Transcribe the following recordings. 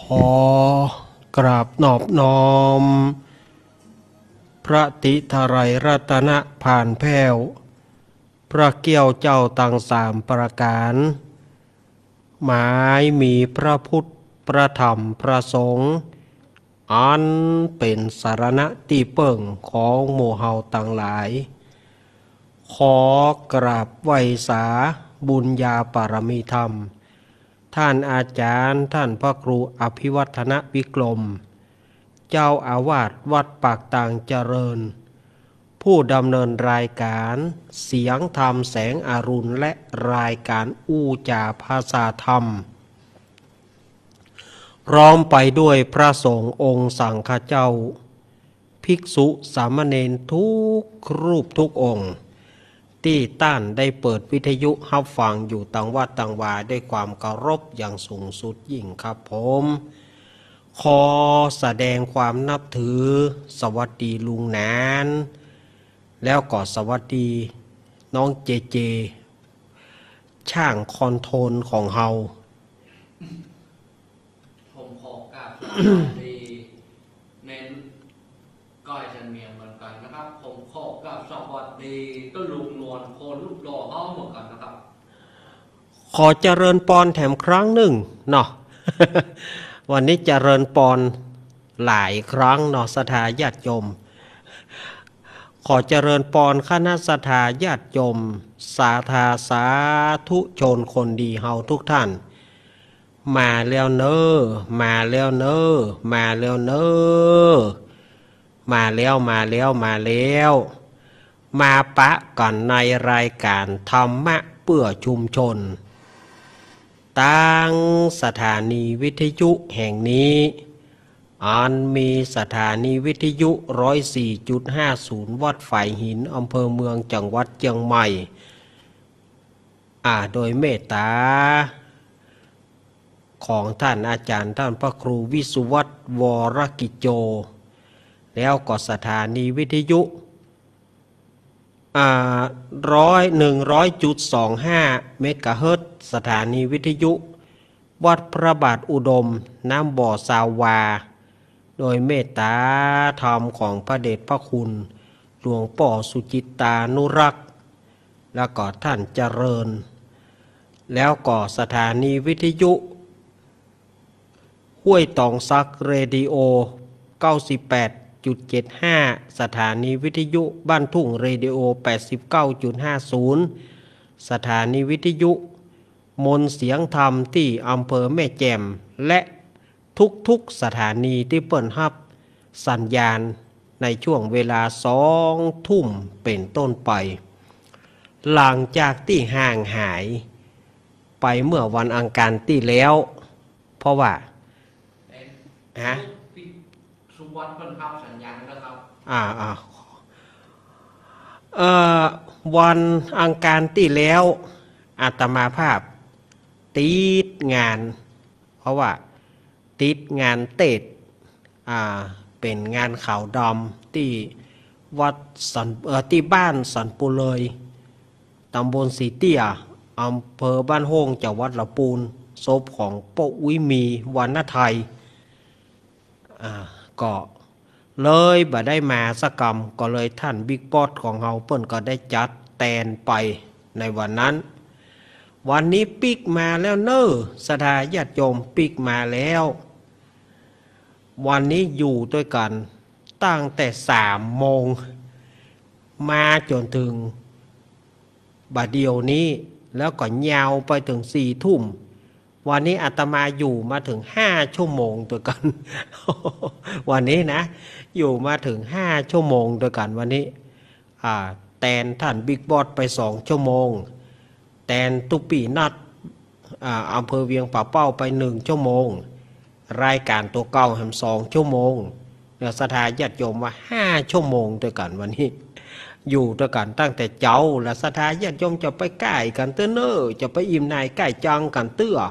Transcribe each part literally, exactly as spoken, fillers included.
อกราบนอบน้อมพระติทไรยรัตนผ่านแผ้วพระเกี้ยวเจ้าตังสามประการหมายมีพระพุทธพระธรรมพระสงฆ์อันเป็นสารณะที่เปิ่งของหมู่เฮาต่างหลายขอกราบไหว้สาบุญญาปารมีธรรมท่านอาจารย์ท่านพระครูอภิวัฒนวิกรมเจ้าอาวาสวัดปากต่างเจริญผู้ดำเนินรายการเสียงธรรมแสงอรุณและรายการอู้จาภาษาธรรมพร้อมไปด้วยพระสงฆ์องค์สังฆเจ้าภิกษุสามเณรทุกรูปทุกองค์ที่ต้านได้เปิดวิทยุรับฟังอยู่ต่างวัดต่างวาด้วยความเคารพอย่างสูงสุดยิ่งครับผมขอแสดงความนับถือสวัสดีลุงนานแล้วก็สวัสดีน้องเจเจช่างคอนโทรลของเฮาผมขอกราบดีเน้นก้อยจันเมียงเหมือนกันนะครับผมขอกราบสวัสดีก็ลุงนวลโคนรูปหล่อห้อเหมือนกันนะครับขอเจริญปอนแถมครั้งหนึ่งเนาะ วันนี้เจริญปอนหลายครั้งเนาะศรัทธาญาติโยมขอเจริญปอนคณะศรัทธาญาติโยมสาธาสาธุชนคนดีเฮาทุกท่านมาแล้วเนอมาแล้วเนอมาแล้วเนอมาแล้วมาแล้วมาแล้วมาปะกันในรายการธรรมะเพื่อชุมชนตั้งสถานีวิทยุแห่งนี้อันมีสถานีวิทยุ หนึ่งร้อยสี่จุดห้าศูนย์ วัดฝ่ายหินอำเภอเมืองจังหวัดเชียงใหม่อ่าโดยเมตตาของท่านอาจารย์ท่านพระครูวิสุวัตรวรกิจโจแล้วก็สถานีวิทยุอ่าร้อยหนึ่งร้อยจุดสองห้าเมกะเฮิรตซ์สถานีวิทยุวัดพระบาทอุดมน้ำบ่อสาวาโดยเมตตาธรรมของพระเดชพระคุณหลวงป่อสุจิตตานุรักษ์แล้วก็ท่านเจริญแล้วก็สถานีวิทยุห้วยตองซักเรดิโอ เก้าสิบแปดจุดเจ็ดห้า สถานีวิทยุบ้านทุ่งเรดิโอ แปดสิบเก้าจุดห้าศูนย์ สถานีวิทยุมนต์เสียงธรรมที่อำเภอแม่แจ่มและทุกๆสถานีที่เปิดรับสัญญาณในช่วงเวลาสองทุ่มเป็นต้นไปหลังจากที่ห่างหายไปเมื่อวันอังคารที่แล้วเพราะว่าฮะสุวัสดิ์เพิ่นรับสัญญาณนะครับอ่าอ่าเอ่อวันอังคารที่แล้วอาตมาภาพติดงานเพราะว่าติดงานเตดอ่าเป็นงานขาวดำที่วัดสันเอ่อที่บ้านสันปูเลยตำบลสีเตี้ยอำเภอบ้านโฮงจังหวัดลำพูนศพของปกวิมีวรรณไทยอ่าก็เลยบ่ได้มาสักกรรมก็เลยท่านบิ๊กบอสของเฮาเปิ้นก็ได้จัดแตนไปในวันนั้นวันนี้ปิกมาแล้วเนอสถาญาติโยมปิกมาแล้ววันนี้อยู่ด้วยกันตั้งแต่สามโมงมาจนถึงบัดเดียวนี้แล้วก็ยาวไปถึงสี่ทุ่มวันนี้อาตมาอยู่มาถึงห้าชั่วโมงด้วยกัน วันนี้นะอยู่มาถึงห้าชั่วโมงด้วยกันวันนี้อ่าแตนท่านบิ๊กบอสไปสองชั่วโมงแตนตุปีนัดอ่าอำเภอเวียงป่าเป้าไปหนึ่งชั่วโมงรายการตัวเก่าแหมสองชั่วโมงแล้วสถาญาติโยมมาห้าชั่วโมงด้วยกันวันนี้อยู่ด้วยกันตั้งแต่เจ้าและสถาญาติโยมจะไปใกล้กันเตื้อเนอจะไปอิ่มนายใกล้จังกันเตื้อ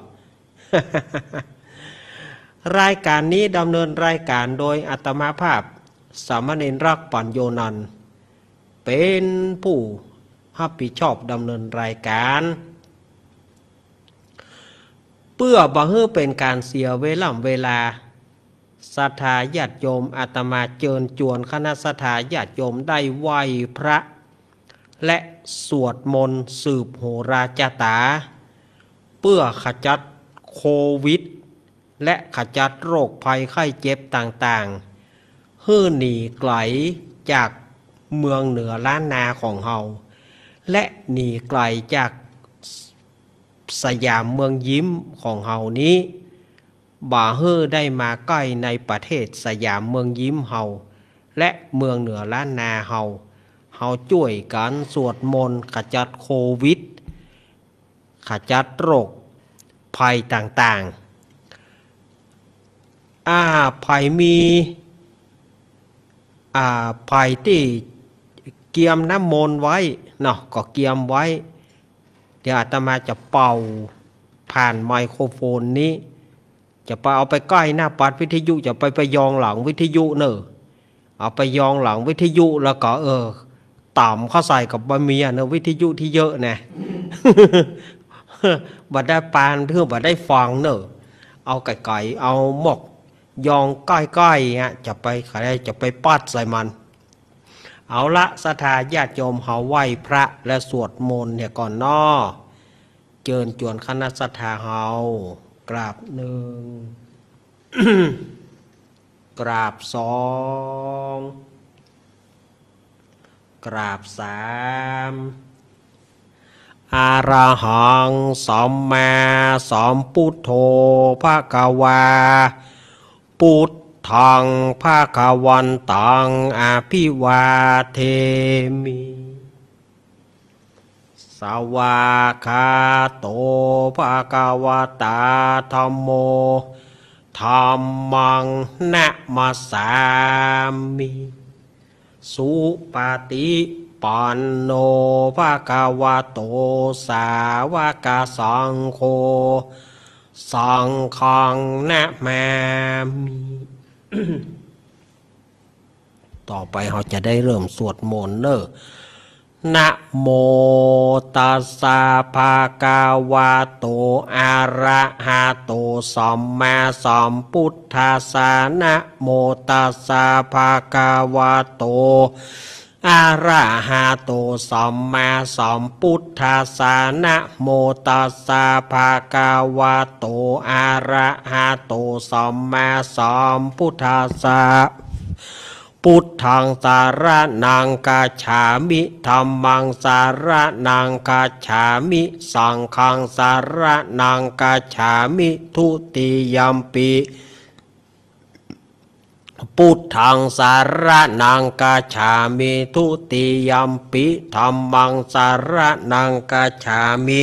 รายการนี้ดำเนินรายการโดยอาตมาภาพสามเณรรักปัญโยนันท์เป็นผู้รับผิดชอบดำเนินรายการเพื่อบ่ให้เป็นการเสียเวลาเวลาศรัทธาญาติโยมอาตมาเจิญจวนคณะศรัทธาญาติโยมได้ไหว้พระและสวดมนต์สืบโหราจาตาเพื่อขจัดโควิดและขจัดโรคภัยไข้เจ็บต่างๆให้หนีไกลจากเมืองเหนือล้านนาของเฮาและหนีไกลจากสยามเมืองยิ้มของเฮานี้บ่าเฮ่อได้มาใกล้ในประเทศสยามเมืองยิ้มเฮาและเมืองเหนือล้านนาเฮาเฮาช่วยกันสวดมนต์ขจัดโควิดขจัดโรคภัยต่างๆอาภัยมีอ่าภัยที่เกียมน้ำมนต์ไว้เนาะก็เกียมไว้เดี๋ยวอาตมาจะเป่าผ่านไมโครโฟนนี้จะไปเอาไปใกล้หน้าปัดวิทยุจะไปไปยองหลังวิทยุเนอะเอาไปยองหลังวิทยุแล้วก็เออต่ำเข้าใส่กับบะหมี่เนอะวิทยุที่เยอะนะ บัดได้ปานเพื่อบัดได้ฟังเนอะเอาไก่ๆเอาหมกยองใกล้ๆฮะจะไปใครจะไปปัดใส่มันเอาละศรัทธาญาติโยมเฮาไหว้พระและสวดมนต์เนี่ยก่อนนอเจิญจวนคณะศรัทธาเฮากราบหนึ่ง กราบสองกราบสามอาระหังสัมมาสัมพุทโธภะคะวาพุทธังภะคะวันตังอภิวาเทมิสวากขาโตภะคะวะตาธัมโมธัมมังนะมัสสามิสุปฏิปันโนภะคะวะโตสาวกสังโฆสังฆังนะมามิ ต่อไปเราจะได้เริ่มสวดมนต์เนอะนะโมตัสสะภะคะวะโตอะระหะโตสัมมาสัมพุทธัสสะนะโมตัสสะภะคะวะโตอะระหะโตสัมมาสัมพุทธัสสะนะโมตัสสะภะคะวะโตอะระหะโตสัมมาสัมพุทธัสสะพุทธังสารนังกัจฉามิธัมมังสารนังกัจฉามิสังฆังสารนังกัจฉามิทุติยัมปิพุทธังสารนังกัจฉามิทุติยัมปิธัมมังสารนังกัจฉามิ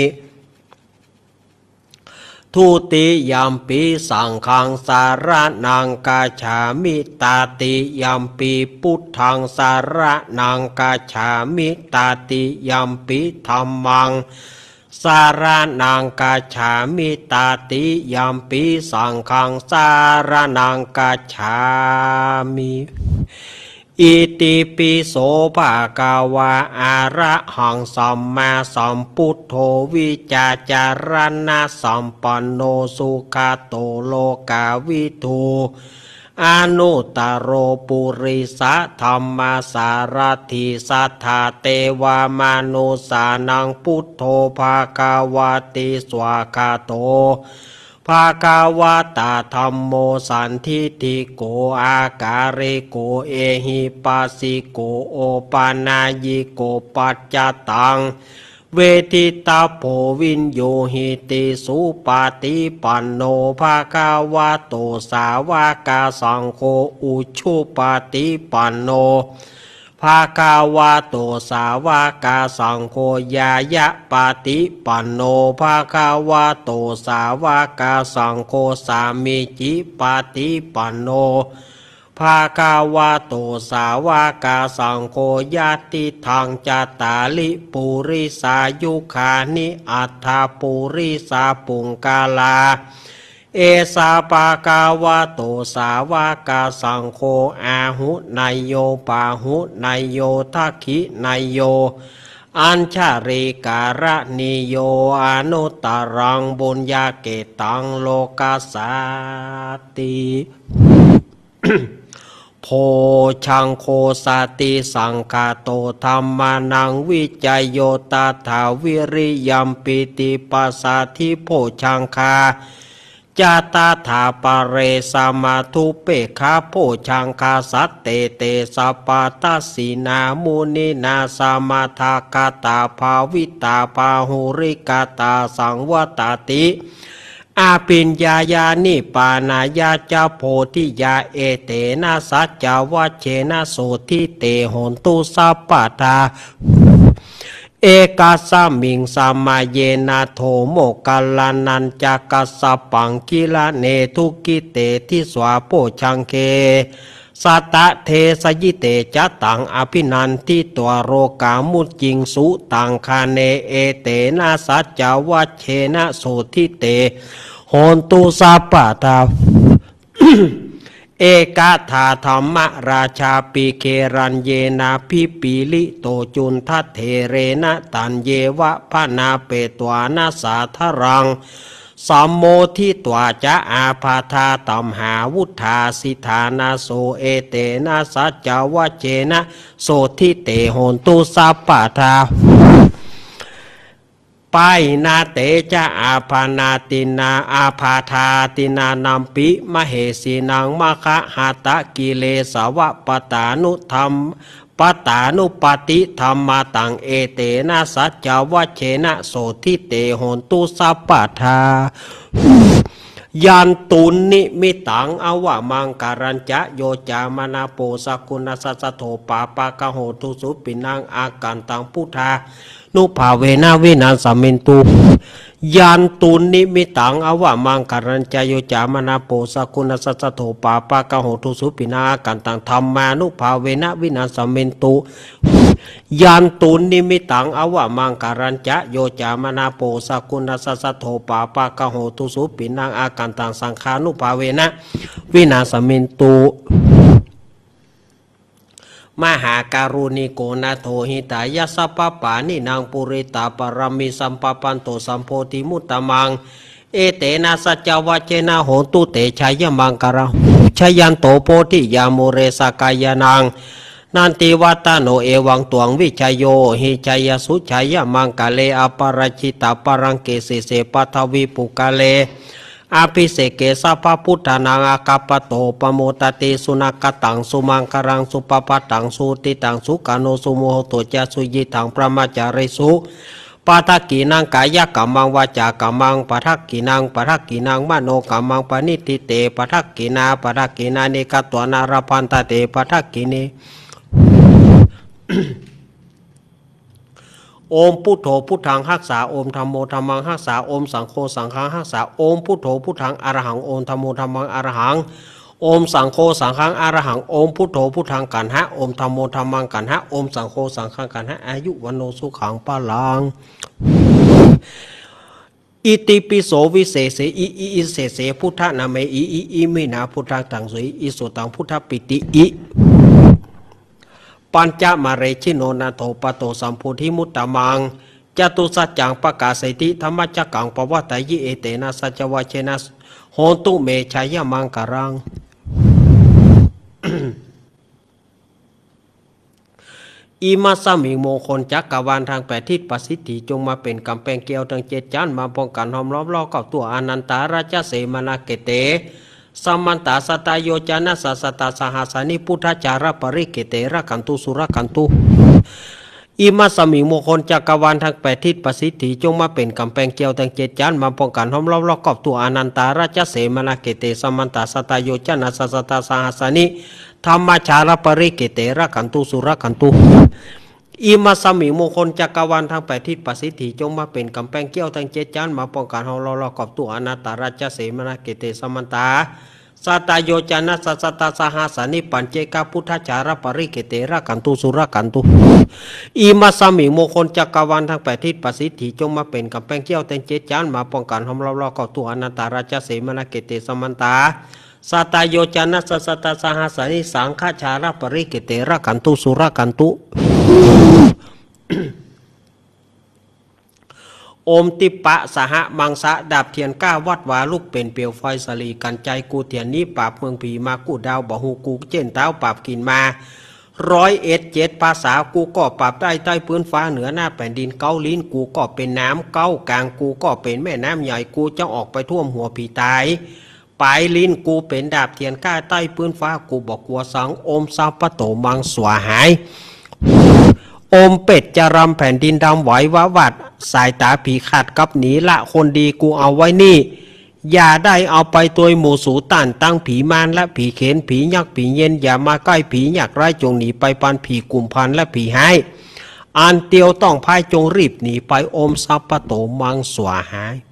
ทุติยัมปิสังฆังสารนังกัจฉามิตาติยัมปิพุทธังสารนังกัจฉามิตาติยัมปิธัมมังสารนังกัจฉามิตาติยัมปิสังฆังสารนังกัจฉามิอิติปิโสภะคะวะอะระหังสัมมาสัมพุทโธวิจาจารณะสัมปันโนสุขโตโลกาวิทูอนุตตโรปุริสธัมมาสารถิสัทธาเทวามนุสานังพุทโธภะคะวะติสวากาโตภะคะวะตาธัมโมสันทิฏฐิโกอาการิโกเอหิปัสสิโกโอปานายิโกปัจจตังเวทิตาโพวินโยหิติสุปฏิปันโนภะคะวะโตสาวกสังโฆอุชุปฏิปันโนภะคะวะโตสาวกสังโฆยายะปฏิปันโนภะคะวะโตสาวกสังโฆสามิจิปฏิปันโนภะคะวะโตสาวกสังโฆญาติทังจตาลิปุริสายุคานิอัฏฐปุริสาปุงกาลาเอสาปะกาวะโตสาวกสังโฆอาหุนายโยปาหุนายโยทักขินายโยอัญชาริการะนิโยอนุตตรังบุญญาเกตังโลกัสสาติ โพชังโคสติสังคาโตธรรมานังวิจัยโยตถาวิริยัมปิติปัสสาธิโพชังคาจาตาถาปะเรสมาทุเปคาโพชังคาสัตเตเตสัปปาตัสสีนามุนินาสมาทากาตาภาวิตาภาหุริกาตาสังวตาติอาปิญญาญานิปานายาจาโพธิยาเอเตนะสัจจวัชเชนะโสทิเตโหนตุสัพพทาเอกาสามิงสามาเยนะโทโมกัลลานันจักสสะปังกิลาเนทุกิเตทิสวาโพชังเคสัตตะเทสยิเตจะตังอภินันทิตัวโรกามุจจิงสุตังคาเนเอเตนะสัจจวัชเชนะโสทิเตโหนตุสัพพทา เอกาธาธรรมราชาปิเครันเยนาพิปิลิโตจุนทัตเทเรนะตันเยวะพนาเปตวานาสาทรังสัมโมทิตวาจะอาภาธาตัมหาวุธาสิธานาโสเอเตนะสัจจวัชเชนะโสทิเตโหนตุสัพพทาปายนาเตจะอาภานาตินาอาภาธาตินานัมปิมเหสีนังมะคะหาตะกิเลสวะปตานุธรรมปตานุปติธรรมาตังเอเตนะสัจจวัชเชนะโสทิเตโหนตุสัพพทายันตุนิมิตังอวะมังการัญจะโยจามนาโปสกุณสัสสโถปาปะกะโหตุสุปินังอาการตังพุทธานุภาเวนะวินัสสมินตุยันตุนิมิตังอวะมังการัญจโยจามนาโปสกุณสัสสโถปาปะกะโหตุสุปินังอาการตังธรรมานุภาเวนะวินัสสมินตุยันตุนิมิตังอวะมังการัญจะโยจามนาโปสกุณสัสสโถปาปะกะโหตุสุปินังอาการตังสังขานุภาเวนะวินัสสมินตุมหาการุณิโกนาโทหิตายาสัพพปานินางปุริตาปรมิสัมปปันโตสัมโพธิมุตตมังเอเตนะสัจจวัชเชนะโหตุเตชัยมังการะชยันโตโพธิยามุเรสกายนางนันติวัตโนเอวังตวงวิชัยโยหิชัยสุชัยมังกะเลอปรชิตาปรังเกสิเสปัทวิปุกะเลอาภิเสเกสัพพพุทธานังอากัปปโตปโมตติสุนักตังสุมังครังสุปปัตตังสุติตังสุกาโนสุโมโหโตจสุยิทังประมาจาริสุปาทักกินังกายกัมมังวาจากัมมังปทักกินังปทักกินังมโนกัมมังปณิติเตปทักกินาปทักกินานิกัตวานารพันตเตปทักกินีโอมพุทโธพุทธังรักษาโอมธัมโมธัมมังรักษาโอมสังโฆสังฆังรักษาโอมพุทโธพุทธังอรหังโอมธัมโมธัมมังอรหังโอมสังโฆสังฆังอรหังโอมพุทโธพุทธังกันหะโอมธัมโมธัมมังกันหะโอมสังโฆสังฆังกันหะอายุวันโนสุขังปะลังอิติปิโสวิเศษอิอิอิเศษพุทธนาเมอิอิอิมินาพุทธังตังสุอิสุตังพุทธปิติอิปัญจมาเรชิโนนาโทปโตสัมโพธิมุตตมังจตุสัจจังปกาสติธรรมจักกังปวัตตายิเอเตนะสัจวัชเชนะโหตุเมชัยมังการัง อิมาสมิงมงคลจักกรวาลทางแปดทิศประสิทธิจงมาเป็นกำแพงเกลียวทั้งเจ็ดชั้นมาป้องกันห้อมล้อมรอบกับตัวอนันตาราชเสมานาเกเตสัมมันตาสตาโยจานะสัสตาสหัสานิพุทธจาระปริเกเตระกันตุสุรกันตุอิมาสมิงมงคลจักรวาลทางแปดทิศประสิทธิจงมาเป็นกำแพงเกลียวทั้งเจ็ดชั้นมาป้องกันห้อมล้อมรอบกับตัวอนันตาราชเสมานาเกเตสัมมันตาสตาโยจานะสัสตาสหัสานิธรรมจาระปริเกเตระกันตุสุรกันตุอิมาสมิงมงคลจักรวาลทางแปดทิศประสิทธิจงมาเป็นกำแพงเกี้ยวทั้งเจ็ดชั้นมาป้องกันห้องล้อๆกับตัวอนัตตาราชเสมนาเกเตสมันตาสัตโยจานะสัสตาสหัสานิปัญเจกพุทธจารปริเกเตระกันตุสุรกันตุอิมาสมิงมงคลจักรวาลทางแปดทิศประสิทธิจงมาเป็นกำแพงเกี้ยวทั้งเจ็ดชั้นมาป้องกันห้องล้อๆกับตัวอนัตตาราชเสมนาเกเตสมันตาสัตโยจานะสัสตาสหัสานิสังฆชารปริเกเตระกันตุสุรกันตุโอมติปะสหมังสะดาบเทียนก้าวัดวาลูกเป็นเปียวไฟสลีกันใจกูเทียนนี้ปราบเมืองผีมากูดาวบ่หูกูเจนเต้าปราบกินมาร้อยเอ็ดเจ็ดภาษากูก็ปราบได้ใต้พื้นฟ้าเหนือหน้าแผ่นดินเก้าลิ้นกูก็เป็นน้ำเก้ากลางกูก็เป็นแม่น้ำใหญ่กูจะออกไปท่วมหัวผีตายปลายลิ้นกูเป็นดาบเทียนก้าใต้พื้นฟ้ากูบอกกลัวสังโอมซาปะโตมังสวาหายโอมเป็ดจะรำแผ่นดินดำไหววะวัดสายตาผีขาดกับหนีละคนดีกูเอาไว้นี่อย่าได้เอาไปตัวหมูสูตันตั้งผีมารและผีเขนผียักษ์ผีเย็นอย่ามาใกล้ผีอยากไร้จงหนีไปปันผีกลุ่มพันและผีหายอันเตียวต้องพายจงรีบหนีไปโอมซับปะโตมังสวาหาย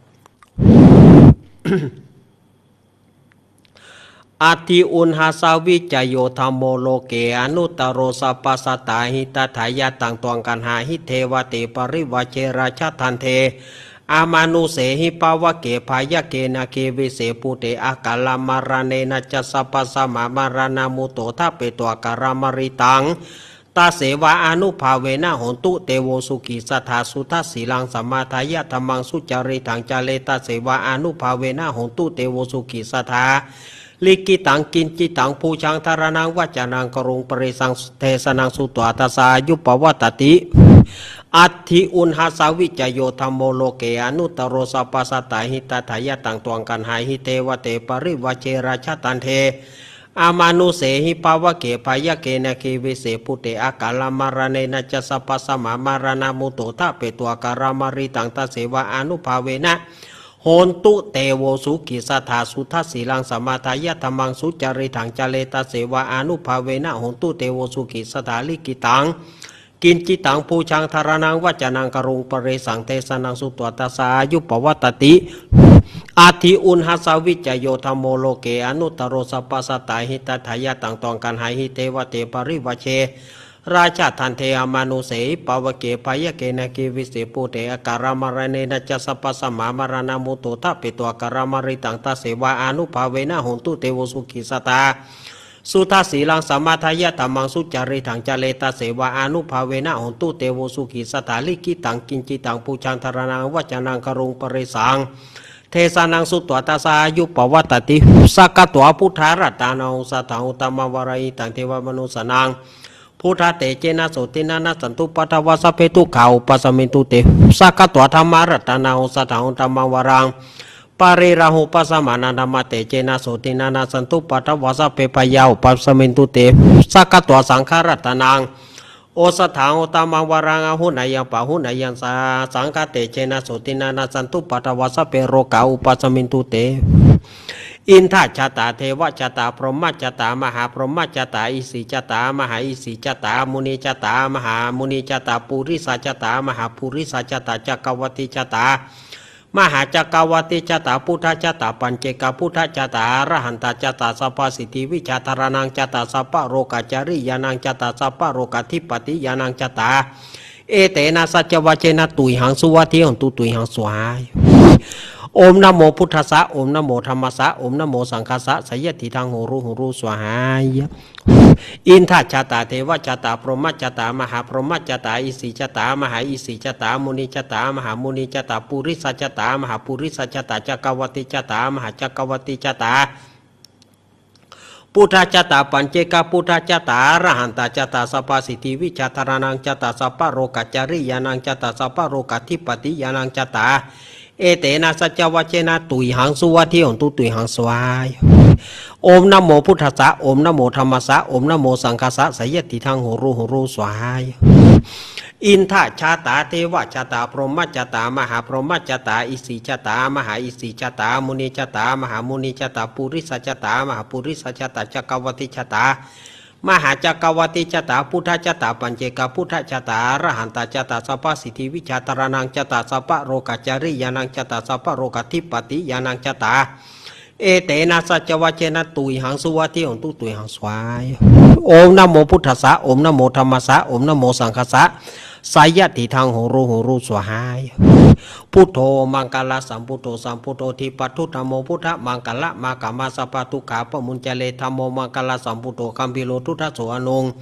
อาทิอุนหาสาวิจโยธรรมโมโลเกอนุตโรสปัสสตาหิตถายาต่างตวงกันหาหิเทวเตปริวเชราชทันเทอามานุเสหิปาวะเกภายะเกนะเกวิเสปุเตอากาลามาราเนนะจัสสปัสสมามารานามุโตทาเปตัวการามริตังตาเสวะอนุภาเวนะโหนตุเตโวสุกิสัทธาสุทัสสีลังสัมมาทายะธรรมังสุจาริตังจาเลตาเสวะอนุภาเวนะโหนตุเตโวสุกิสัทธาลิกิตังกินจิตังภูชังธารนังวัจนังกรุงปริสังเทสนังสุตวาตสายุปวัตติอัตถิอุนหาสาวิจโยธรรมโมโลเกอนุตโรสปัสสตาหิตถายะต่างตวงกันหายหิเทวเตปริวเชราชตันเทอามานุเสหิปาวะเกภายะเกนะเกวิเสปุเตอากาลามาราเนนะจัสสปัสสมามารานามุโตทะเปตัวการามริตังตาเสวะอนุภาเวนะโหนตุเตโวสุกิสัทธาสุทัสสีลังสัมมาทายะธรรมังสุจาริถังจาเลตาเสวะอนุภาเวนะโหนตุเตโวสุกิสัทธาลิกิตังกินจิตังภูชังธารนังวัจนังกรุงปริสังเทสนังสุตวตสายุปวัตติอาทิอุนหาสาวิจโยธรรมโมโลเกอนุตโรสปัสสตาหิตถายะต่างตองกันหายหิเทวเตปริวเชราชาทันเทอามานุเสปาวเกภายะเกนะเกวิเสปุเตอการามารเนนะจัสสปัสสมามารานามุโตทะเปตัวการามาริตังตาเสวะอนุภาเวนะโหนตุเตโวสุกิสัตตาสุทัสสีลังสัมมาทายะธรรมังสุจาริถังจาเลตาเสวะอนุภาเวนะโหนตุเตโวสุกิสัตตาลิกิตังกินจิตังปูชังธารนังวัจนังกรุงปริสังเทสานังสุตวตสายุปวัตติสักกตัวพุทธารัตานังสัทธังอุตมวรายิตังเทวมนุสนังพุทธเตเจนะโสตินานะสันตุปัทวะสเพตุขาวปัสมินตุเตสักกตัวธรรมารัตานังสัทธังอุตมวรังปาริราหุปัสมานานามาเตเจนะโสตินานะสันตุปัทวะสเพปยาวปัสมินตุเตสักกตัวสังขารัตานังโอสัทธังอุตมวรังอหุนายังปะหุนายังสาสังฆเตเจนะโสตินานะสันตุปัทวะสเพโรกาอุปัสมินตุเตอินทชาตาเทวชาตาพรหมชาตามหาพรหมชาตาอิสิชาตามหาอิสิชาตามุนีชาตามหามุนีชาตาปุริสชาตามหาปุริสชาตาจักรวติชาตามหาจักรวติชาตาพุทธชาตาปัญเจกพุทธชาตาอรหันตชาตาสัพพสิทธิวิชาตานังชาตาสัพพโรกจาริยานังชาตาสัพพโรกทิปติยานังชาตาเอเตนะสัจวัจเจนะตุยหังสุวัติหังตุตุยหังสวายโอมนะโมพุทธัสสะโอมนะโมธัมมัสสะโอมนะโมสังฆัสสะสยติทางโหรูโหรูสวหายอินทชาตาเทวชาตาพรหมชาตามหาพรหมชาตาอิสิชาตามหาอิสิชาตามุนีชาตามหามุนีชาตาปุริสชาตามหาปุริสชาตาจักรวติชาตามหาจักรวติชาตาพุทธจตาปัญเจกพุทธจตาอรหันตจตาสัพพสิทธิวิชาตานังจตาสัพพโรกจาริยานังจตาสัพพโรกทิปติยานังจตาเอเตนะสัจวัจเจนะตุยหังสุวัติหังตุตุยหังสวายโอมนะโมพุทธัสสะโอมนะโมธัมมัสสะโอมนะโมสังฆัสสะสยติทางโหรูโหรูสวายอินทชาตาเทวชาตาพรหมชาตามหาพรหมชาตาอิสิชาตามหาอิสิชาตามุนีชาตามหามุนีชาตาปุริสชาตามหาปุริสชาตาจักรวติชาตามหาจักรวติชาตาพุทธชาตาปัญเจกพุทธชาตาอรหันตชาตาสัพพสิทธิวิชาตานังชาตาสัพพโรกจาริยานังชาตาสัพพโรกทิปติยานังชาตาเอเตนะสัจวัจเจนะตุยหังสุวัติหังตุตุยหังสวายโอมนะโมพุทธัสสะโอมนะโมธัมมัสสะโอมนะโมสังฆัสสะสายติทางโหรูโหรูสวหายพุทโธมังกลสัมพุทโธสัมพุทโธทิปัตถุธรรมโมพุทธมังกละมากามาสปะทุขาปมุญจเลธรรมโมมังกลสัมพุทโธคัมภิโลทุทธโสอนุง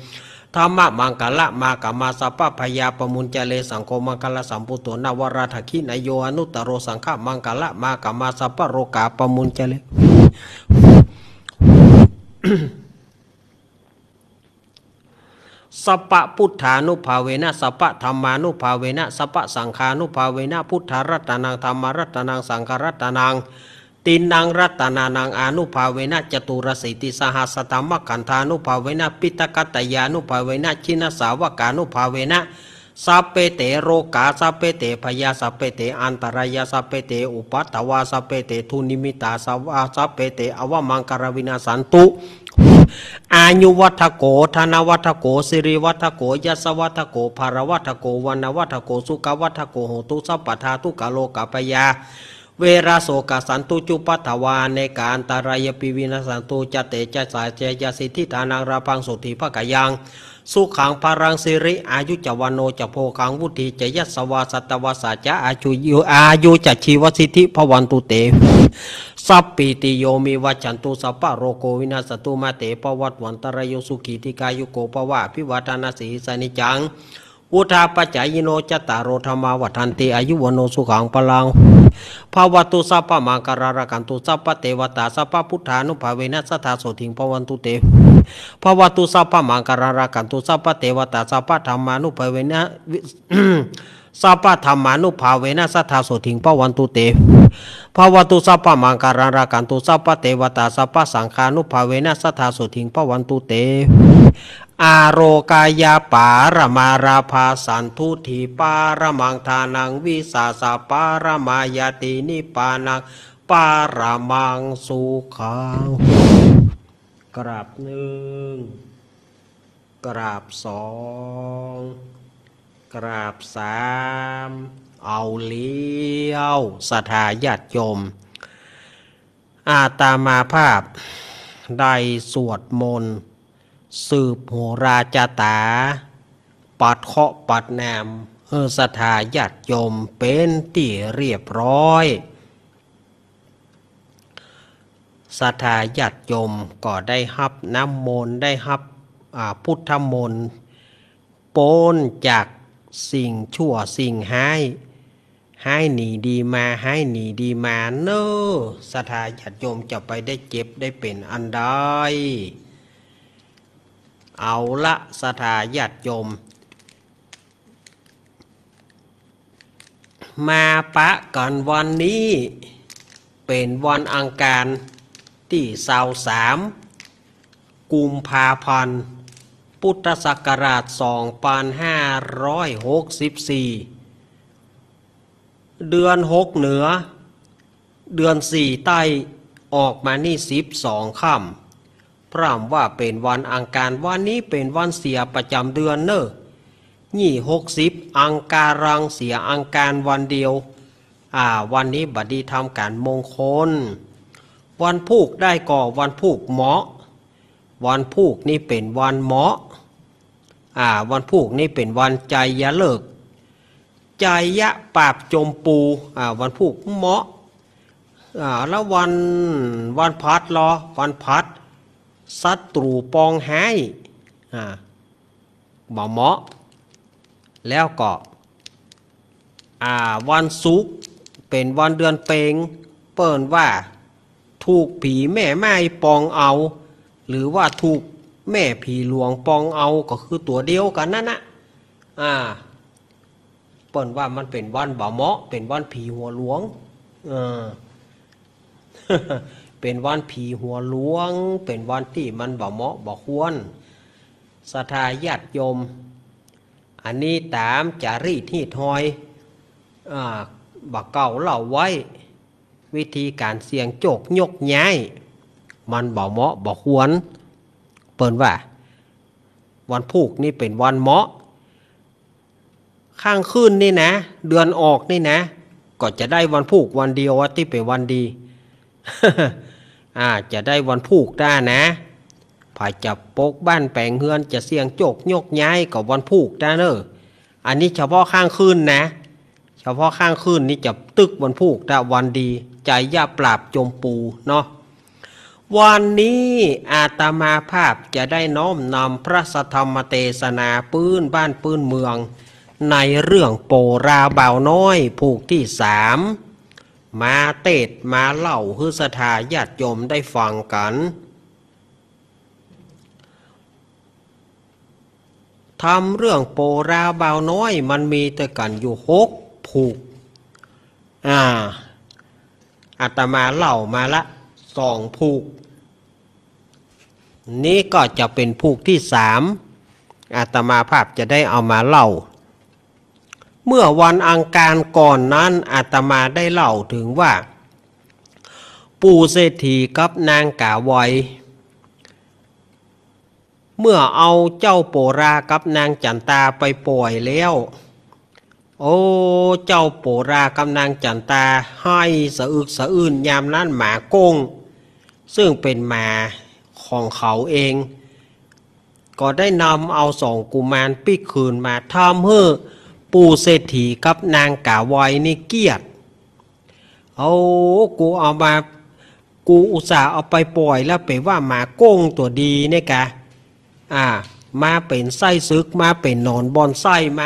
ธรรมะมังกละมากามาสัพพพยาปมุญเจเลสังโฆมังกละสัมปุตโตนวราถคินโยอนุตตโรสังฆมังกละมากามาสัพพโรกาปมุญเจเลสัพพะพุทธานุภาเวนะสัพพะธรรมานุภาเวนะสัพพะสังฆานุภาเวนะพุทธรัตนังธรรมรัตนังสังฆรัตนังตินังรัตนานังอนุภาเวนะจตุรสิติสหัสธรรมขันธานุภาเวนะปิตกัตตยานุภาเวนะชินสาวกานุภาเวนะสัพเพเตโรกาสัพเพเตพยาสัพเพเตอันตรายาสัพเพเตอุปัตตวาสัพเพเตทุนิมิตาสัพวาสัพเพเตอวมังคารวินาสันตุอายุวัฏโกธนวัฏโกสิริวัฏโกยัสวัฏโกภารวัฏโกวันวัฏโกสุขวัฏโกโหตุสัพพทาทุกะโลกปยาเวราโสกสันตุจุปัฏฐวาในการตารายปิวินาสันตุจเตจะสายเจยสิทธิฐานังราพังสุธิภกยังสุขังภารังสิริอายุจวันโนจะโพคังวุฒิจะยัสวาสัตวาสาจะอายุยอายุจะชีวสิทธิภวันตุเตสัพปิติโยมิวัจันตุสัพพะโรโกวินาสตุมาเตปวัตวันตรายสุขีติกายุโกปวะพิวัตนาสีสนิจังอุทาปัจจายโนจตารโรธรรมาวัฏันติอายุวโนสุขังพลังภาวตุสัพพะมังคารารกันตุสัพพะเทวตาสัพพะพุทธานุภาเวนะสัทธาโสถิงภวันตุเตภาวตุสัพพะมังคารารกันตุสัพพะเทวตาสัพพะธรรมานุภาเวนะสัพพะธรรมานุภาเวนะสัทธาโสถิงภวันตุเตภาวตุสัพพะมังคารารกันตุสัพพะเทวตาสัพพะสังฆานุภาเวนะสัทธาโสถิงภวันตุเตอาโรกายาปารมาราภาสันทุถีปารมังทานังวิสาสะปารมายาตินิปานังปารมังสุขังกราบหนึ่งกราบสองกราบสามเอาเลี้ยวศรัทธาญาติโยมอาตมาภาพได้สวดมนต์สืบโหราจาตาปัดเคาะปัดแนมเออศรัทธาญาติโยมเป็นที่เรียบร้อยศรัทธาญาติโยมก็ได้ฮับน้ำมนต์ได้ฮับพุทธมนต์ปนจากสิ่งชั่วสิ่งหายให้หนีดีมาให้หนีดีมาเนอศรัทธาญาติโยมจะไปได้เจ็บได้เป็นอันใดเอาละศรัทธาญาติโยมมาปะกันวันนี้เป็นวันอังคารที่เสาร์สามกุมภาพันธ์พุทธศักราชสองพันห้าร้อยหกสิบสี่เดือนหกเหนือเดือนสี่ใต้ออกมานี่สิบสองค่ำพร่ำว่าเป็นวันอังคารวันนี้เป็นวันเสียประจำเดือนเนอะยี่หกสิบอังการังเสียอังคารวันเดียวอ่าวันนี้บัดดีทำการมงคลวันพุกได้ก่อวันพุกเหมาะวันพุกนี่เป็นวันเหมาะอ่าวันพุกนี่เป็นวันใจยะเลิกใจยะปราบจมปูอ่าวันพุกเหมาะอ่าแล้ววันวันพัดรอวันพัดศัตรูปองหายอ่าบ่เหมาะแล้วก็อ่าวันศุกร์เป็นวันเดือนเปงเปิ่นว่าถูกผีแม่ไม้ปองเอาหรือว่าถูกแม่ผีหลวงปองเอาก็คือตัวเดียวกันนั่นนะอ่าเปิ่นว่ามันเป็นวันบ่เหมาะเป็นวันผีหัวหลวงเออ เป็นวันผีหัวหลวงเป็นวันที่มันบ่เหมาะบ่ควรศรัทธาญาติโยมอันนี้ตามจารีตที่ทอยอ่าบักเก่าเล่าไว้วิธีการเสี่ยงโจกยกย้ายมันบ่เหมาะบ่ควรเปิ่นว่าวันพุกนี่เป็นวันเหมาะข้างขึ้นนี่นะเดือนออกนี่นะก็จะได้วันพุกวันเดียวที่เป็นวันดี อ่าจะได้วันพุกได้นะผาจับปกบ้านแปลงเฮือนจะเสี่ยงโจกยกย้ายกับวันพุกได้เนอะอันนี้เฉพาะข้างขึ้นนะเฉพาะข้างขึ้นนี่จะตึกวันพุกได้วันดีใจย่าปราบจมปูเนาะวันนี้อาตมาภาพจะได้น้อมนำพระสัทธรรมเทศนาปื้นบ้านปื้นเมืองในเรื่องโปราบ่าวน้อยผูกที่สามมาเตศมาเล่าฮือสถาญาติโยมได้ฟังกันทำเรื่องโปราบ่าวน้อยมันมีแต่กันอยู่หกผูกอ่าอาตมาเล่ามาละสองผูกนี่ก็จะเป็นผูกที่สามอาตมาภาพจะได้เอามาเล่าเมื่อวันอังคารก่อนนั้นอาตมาได้เล่าถึงว่าปู่เศรษฐีกับนางกาไวเมื่อเอาเจ้าโปรากับนางจันตาไปปล่อยแล้วโอ้เจ้าโปรากับนางจันตาให้สะอึกสะอื้นยามนั้นหมาโกงซึ่งเป็นหมาของเขาเองก็ได้นำเอาสองกุมารปิกคืนมาทำให้ปู่เศรษฐีกับนางกาไวนี่เกียดเอากูเอามากูอุตส่าห์เอาไปปล่อยแล้วไปว่าหมาโกงตัวดีเนี่ยกะอ่ามาเป็นไส้ซึกมาเป็นหนอนบอนไส้มา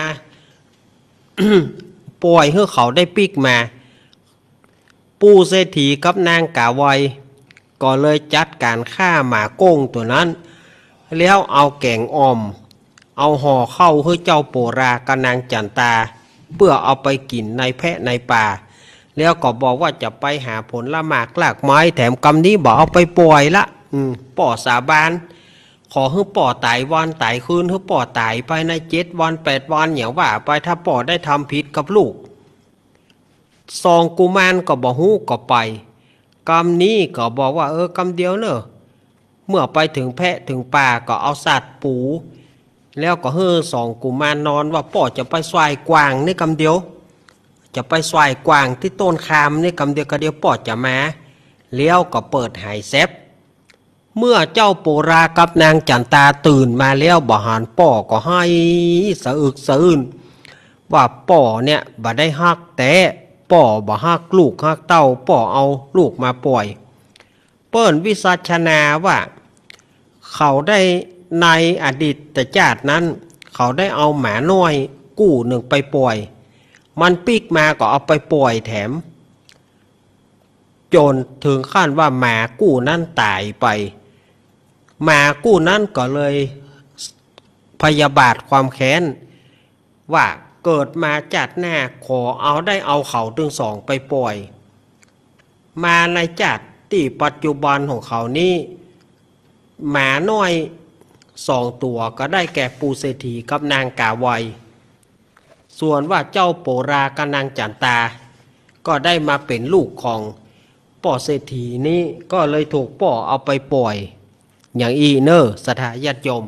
ปล่อยให้เขาได้ปิกมาปู่เศรษฐีกับนางกาไวก็เลยจัดการฆ่าหมาโกงตัวนั้นแล้วเอาแกงอ่อมเอาห่อเข้าให้เจ้าโปรากับนางจันตาเพื่อเอาไปกินในแพะในป่าแล้วก็บอกว่าจะไปหาผลละหมากลากไม้แถมกำนี้บอกเอาไปปล่อยละอืมป่อสาบานขอให้ป่อตายวันตายคืนให้ป่อตายไปในเจ็ดวันแปดวันอย่างว่าไปถ้าป่อได้ทำผิดกับลูกสองกุมารก็บอกฮู้ก็ไปกำนี้ก็บอกว่าเออกำเดียวเนอะเมื่อไปถึงแพะถึงป่าก็เอาสัตว์ปูแล้วก็เฮ้อสองกุมารนอนว่าป่อจะไปสวายกวางนี่กำเดียวจะไปสวายกวางที่ต้นคามนี่กำเดียวก็เดียวป่อจะมาเลี้ยวก็เปิดหายแซบเมื่อเจ้าโปรากับนางจันตาตื่นมาแล้วบ่หันป่อก็ให้สะอึกสะอื้นว่าป่อเนี่ยบ่ได้ฮักแต่ป่อบ่ฮักลูกฮักเต้าป่อเอาลูกมาปล่อยเปิ้นวิสัชนาว่าเขาได้ในอดีตชาตินั้นเขาได้เอาหมาน้อยกู้หนึ่งไปปล่อยมันปิกมาก็เอาไปปล่อยแถมจนถึงขั้นว่าหมากู้นั้นตายไปหมากู้นั้นก็เลยพยาบาทความแค้นว่าเกิดมาจัดหน้าขอเอาได้เอาเขาถึงสองไปปล่อยมาในจัดที่ปัจจุบันของเขานี้หมาน้อยสองตัวก็ได้แก่ปู่เศรษฐีกับนางกาไวส่วนว่าเจ้าโปรากับนางจันตาก็ได้มาเป็นลูกของป่อเศรษฐีนี้ก็เลยถูกป่อเอาไปปล่อยอย่างอีเนอร์สถาญาติโยม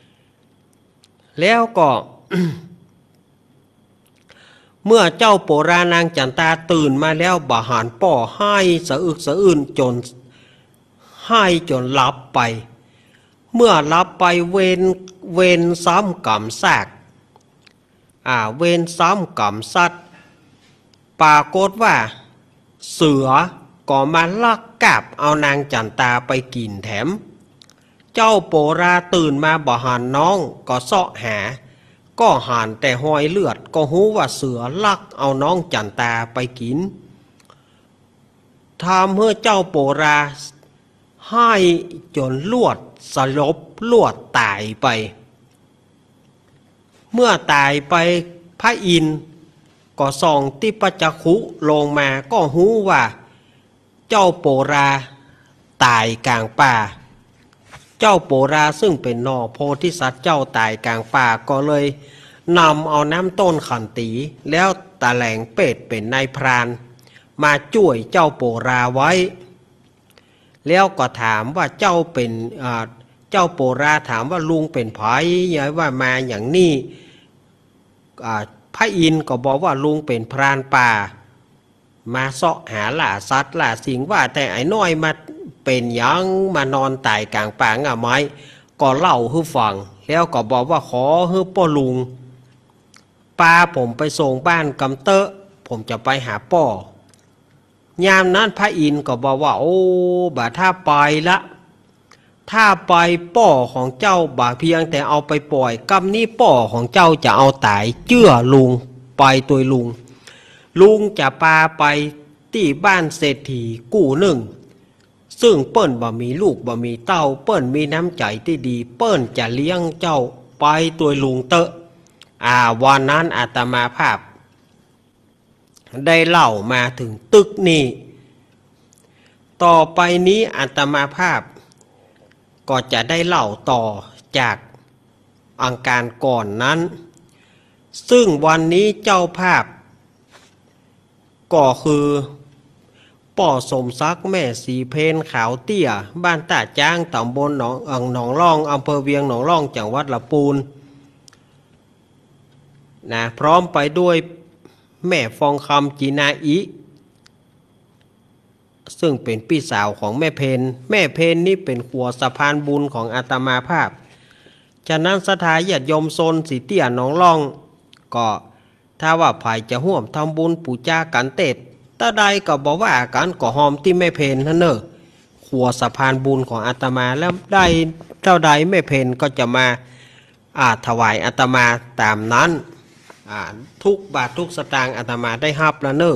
แล้วก็ เมื่อเจ้าโปรานางจันตาตื่นมาแล้วบ่หานป่อให้สะอึกสะอื้นจนให้จนหลับไปเมื่อหลับไปเวนเวนซ้ำกรรมซากอ่าเวนซ้ำกรรมสัตว์ปรากฏว่าเสือก็มาลักกาบเอานางจันตาไปกินแถมเจ้าโปราตื่นมาบ่หันน้องก็เสาะหาก็หันแต่หอยเลือดก็หูว่าเสือลักเอาน้องจันตาไปกินทำเมื่อเจ้าโปราให้จนลวดสลบลวดตายไปเมื่อตายไปพระอินทร์ก็ส่องติปจักขุลงมาก็หูว่าเจ้าโปราตายกลางป่าเจ้าโปราซึ่งเป็นนอโพธิสัตว์เจ้าตายกลางป่าก็เลยนำเอาน้ำต้นขันตีแล้วตาแหลงเป็ดเป็นนายพรานมาช่วยเจ้าโปราไว้แล้วก็ถามว่าเจ้าเป็นเจ้าโปราถามว่าลุงเป็นไผย้ายว่ามาอย่างนี้พระอินทร์ก็บอกว่าลุงเป็นพรานป่ามาเสาะหาล่าสัตว์ล่าสิ่งว่าแต่ไอ้น้อยมาเป็นยังมานอนตายกลางป่าง่าไม้ก็เล่าให้ฟังแล้วก็บอกว่าขอให้พ่อลุงป้าผมไปส่งบ้านกำเตอะผมจะไปหาป่อยามนั้นพระอินทร์ก็บอกว่าโอ้บ่าถ้าไปละถ้าไปป่อของเจ้าบ่าเพียงแต่เอาไปปล่อยกำนี้ป่อของเจ้าจะเอาตายเจื้อลุงไปตัวลุงลุงจะพาไปที่บ้านเศรษฐีกู้หนึ่งซึ่งเปิ้นบ่มีลูกบ่มีเต้าเปิ้นมีน้ำใจที่ดีเปิ้นจะเลี้ยงเจ้าไปตัวลุงเตอะอ่าวันนั้นอาตมาภาพได้เล่ามาถึงตึกนี้ต่อไปนี้อาตมาภาพก็จะได้เล่าต่อจากอังการก่อนนั้นซึ่งวันนี้เจ้าภาพก็คือป่อสมซักแม่สีเพนขาวเตี้ยบ้านตาจ้างตำบลหนองอังหนองร่องอำเภอเวียงหนองร่องจังหวัดลำพูนนะพร้อมไปด้วยแม่ฟองคำจีนาอิซึ่งเป็นพี่สาวของแม่เพนแม่เพนนี่เป็นขัวสะพานบุญของอาตมาภาพฉะนั้นสถาญาติโยมโซนสีเตี้ยหนองร่องก็ถ้าว่าภายจะห่วมทำบุญปูจากันเตดตาใดก็บอกว่ากันก็หอมที่แม่เพนนั่นเนอะขัวสะพานบุญของอาตมาแล้วได้เท่าใดแม่เพนก็จะมาอาถวายอาตมาตามนั้นทุกบาททุกสตางค์อาตมาได้รับแล้วเนอะ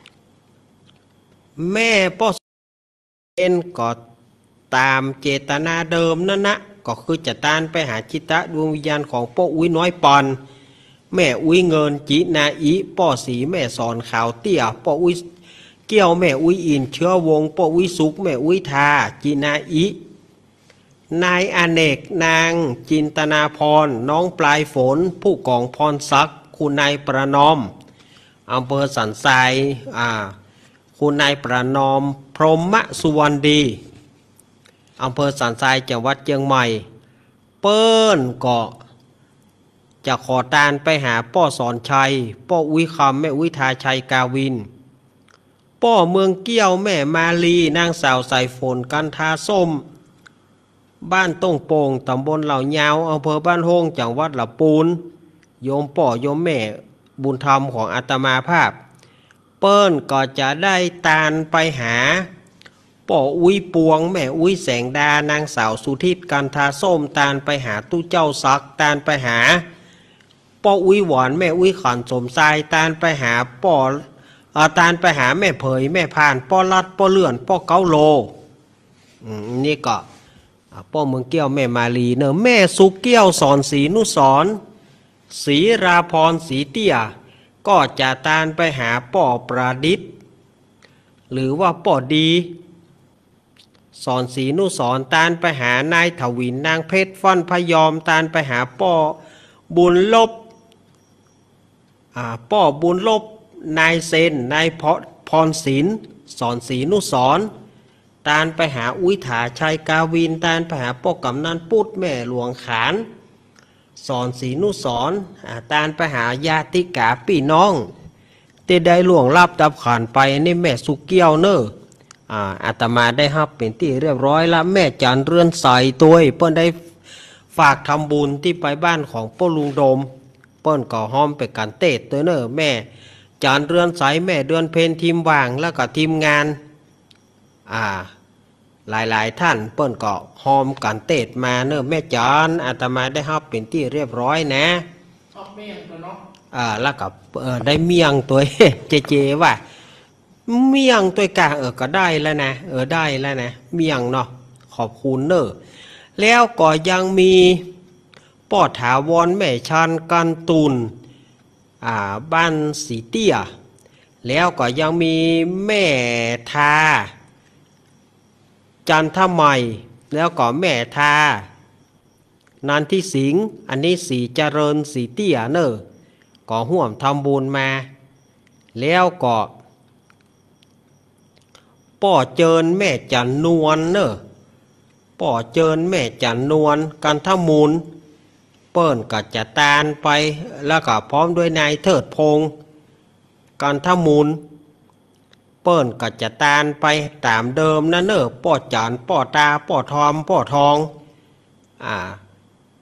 แม่พ่อเอ็นก็ตามเจตนาเดิมนั่นนะก็คือจะตานไปหาจิตะดวงวิญญาณของพ่ออุ้ยน้อยปอนแม่อุ้ยเงินจีนาอีพ่อสีแม่สอนขาวเตี้ยพ่ออุ้ยเกี่ยวแม่อุ้ยอินเชื้อวงพ่ออุ้ยสุกแม่อุ้ยทาจีนาอีนายอเนกนางจินตนาพรน้องปลายฝนผู้กองพรศักดิ์คุณนายประนอมอำเภอสันทรายอ่าคุณนายประนอมพรหมสุวรรณดีอำเภอสันทรายจังหวัดเชียงใหม่เปิ้นก็จะขอตานไปหาป้อสอนชัยป้ออุ้ยคำแม่อุ้ยทาชัยกาวินป้อเมืองเกี้ยวแม่มาลีนางสาวใส่ฝนกันทาส้มบ้านต้งโป่งตำบลเหล่ายาวอำเภอบ้านโฮงจังหวัดลำพูนโยมป้อโยมแม่บุญธรรมของอาตมาภาพเปิ้นก็จะได้ตานไปหาป่ออุ้ยปวงแม่อุ้ยแสงดานางสาวสุทิตกันทาส้มตานไปหาตู้เจ้าซักตานไปหาป่ออุ้ยหวานแม่อุ้ยขันสมทรายตานไปหาป่อตานไปหาแม่เผยแม่พานป่อลัดป่อเลื่อนป่อเกาโลอืมนี่ก็ป่อเมืองเกี้ยวแม่มาลีเนอะแม่สุกเกี้ยวสอนศรีนุสรศรีราพรศรีเตี้ยก็จะตานไปหาป่อประดิษฐ์หรือว่าป่อดีสอนศรีนุสรตานไปหานายถวินนางเพชรฟ่อนพยอมตานไปหาป่อบุญลบอ่าป่อบุญลบนายเซนนายพรศิลป์สอนศรีนุสรตานไปหาอุ้ยถาชัยกาวินตานไปหาป่อกำนันปุดแม่หลวงขานสอนศรีนุสรตานไปหาญาติกาพี่น้องเตได้หลวงรับดับขันไปนี่แม่สุกเกี้ยวเนอะอ่าอาตมาได้รับเป็นที่เรียบร้อยแล้วแม่จันเรือนใสตัวเปิ้นได้ฝากทำบุญที่ไปบ้านของป้าลุงโดมเปิ้นก่อห้อมไปกันเตะตัวเนอะแม่จันเรือนใสแม่เดือนเพนทีมว่างแล้วก็ทีมงานอ่าหลายๆท่านเปิ้นก็หอมกันเตะมาเนอะแม่จันอาตมาได้รับเป็นที่เรียบร้อยนะชอบเมี่ยงตัวเนาะอ่าแล้วก็เออได้เมียงตัวเจเจว่าเมียงตัวกลางเออก็ได้แล้วนะเออได้แล้วนะเมียงเนาะขอบคุณเนอะแล้วก็ยังมีป่อถาวรแม่ชันกันตุนอ่าบ้านสีเตี้ยแล้วก็ยังมีแม่ทาจันทใหม่แล้วก็แม่ทานันที่สิงอันนี้สีเจริญสีเตี้ยเนอะก็ห่วมทำบุญมาแล้วก็ป่อเจิญแม่จันนวลเนอะป่อเจิญแม่จันนวลกันทมูลเปิ้นก็จะตานไปแล้วก็พร้อมด้วยนายเทิดพงศ์กันทมูลเปิ้นก็จะตานไปตามเดิมนะเนอะป่อจันป่อตาป่อทอมป่อทองอ่า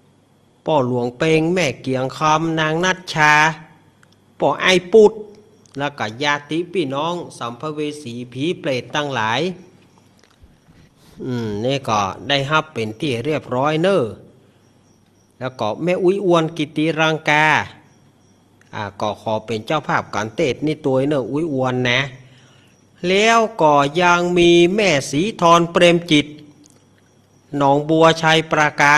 ป่อหลวงเปงแม่เกียงคำนางนัชชาป่อไอปุดแล้วก็ญาติพี่น้องสัมภเวสีผีเปรตตั้งหลายอืมนี่ก็ได้ฮับเป็นที่เรียบร้อยเนอะแล้วก็แม่อุ้ยอวนกิติรังกาอ่าก็ขอเป็นเจ้าภาพการเทศนี่ตัวเนอะอุ้ยอวนนะแล้วก็ยังมีแม่สีทรเปรมจิตหนองบัวชัยปราการ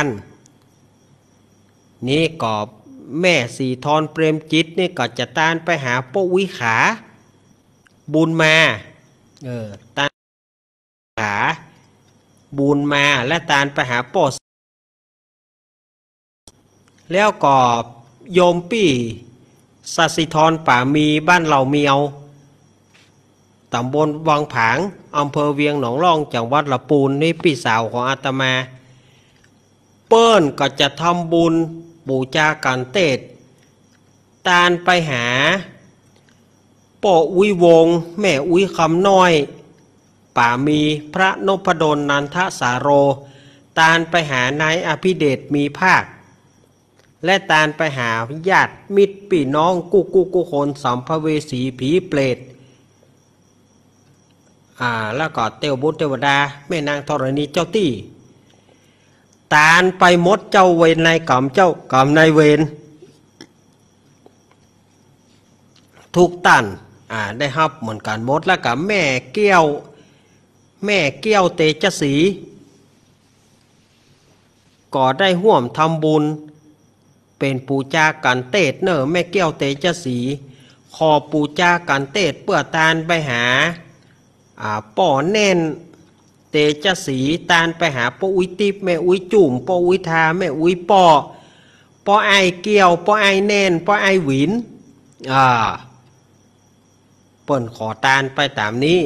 นี่ก็แม่สีทรเปรมจิตนี่ก็จะตานไปหาป้าวิขาบุญมาเออตานขาบุญมาและตานไปหาป้าแล้วก็โยมปี้สัสิธรป่ามีบ้านเหล่าเมียวตำบลวังผางอำเภอเวียงหนองร่องจังหวัดลำพูนนี่พี่สาวของอาตมาเปิ้นก็จะทำบุญบูชาการเทศตานไปหาป่ออุ้ยวงแม่อุ้ยคำน้อยป่ามีพระนพดลนันทสาโรตานไปหานายอภิเดชมีภาคและตานไปหาญาติมิตรพี่น้องกุกุกุคนสัมภเวสีผีเปรตอ่าแล้วก็เทวบุตรเทวดาแม่นางธรณีเจ้าตี้ตานไปมดเจ้าเวรนายกรรมเจ้ากรรมนายเวรทุกตันอ่าได้ฮับเหมือนกันมดแล้วกับแม่เกี้ยวแม่เกี้ยวเตจศรีก็ได้ห่วมทำบุญเป็นปูจากันเตศเนอแม่เกี้ยวเตจศรีขอปูจากันเตศเพื่อตานไปหาอ่าป่อแน่นเตจศรีตานไปหาป้าอุ้ยติบแม่อุ้ยจุ่มป้าอุ้ยทาแม่อุ้ยป่อป้อไอเกี้ยวป้อไอแน่นป้อไอหวินอ่าเปิ่นขอตานไปตามนี้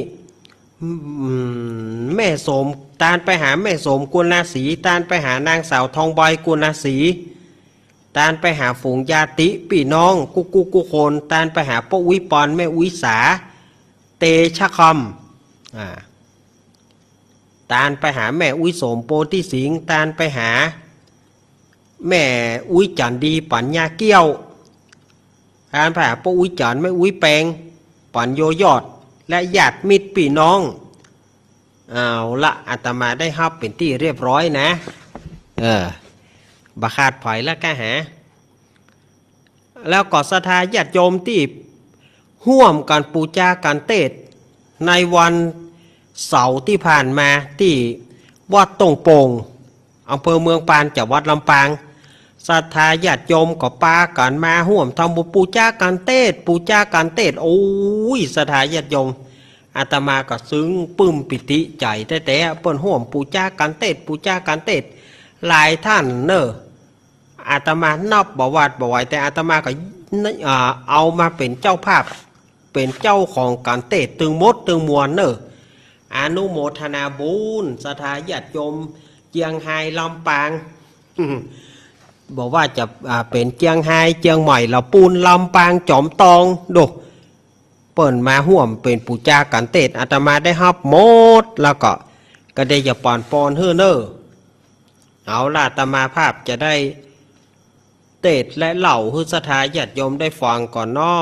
แม่สมตานไปหาแม่สมกุณาศรีตานไปหานางสาวทองใบกุณาศรีตานไปหาฝูงญาติพี่น้องกุกุกุคนตานไปหาป้าอุ้ยปอนแม่อุ้ยสาเตชะคำอ่าตานไปหาแม่อุ้ยสมโพธิสิงห์ตานไปหาแม่อุ้ยจันดีปัญญาเกี้ยวตานไปหาป้าอุ้ยจันแม่อุ้ยแปงปัญโยยอดและญาติมิตรพี่น้องเอาละอาตมาได้ฮับเป็นที่เรียบร้อยนะเออบาขาดไผ่แล้วก็หาแล้วก็ศรัทธาญาติโยมที่ห่วมกันปูจาการเทศในวันเสาร์ที่ผ่านมาที่วัดตงโป่งอำเภอเมืองปานจังหวัดลำปางศรัทธาญาติโยมก็ปากันมาห่วมทำบุญปูจาการเทศปูจาการเทศโอ้ยศรัทธาญาติโยมอาตมาก็ซึ้งปึ้มปิติใจแต่แต่เปิ้นห่วมปูจาการเทศปูจาการเทศหลายท่านเนอะอาตมานับบ่วาดบ่ไหวแต่อาตมาก็เอามาเป็นเจ้าภาพเป็นเจ้าของการเทศตึงมดตึงมวลเนอะอนุโมทนาบุญศรัทธาญาติโยมเจียงไฮ้ลำปางบอกว่าจะเป็นเจียงไฮ้เจียงใหม่ลำปูนลำปางจอมตองดูเปิ่นมาห่วมเป็นปูจากันเทศอาตมาได้ฮับหมดแล้วก็ก็ได้จะปอนปอนเฮ้อเนอเอาล่ะอาตมาภาพจะได้เทศและเล่าให้ศรัทธาญาติโยมได้ฟังก่อนน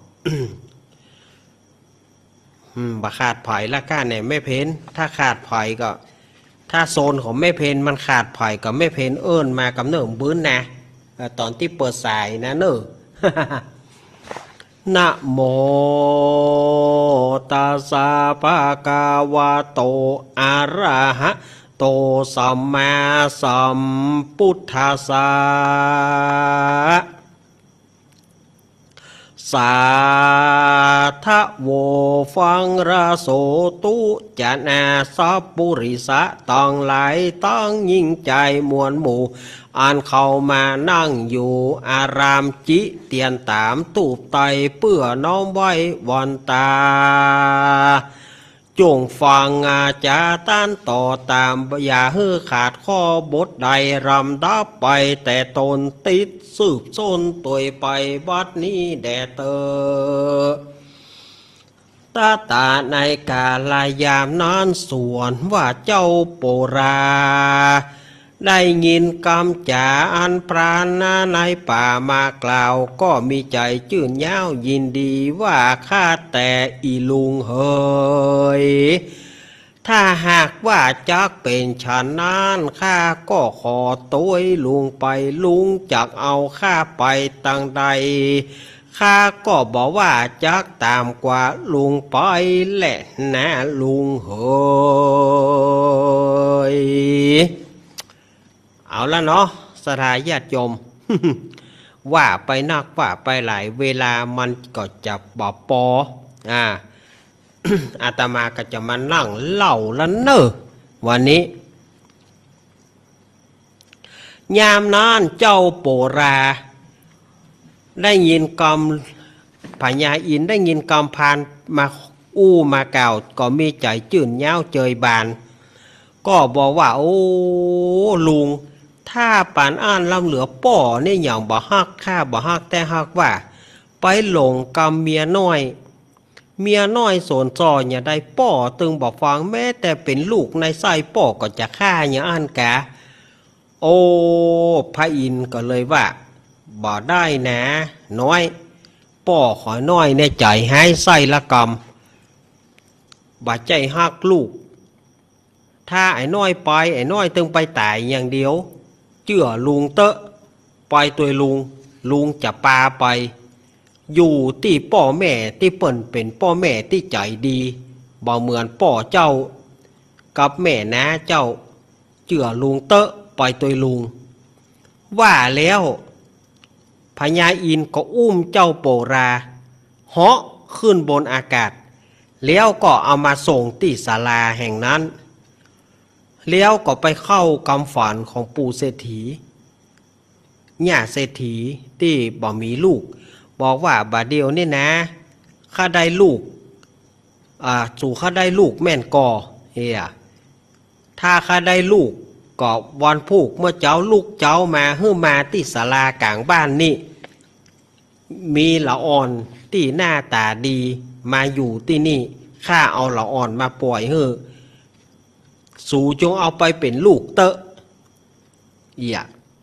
อบาขาดไผ่ละก้าเนี่ยไม่เพ้นถ้าขาดไผ่ก็ถ้าโซนของไม่เพ้นมันขาดไผ่กับไม่เพ้นเอิ้นมากับเนิ่มบื้นนะตอนที่เปิดสายนะเนอ นะโมตัสสะภะคะวะโตอะระหะโตสัมมาสัมพุทธัสสะสาธโวฟังราโสตุจนาสัพปุริสะต้องไหลต้องยิ่งใจมวลหมู่อันเข้ามานั่งอยู่อารามจิเตียนตามตูบไตเปื่อน้อมไว้วันตาจงฟังอาจาต้านต่อตามอย่าเฮือขาดข้อบทใดรำดับไปแต่ตนติดสืบส้นตัวไปบัดนี้แด่เตอตาตาในกาลายามนั้นส่วนว่าเจ้าโปราได้ยินคำจาอันพรานนาในป่ามากล่าวก็มีใจจื่นย้าวยินดีว่าข้าแต่อีลุงเฮยถ้าหากว่าจักเป็นฉันนั้นข้าก็ขอตัวลุงไปลุงจักเอาข้าไปตั้งใดข้าก็บอกว่าจักตามกว่าลุงไปแหละนะลุงเฮยเอาละเนาะสถาญาติโยม ว่าไปนักว่าไปหลายเวลามันก็จะบอปออ่า อาตมาก็จะมานั่งเล่าละเนอวันนี้ยามนั้นเจ้าโปราได้ยินกำพญาอินได้ยินกำพานมาอู้มาเก่าก็มีใจจื่นเย้าเจยบานก็บอกว่าโอ้ลุงถ้าปานอ่านลำเหลือป่อนี่อย่างบ่ฮักข้าบ่ฮักแต่ฮักว่าไปหลงกำเมียน้อยเมียน้อยโสนจออย่าได้ป่อตึงบอกฟังแม้แต่เป็นลูกในไส้ป่อก็จะฆ่าอย่าอ่านกะโอ้พระอินทร์ก็เลยว่าบ่ได้นะน้อยป่อขอน้อยในใจให้ไส้ละกำบ่ใจฮักลูกถ้าไอ้น้อยไปไอ้น้อยตึงไปตายอย่างเดียวเจื่อลุงเตอะไปตัวลุงลุงจะปาไปอยู่ที่ป่อแม่ที่เปิ่นเป็นป่อแม่ที่ใจดีบ่เหมือนป่อเจ้ากับแม่นะเจ้าเจื่อลุงเตอะไปตัวลุงว่าแล้วพญาอินทร์ก็อุ้มเจ้าโปราเหาะขึ้นบนอากาศแล้วก็เอามาส่งที่ศาลาแห่งนั้นแล้วก็ไปเข้ากำฝันของปู่เศรษฐีย่าเศรษฐีที่บ่มีลูกบอกว่าบาดเดียวนี่นะข้าได้ลูกอ่าสู่ข้าได้ลูกแม่นก่อเฮียถ้าข้าได้ลูกก็วันพูกเมื่อเจ้าลูกเจ้ามาฮื้อมาที่ศาลากลางบ้านนี่มีละอ่อนที่หน้าตาดีมาอยู่ที่นี่ข้าเอาละอ่อนมาปล่อยเฮ้อสู่จงเอาไปเป็นลูกเตอะเอีย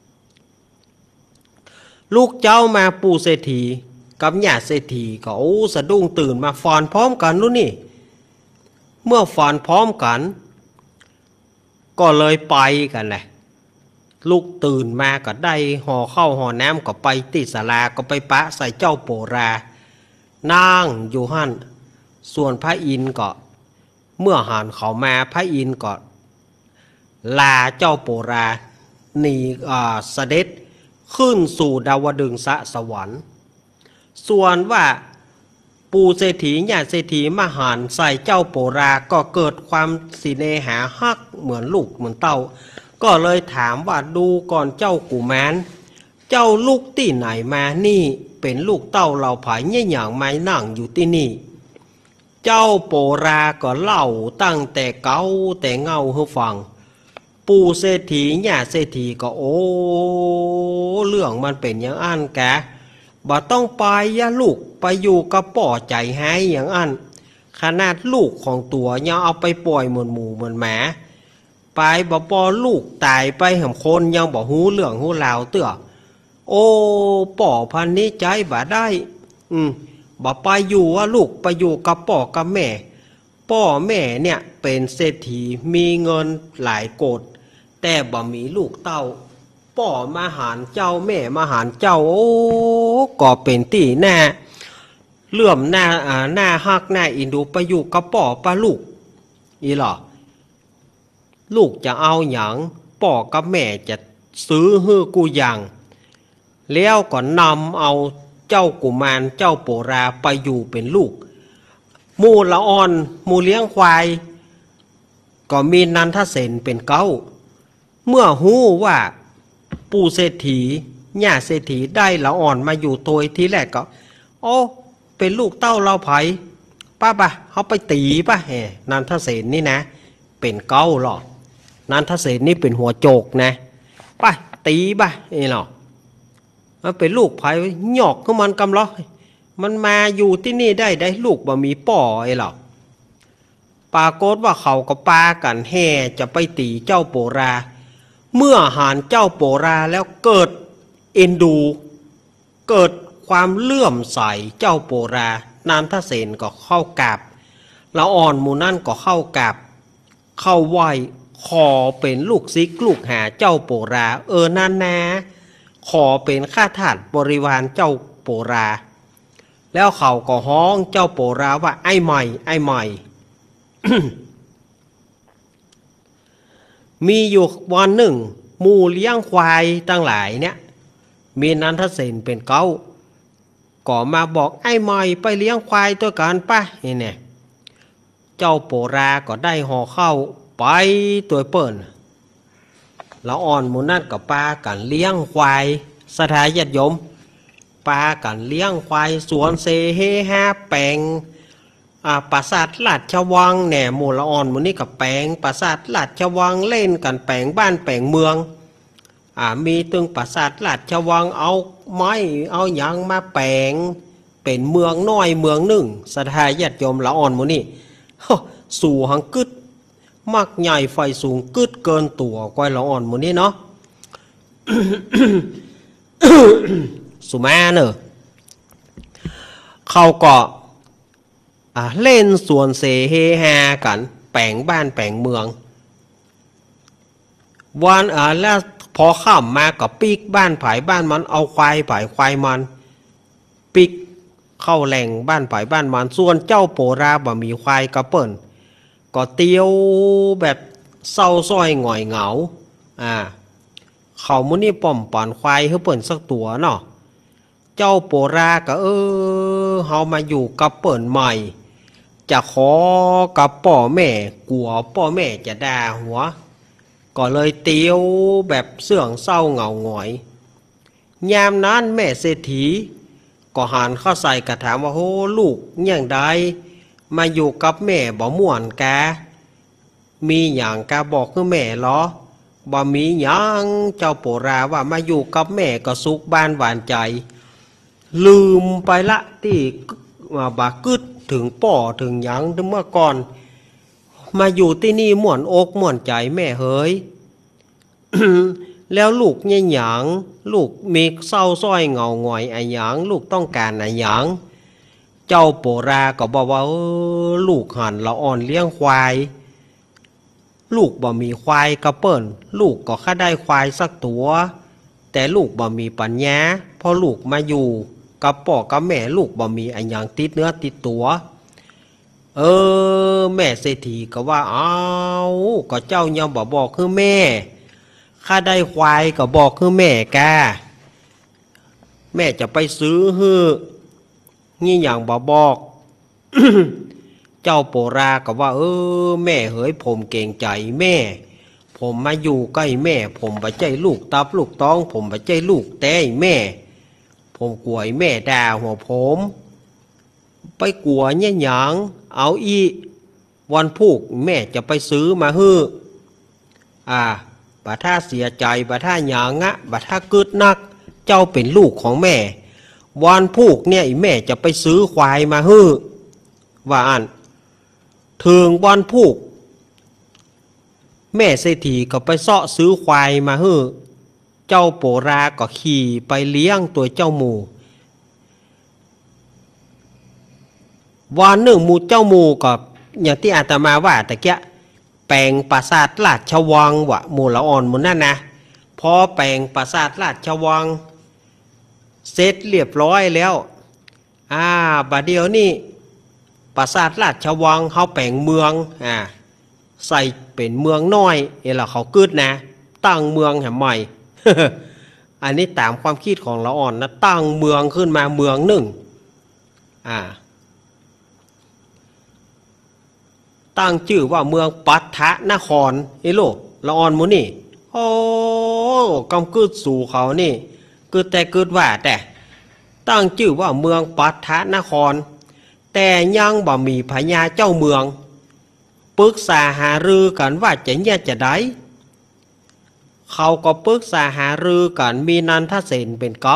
ลูกเจ้ามาปู่เศรษฐีกับญาติเศรษฐีก็โอ้สะดุ้งตื่นมาฟอนพร้อมกันนู่นนี่เมื่อฟอนพร้อมกันก็เลยไปกันแหละลูกตื่นมาก็ได้ห่อข้าวห่อน้ำก็ไปติศาลาก็ไปปะใส่เจ้าโปรานั่งอยู่หั่นส่วนพระอินทร์ก็เมื่อหันเขามาพระอินทร์ก็ลาเจ้าโปราหนีเสด็จขึ้นสู่ดาวดึงสสวรรค์ส่วนว่าปู่เศรษฐีญาติเศรษฐีมหานใส่เจ้าโปราก็เกิดความสิเนหาฮักเหมือนลูกเหมือนเต้าก็เลยถามว่าดูก่อนเจ้ากุมารเจ้าลูกที่ไหนมานี่เป็นลูกเต้าเราผายเนี่ยอย่างไม้นั่งอยู่ที่นี่เจ้าโปราก็เล่าตั้งแต่เก่าแต่เงาให้ฟังปู่เศรษฐีญาติเศรษฐีก็โอ้เรื่องมันเป็นอย่างอันแกบ่ต้องไปยะลูกไปอยู่กับป่อใจให้อย่างอันขนาดลูกของตัวยังเอาไปปล่อยเหมือนหมูเหมือนหมาไปบ่ปอลูกตายไปหำคนยังบ่หูเรื่องหูราวเตื้อโอ้ป่อพันนี้ใจบ่ได้อืมบ่ไปอยู่ว่าลูกไปอยู่กับป่อกับแม่ป่อแม่เนี่ยเป็นเศรษฐีมีเงินหลายโกฏแต่บ่มีลูกเต้าป่อมาหารเจ้าแม่มาหารเจ้าโอ้ก็เป็นตีหน้าเลื่อมหน้าอ่าหน้าฮักหน้าอินดูไปอยู่กับป่อปะลูกอีหรอลูกจะเอาอย่างป่อกับแม่จะซื้อฮื้อกูอย่างแล้วก็นำเอาเจ้ากุมารเจ้าโปราไปอยู่เป็นลูกมูละอ่อนมูเลี้ยงควายก็มีนันทเสนเป็นเก้าเมื่อหู้ว่าปู่เศรษฐีญาติเศรษฐีได้ละอ่อนมาอยู่ตัวทีแรกก็โอ้เป็นลูกเต้าเราไผ่ป้าปะเขาไปตีป่ะแหนันทเสนนี่นะเป็นเก้าหรอนันทเสนนี่เป็นหัวโจกนะไปตีป่ะไอ้หรอมันเป็นลูกไผ่หยอกของมันกำล้อมันมาอยู่ที่นี่ได้ได้ลูกบ่มีป่อไอ้หรอปรากฏว่าเขาก็ปากันแห่จะไปตีเจ้าโปราเมื่อหานเจ้าโปราแล้วเกิดเอ็นดูเกิดความเลื่อมใสเจ้าโปรานามทเสนก็เข้ากราบละอ่อนหมู่นั่นก็เข้ากราบเข้าไหวขอเป็นลูกซิกลูกหาเจ้าโปราเออนั่นนะขอเป็นข้าทาสบริวารเจ้าโปราแล้วเขาก็ฮ้องเจ้าโปราว่าไอ้ใหม่ไอ้ใหม่ มีอยู่วันหนึ่งหมู่เลี้ยงควายตั้งหลายเนี่ยมีนันทเสนเป็นเก้าก็มาบอกไอ้ใหม่ไปเลี้ยงควายตัวกันป่ะนี่เนี่ยเจ้าโปราก็ได้ห่อเข้าไปตัวเปิ่นแล้วอ่อนหมูนั่นกับปลากันเลี้ยงควายสถาญาติโยมปลากันเลี้ยงควายสวนเซเฮฮาแปลงอ่าปราสาทลาดชวังแหน่หมู่ละอ่อนหมูนี่กับแปลงปราสาทลาดชวังเล่นกันแปลงบ้านแปลงเมืองอ่ามีตึงปราสาทลาดชวังเอาไม้เอาหยังมาแปลงเป็นเมืองน้อยเมืองหนึ่งสถาญาติโยมละอ่อนหมูนี่สู่หังกึดมักใหญ่ไฟสูงกึดเกินตัวก้อยละอ่อนหมูนี่เนาะ สุมาเนอะเขาก็อ่าเล่นสวนเสเฮฮากันแปลงบ้านแปลงเมืองวันอ่าแล้วพอข้ามมากับปีกบ้านผายบ้านมันเอาควายผายควายมันปีกเข้าแหล่งบ้านผายบ้านมันส่วนเจ้าโปราบ่มีควายกระเปิ่นก็เตียวแบบเศร้าส้อยหงอยเหงาอ่าเขามุนี่ป่อมป่อนควายเพื่อเปิ่นสักตัวเนาะเจ้าโปราก็เออเฮามาอยู่กับเปิ่นใหม่จะขอกับป่อแม่กลัวป่อแม่จะด่าหัวก็เลยเตียวแบบเสื่องเศร้าเหงาหงอยยามนั้นแม่เศรษฐีก็หันเข้าใส่กระถามว่าโหลูกอย่างใดมาอยู่กับแม่บ่ม่วนแกมีอย่างกาบอกคือแม่เหรอบ่มีหยังเจ้าโปราว่ามาอยู่กับแม่ก็สุขบ้านหวานใจลืมไปละที่ว่าบากึดถึงป่อถึงหยังเมื่อก่อนมาอยู่ที่นี่ม่วนอกม่วนใจแม่เฮย แล้วลูกเนี่ยหยังลูกมีเศร้าส้อยเหงาหงอยไอ้หยังลูกต้องการไอ้หยังเจ้าโปราก็บอกว่าลูกหันละอ่อนเลี้ยงควายลูกบ่มีควายกระเปิ้นลูกก็แค่ได้ควายสักตัวแต่ลูกบ่มีปัญญาพอลูกมาอยู่กับพ่อกับแม่ลูกบ่มีไอ้หยังติดเนื้อติดตัวเออแม่เศรษฐีก็ว่าอ้าวก็เจ้ายังบ่บอกคือแม่ข้าได้ควายก็บอกคือแม่กาแม่จะไปซื้อฮื้อนี่อย่างบ่บอก เจ้าโปราก็ว่าเออแม่เฮ้ยผมเก่งใจแม่ผมมาอยู่ใกล้แม่ผมไปใจลูกตับลูกต้องผมไปใจลูกแต่แม่ผมกลัวแม่ด่าหัวผมไปกลัวเนี่ยหยังเอาอีวันพุกแม่จะไปซื้อมาฮื้ออ่าบัดถ้าเสียใจบัดถ้าหยางะบัดถ้ากึดนักเจ้าเป็นลูกของแม่วันพุกเนี่ยแม่จะไปซื้อควายมาฮื้อว่าอันถึงวันพุกแม่เศรษฐีก็ไปเสาะซื้อควายมาฮื้อเจ้าโปราก็ขี่ไปเลี้ยงตัวเจ้าหมูวันหนึ่งหมูเจ้าหมูก็อย่างที่อาตมาว่าแต่เกี้ยแปลงปราสาทลาดชวังวะหมูละอ่อนหมูนั่นนะพอแปลงปราสาทลาดชวังเสร็จเรียบร้อยแล้วอ่าบัดเดียวนี่ปราสาทลาดชวังเขาแปลงเมืองอ่าใส่เป็นเมืองน้อยเอล่ะเขากึดนะตั้งเมืองแห่งใหม่ อันนี้ตามความคิดของละอ่อนนะตั้งเมืองขึ้นมาเมืองหนึ่งอ่าตั้งชื่อว่าเมืองปัทะนครเอโลละอ่อนมุนี่โอ้กำกึดสู่เขานี่กึดแต่กึดว่าแต่ตั้งชื่อว่าเมืองปัทะนครแต่ยังบ่มีพญาเจ้าเมืองปรึกษาหารือกันว่าจะเนี่ยจะได้เขาก็ปรึกษาหารือกันมีนันทเสนเป็นเก้า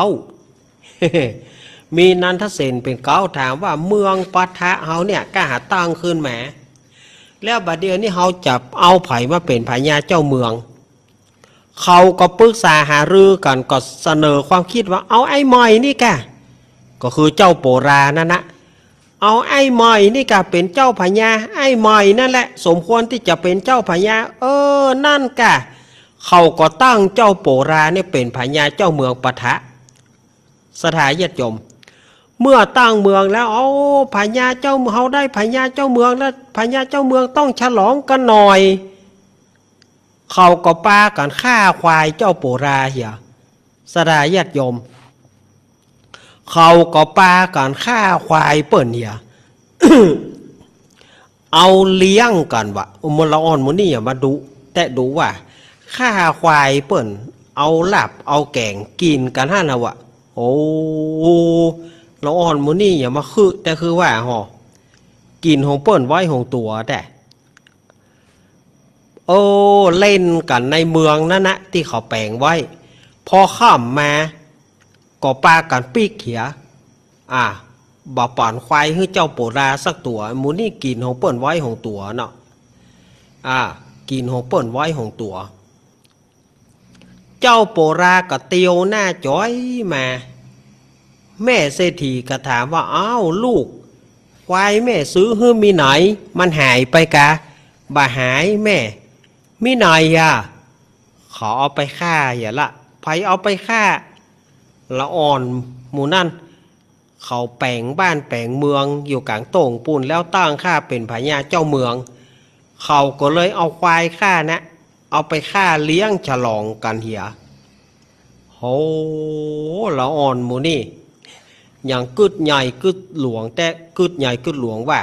มีนันทเสนเป็นเก้าถามว่าเมืองปัทะเฮาเนี่ยกล้าหาตั้งขึ้นแหมแล้วบัดเดี๋ยวนี้เฮาจับเอาไผมาเป็นพญาเจ้าเมืองเขาก็ปรึกษาหารือกันก็เสนอความคิดว่าเอาไอ้หมอยนี่กะก็คือเจ้าโปรานั่นนะเอาไอ้หมอยนี่กะเป็นเจ้าพญาไอ้หมอยนั่นแหละสมควรที่จะเป็นเจ้าพญาเออนั่นกะเขาก็ตั้งเจ้าโปราเนี่ยเป็นพญาเจ้าเมืองปะทะสถาญาติโยมเมื่อตั้งเมืองแล้วเอาพญาเจ้าเขาได้พญาเจ้าเมืองแล้วพญาเจ้าเมืองต้องฉลองกันหน่อยเขาก็ปากันฆ่าควายเจ้าโปราเหียสถาญาติโยมเขาก็ปากันฆ่าควายเปิ่นเหีย เอาเลี้ยงกันวะมลอ่อนมุนี่อย่ามาดูแต่ดูว่าฆ่าควายเปิ่นเอาหลับเอาแกงกินกันห้านะวะโอ้ละอ่อนมุนี่อย่ามาคือแต่คือว่าหอกินของเปิ่นไว้ของตัวแต่โอ้เล่นกันในเมืองนั่นนะที่เขาแปลงไว้พอข้ามมาก็ปากันปีกเขียอ่ะบ่ป่อนควายให้เจ้าโปราสักตัวมูนี่กินของเปิ่นไว้ของตัวเนาะอ่ะกินของเปิ่นไว้ของตัวเจ้าโปราก็เตียวหน้าจ้อยมาแม่เศรษฐีก็ถามว่าอ้าวลูกควายแม่ซื้อให้มีไหนมันหายไปกะบ่หายแม่มีไหนอ่ะขอเอาไปฆ่าอย่าละไผเอาไปฆ่าละอ่อนหมู่นั่นเขาแปลงบ้านแปลงเมืองอยู่กลางโต่งปูนแล้วตั้งข้าเป็นพญาเจ้าเมืองเขาก็เลยเอาควายฆ่านะเอาไปฆ่าเลี้ยงฉลองกันเหียโหละอ่อนหมู่นี่อย่างกึดใหญ่กึดหลวงแต่กึดใหญ่กึดหลวงว่า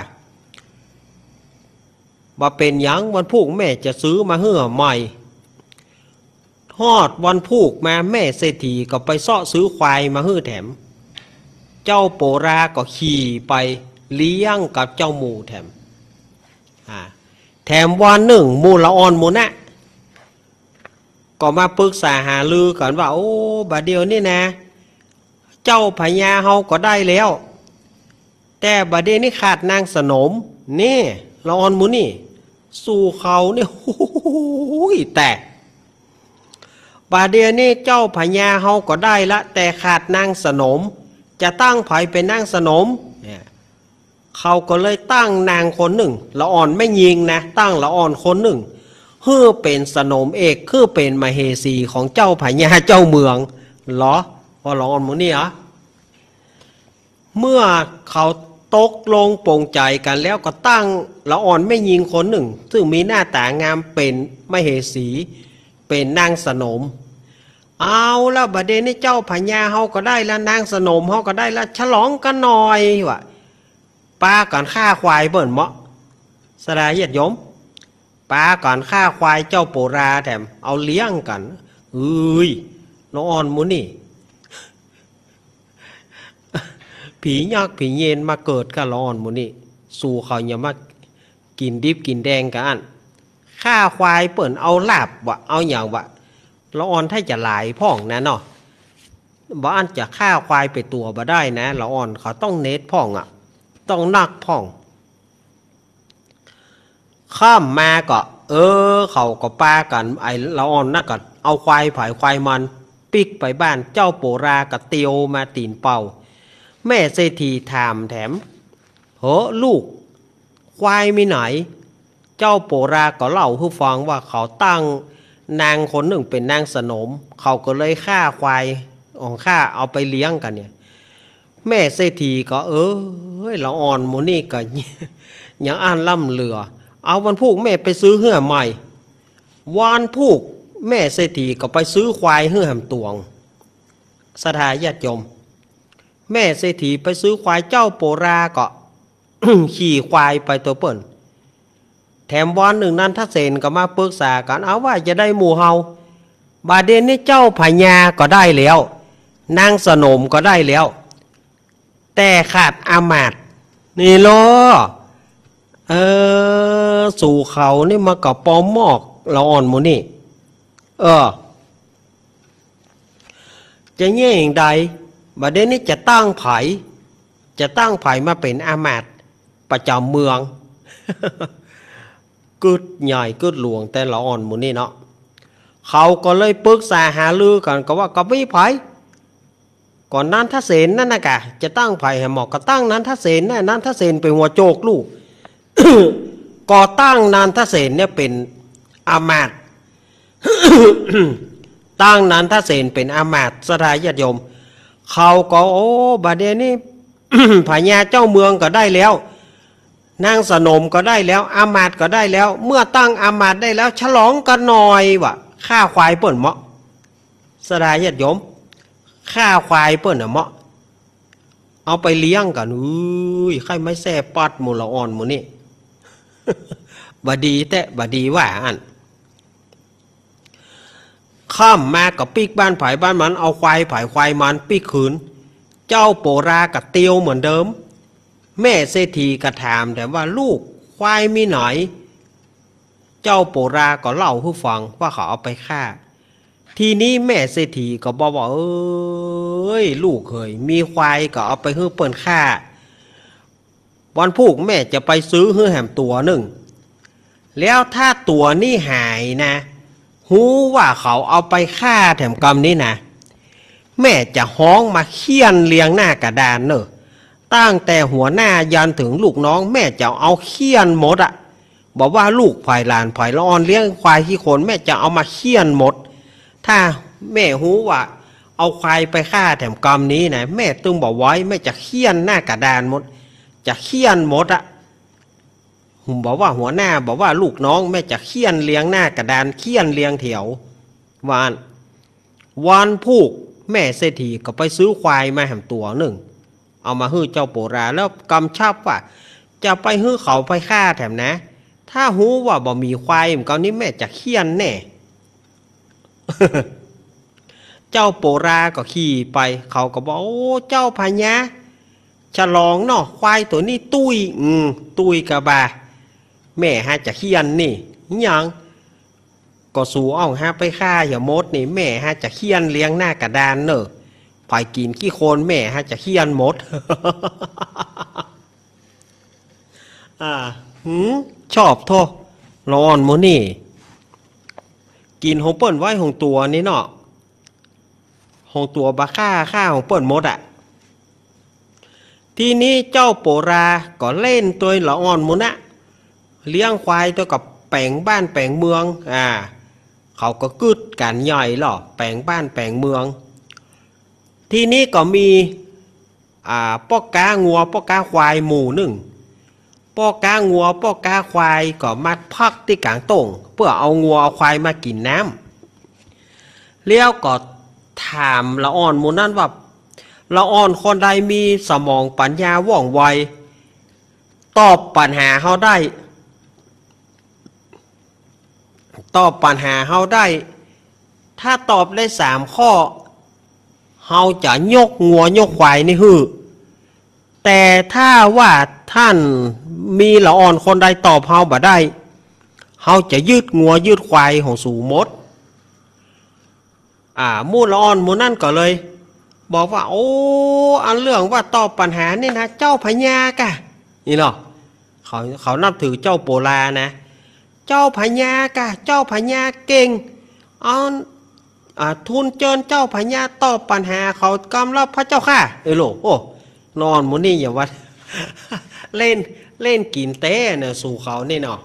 ว่าเป็นยังวันพูกแม่จะซื้อมาเหื่อใหม่ทอดวันพูกมาแม่เศรษฐีก็ไปเสาะซื้อควายมาเหื่อแถมเจ้าโปราก็ขี่ไปเลี้ยงกับเจ้าหมูแถมแถมวันหนึ่งมูละอ่อนหมูนะก็มาปรึกษาหาลือกันว่าโอ้บาเดียวนี่นะเจ้าพญาเฮาก็ได้แล้วแต่บาเดียวนี่ขาดนางสนมนี่ละอ่อนหมูนี่สู่เขาเนี่ยโอ้ยแต่บาเดียวนี่เจ้าพญาเฮาก็ได้ละแต่ขาดนางสนมจะตั้งไผเป็นนางสนมเขาก็เลยตั้งนางคนหนึ่งละอ่อนไม่ยิงนะตั้งละอ่อนคนหนึ่งเพื่อเป็นสนมเอกคือเป็นมเหสีของเจ้าพญาเจ้าเมืองเหรอพอละอ่อนหมูนี่เหรอเมื่อเขาตกลงปรงใจกันแล้วก็ตั้งละอ่อนไม่ยิงคนหนึ่งซึ่งมีหน้าตางามเป็นมเหสีเป็นนางสนมเอาแล้วบัดเดนี้เจ้าพญาเฮาก็ได้แล้วนางสนมเฮาก็ได้แล้วฉลองกันหน่อยวะปาก่อนฆ่าควายเบิ่นเหมาะสลายเหยียดยมปาก่อนฆ่าควายเจ้าโปราแถมเอาเลี้ยงกันเอ้ยน้องอ่อนมูนี่ผียากผีเย็นมาเกิดกับละอ่อนมูนี่สู่เขาอย่ามากินดิบกินแดงกันฆ่าควายเปิ่นเอาลาบวะเอาอย่างวะละอ่อนถ้าจะหลายพ่องนะเนาะบ่อันจะฆ่าควายไปตัวบ่ได้นะละอ่อนเขาต้องเน็ตพ่องอ่ะต้องนักพ่องข้ามมาก็เออเขาก็ปากันไอ้ละอ่อนนักก็เอาควายผายควายมันปิกไปบ้านเจ้าโปรากับเตียวมาตีนเป่าแม่เศรษฐีถามแถมเฮ้อลูกควายมีไหนเจ้าโปราก็เล่าให้ฟังว่าเขาตั้งนางคนหนึ่งเป็นนางสนมเขาก็เลยฆ่าควายของฆ่าเอาไปเลี้ยงกันเนี่ยแม่เศรษฐีก็เออเฮ้ยละอ่อนโมนี่ก็ยังอ่านล่ำเรือเอาวันพูกแม่ไปซื้อเหื่อใหม่วันพูกแม่เศรษฐีก็ไปซื้อควายเหื่อแหมตวงสถาญาติโยมแม่เศรษฐีไปซื้อควายเจ้าโปราก็ ขี่ควายไปตัวเปิ่นแถมวันหนึ่งนั้นถ้าเซนก็มาปรึกษากันเอาว่าจะได้หมู่เฮาบาเดนนี่เจ้าพญาก็ได้แล้วนางสนมก็ได้แล้วแต่ขาดอามาตย์นี่ล้อเออสู่เขานี่มากับปอมมอกละอ่อนหมูนี่เออจะแย่อย่างใดบาเดนนี่จะตั้งไผจะตั้งไผมาเป็นอามาตย์ประจำเมือง กึดใหญ่กึดหลวงแต่ละอ่อนหมูนี่เนาะเขาก็เลยปรึกษาหารือกันก็ว่าก็ไม่ไผก่อนนั้นถ้าเสนนั่นนะกะจะตั้งไผ่ให้หมอกก็ตั้งนั้นถ้าเสนน่ะนั้นถ้าเสนเป็นหัวโจกลูก ก่อตั้งนานทเสนเนี่ยเป็นอามาตย์ ตั้งนานทเสนเป็นอามาตย์สถาญาติโยมเขาก็โอ้บาดเดยวนี้ พญาเจ้าเมืองก็ได้แล้วนางสนมก็ได้แล้วอามาตย์ก็ได้แล้ว เมื่อตั้งอามาตย์ได้แล้ว ฉลองกันหน่อยวะฆ่าควายเปิ่นเหมาะสถาญาติโยมฆ่าควายเปิ่นเหมาะเอาไปเลี้ยงกันอุ้ยใครไม่แซ่ปัดมูละอ่อนมูนี่ บดีแต่บดีว่าอันข้ามมากับปีกบ้านไผ่บ้านมันเอาควายไผ่ควายมันปีกขืนเจ้าโปรากับเตียวเหมือนเดิมแม่เศรษฐีกระถามแต่ว่าลูกควายมีไหนเจ้าโปราก็เล่าให้ฟังว่าเขาเอาไปฆ่าทีนี้แม่เศรษฐีก็บอกว่าเอ้ยลูกเคยมีควายก็เอาไปให้เปิ่นฆ่าวันพุกแม่จะไปซื้อให้แหมตัวหนึ่งแล้วถ้าตัวนี่หายนะหูว่าเขาเอาไปฆ่าแถมกรรมนี้นะแม่จะห้องมาเคี่ยนเลี้ยงหน้ากระดานเนอะตั้งแต่หัวหน้ายันถึงลูกน้องแม่จะเอาเคี่ยนหมดอะบอกว่าลูกภายหลานภายละอ่อนเลี้ยงควายขี้โคนแม่จะเอามาเคี่ยนหมดถ้าแม่หูว่าเอาควายไปฆ่าแถมกรรมนี้นะแม่ตึงบอกไว้แม่จะเคี่ยนหน้ากระดานหมดจะเคี่ยนหมดอะผมบอกว่าหัวหน้าบอกว่าลูกน้องแม่จะเคี่ยนเลี้ยงหน้ากระดานเคี่ยนเลี้ยงแถววานวันพูกแม่เศรษฐีก็ไปซื้อควายมาแหมตัวหนึ่งเอามาฮื้อเจ้าโปราแล้วกำชับว่าจะไปฮื้อเขาไปฆ่าแถมนะถ้าหูว่าบ่มีควายมันก็นี้แม่จะเคี่ยนแน่ เจ้าโปราก็ขี่ไปเขาก็บอกโอ้เจ้าพญาฉลองเนาะควายตัวนี้ตุ้ยอืมตุ้ยกะบาแม่ฮะจะเคียนนี่ยังก็สู่อ่องฮะไปฆ่าอย่ามดนี่แม่ฮะจะเคียนเลี้ยงหน้ากระดานเนอะไปกินขี้โคลนแม่ฮะจะเคียนมด อ่าหืมชอบโทร้อนโมนี่กินของเปิ้นไว้ของตัวนี่เนาะของตัวบาฆ่าฆ่าของเปิ้นมดอ่ะทีนี้เจ้าโปราก็เล่นตัวละอ่อนมุนะเลี้ยงควายตัวกับแปลงบ้านแปลงเมืองอ่าเขาก็กึดกันใหญ่หรอแปลงบ้านแปลงเมืองทีนี้ก็มีอ่าป้อกางัวป้อกาควายหมู่หนึ่งป้อกางัวป้อกาควายก็มัดพักที่กลางตงเพื่อเอางัวเอาควายมากินน้ำแล้วก็ถามละอ่อนหมู่นั้นว่าละอ่อนคนใดมีสมองปัญญาว่องไวตอบปัญหาเขาได้ตอบปัญหาเขาได้ถ้าตอบได้สามข้อเขาจะยกงัวยกควายนี่ฮือแต่ถ้าว่าท่านมีละอ่อนคนใดตอบเขาบ่ได้เขาจะยืดงัวยืดควายของสู่มดอ่ามูละอ่อนมูนั่นก็เลยบอกว่าโอ้อันเรื่องว่าตอบปัญหานี่นะเจ้าพญากะนี่เนาะเขาเขานับถือเจ้าโปรานะเจ้าพญากะเจ้าพญาเก่งเอาอ่าทุนเจิญเจ้าพญาตอบปัญหาเขากำลับพระเจ้าค่ะเออโลโอ้นอนมูนี่อย่าวัด เล่นเล่นกินเต้เนี่ยสู่เขานี่เนาะ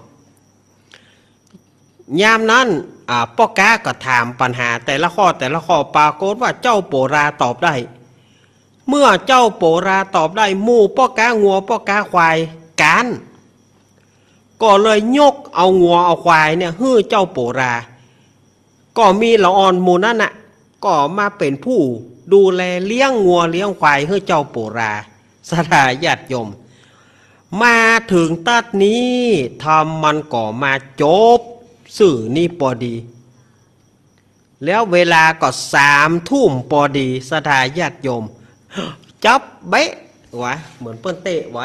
ยามนั้นอ่าป้อกาก็ถามปัญหาแต่ละข้อแต่ละข้อปรากฏว่าเจ้าโปราตอบได้เมื่อเจ้าโปราตอบได้หมู่ป้อกางัวป้อกาควายกันก็เลยยกเอางัวเอาควายเนี่ยฮื้อเจ้าโปราก็มีละอ่อนหมู่นั้นน่ะก็มาเป็นผู้ดูแลเลี้ยงงัวเลี้ยงควายฮื้อเจ้าโปราสถาญาติโยมมาถึงตัดนี้ทำมันก็มาจบสื่อนี่พอดีแล้วเวลาก็สามทุ่มพอดีสถาญาติโยมจับเบ๊ะวะเหมือนเปิ้นเตะไว้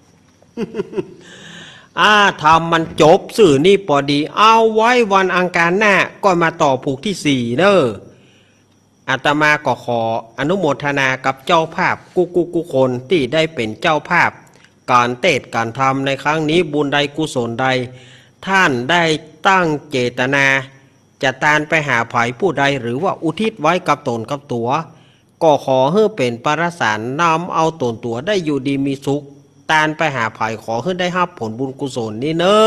อ่าทำมันจบสื่อนี่พอดีเอาไว้วันอังคารหน้าก็มาต่อผูกที่สี่เนอะอาตมาก็ขออนุโมทนากับเจ้าภาพกุกุกุคนที่ได้เป็นเจ้าภาพการเทศน์การทำในครั้งนี้บุญใดกุศลใดท่านได้ตั้งเจตนาจะตานไปหาไผผู้ใดหรือว่าอุทิศไว้กับตนกับตัวก็ขอให้เป็นปรสารนำเอาตนตัวได้อยู่ดีมีสุขตานไปหาไผขอให้ได้รับผลบุญกุศลนี่เนอ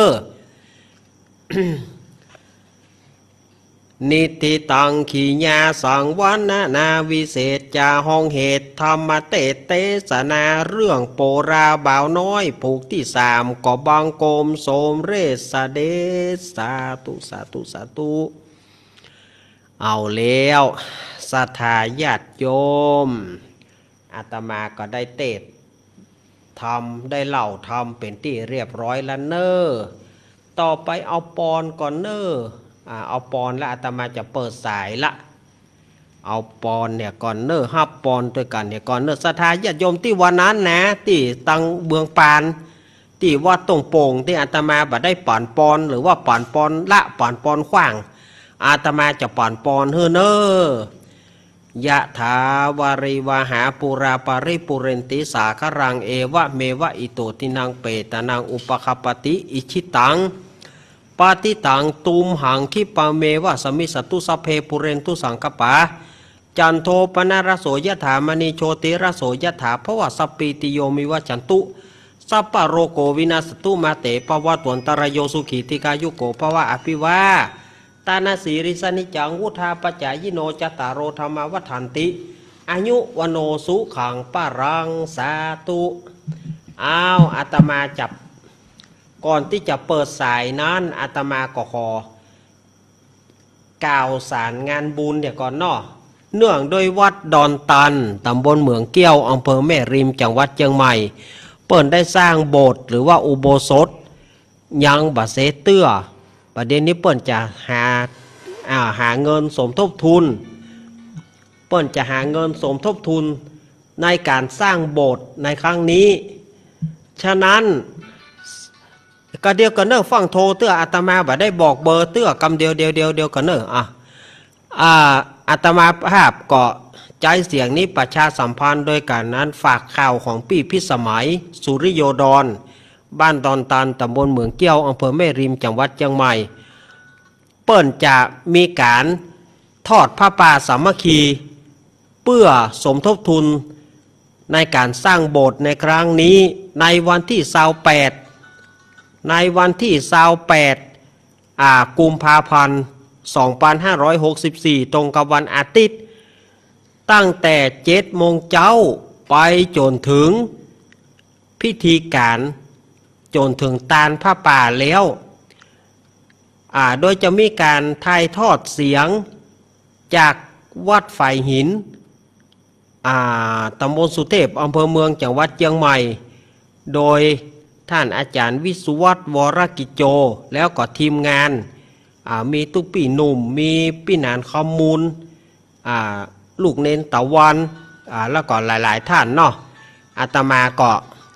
นิติตังขีญาสังวันนานาวิเศษจาห้องเหตุธรรมเตเตสนาเรื่องโปราบ่าวน้อยผูกที่สามก็บังโกมโสมเรสเดสาตุสาตุสาตุเอาแล้วศรัทธาญาติโยมอาตมาก็ได้เทศทำได้เล่าทำเป็นที่เรียบร้อยแล้วเนอต่อไปเอาปอนก่อนเนอเอาปอนแล้วอาตมาจะเปิดสายละเอาปอนเนี่ยก่อนเนอห้าปอนด้วยกันเนี่ยก่อนเนอศรัทธาญาติโยมที่วันนั้นนะที่ตังเบืองปานที่วัดตรงโป่งที่อาตมาบัดได้ป่านปอนหรือว่าป่านปอนละป่านปอนขว้างอาตมาจะป่านปอนเฮเนอยะถาวาริวาหาปุราปาริปุเรนติสาครังเอวะเมวะอิโตตินังเปตานังอุปคปติอิชิตังปาติตังตุมหังคิปะเมวะสมิสตุสเพปุเรนตุสังกปาจันโทปนารโสยถามณีโชติรโสยถาเพราะว่าสปีติโยมิวะจันตุสัปปะโรโกวินาสตุมาเตปวะตวนตรโยสุขีติกายุโกภวะอภิวาตานาสีริสนิจังวุธาปจายโนจตารโรธรรมวัฏันติอายุวโนสุขังปะรังสาตุอ้าวอาตมาจับก่อนที่จะเปิดสายนั้นอาตมาก็ขอกล่าวสารงานบุญเดี๋ยวก่อนเนาะเนื่องโดยวัดดอนตันตำบลเหมืองเกี้ยวอำเภอแม่ริมจังหวัดเชียงใหม่เปิดได้สร้างโบสถ์หรือว่าอุโบสถยังบาเซเตื้อประเด็นนี้เปิ้นจะหาอ่าหาเงินสมทบทุนเปิ้นจะหาเงินสมทบทุนในการสร้างโบสถ์ในครั้งนี้ฉะนั้นก็เดียวกันเนอฟังโทรเตื้ออาตมาบ่ได้บอกเบอร์เตื้อกำเดียวเดียวเดียวเดียวกันเนออ่ะอ่าอาตมาภาพก็ใจเสียงนี้ประชาสัมพันธ์โดยการนั้นฝากข่าวของพี่พิสมัยสุริโยดรบ้านดอนตันตำบลเหมืองเกี้ยวอำเภอแม่ริมจังหวัดเชียงใหม่เปิ้นจะมีการทอดผ้าป่าสามัคคีเพื่อสมทบทุนในการสร้างโบสถ์ในครั้งนี้ในวันที่ยี่สิบแปดในวันที่ยี่สิบแปดอ่ากุมภาพันธ์สองพันห้าร้อยหกสิบสี่ตรงกับวันอาทิตย์ตั้งแต่เจ็ดโมงเช้าไปจนถึงพิธีการจนถึงตานผ้าป่าแล้วอ่าโดยจะมีการถ่ายทอดเสียงจากวัดฝ่ายหินอ่าตำบลสุเทพอำเภอเมืองจังหวัดเชียงใหม่โดยท่านอาจารย์วิสุวัตรวรกิจโจแล้วก็ทีมงานอ่ามีตุ๊กปี่หนุ่มมีพี่นานคำมูลอ่าลูกเน้นตะวันอ่าแล้วก็หลายๆท่านเนาะอาตมาก็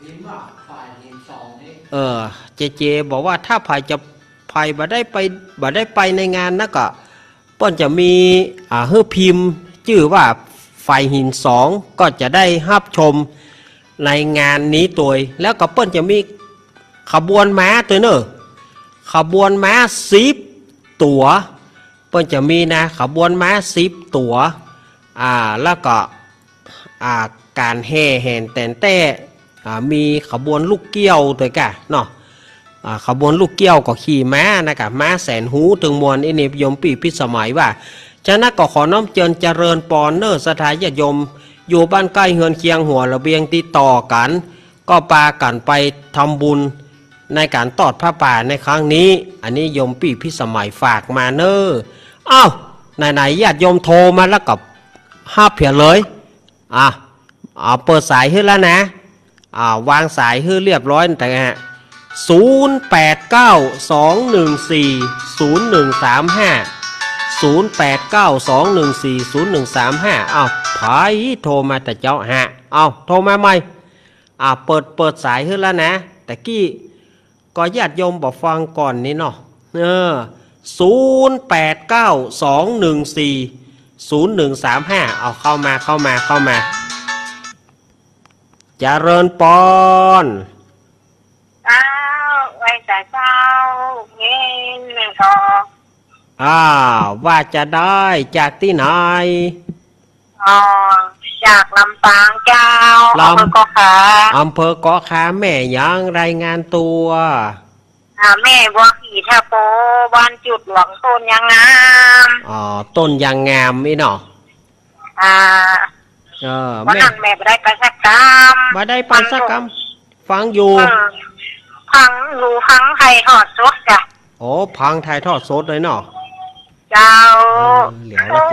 เออเจเจบอกว่าถ้าภัยจะภัยบ่ได้ไปบ่ได้ไปในงานนะก็เปิ้นจะมีอ่าเฮือพิมพ์ชื่อว่าไฟหินสองก็จะได้รับชมในงานนี้ตัวแล้วก็เปิ้นจะมีขบวนม้าตัวเนอะขบวนม้าสิบตัวเปิ้นจะมีนะขบวนม้าสิบตัวอ่าแล้วก็อ่าการแห่แห่นแต่นแต่มีขบวนลูกเกี้ยวตัวกะเนาะขบวนลูกเกี้ยวก็ขี่ม้านะครับม้าแสนหูถึงมวลอินิยมปีพิสมัยว่าฉะนั้นก็ขอน้อมเจริญเจริญปอนเนอร์สถานญาติโยมอยู่บ้านใกล้เฮือนเคียงหัวระเบียงติดต่อกันก็ปากันไปทำบุญในการตอดผ้าป่าในครั้งนี้อันนี้โยมปีพิสมัยฝากมาเนอร์อ้าวไหนๆญาติโยมโทรมาแล้วกับห้าเพียเลยอ่ะเอาเปิดสายให้แล้วนะอ่าวางสายให้เรียบร้อยแต่ฮะศูนย์แปดเก้าสองหนึ่งสี่ศูนย์หนึ่งสามห้าศูนย์แปดเก้าสองหนึ่งสี่ศูนย์หนึ่งสามห้าอ้าวไผโทรมาแต่เจ้าฮะอ้าวโทรมาไหมอ่าเปิดเปิดสายให้แล้วนะแต่กี้ก็ญาติโยมบอกฟังก่อนนี่เนาะเออศูนย์แปดเก้าสองหนึ่งสี่ศูนย์หนึ่งสามห้าเอาเข้ามาเข้ามาเข้ามาเจริญปอนอ้าวไว้แต่เจ้าเงินก็อ้าวว่าจะได้จากที่ไหนอ๋อจากลำปางเจ้าลำอำเภอเกาะขาอำเภอเกาะขาแม่ยังรายงานตัวอ่าแม่บัวขี่ท่าโปบ้านจุดหลวงต้นยางงามอ๋อต้นยางงามนี่เนาะอ่าเออวันแม่นั้นแม่ไปได้ไปสักกรรมมาได้ปันสักกรรมฟังอยู่เออพังรูพังไทยทอดสดจ้ะโอ้พังถ่ายทอดสดเลยเนาะเจ้าเออเหลียวแล้วเจ๊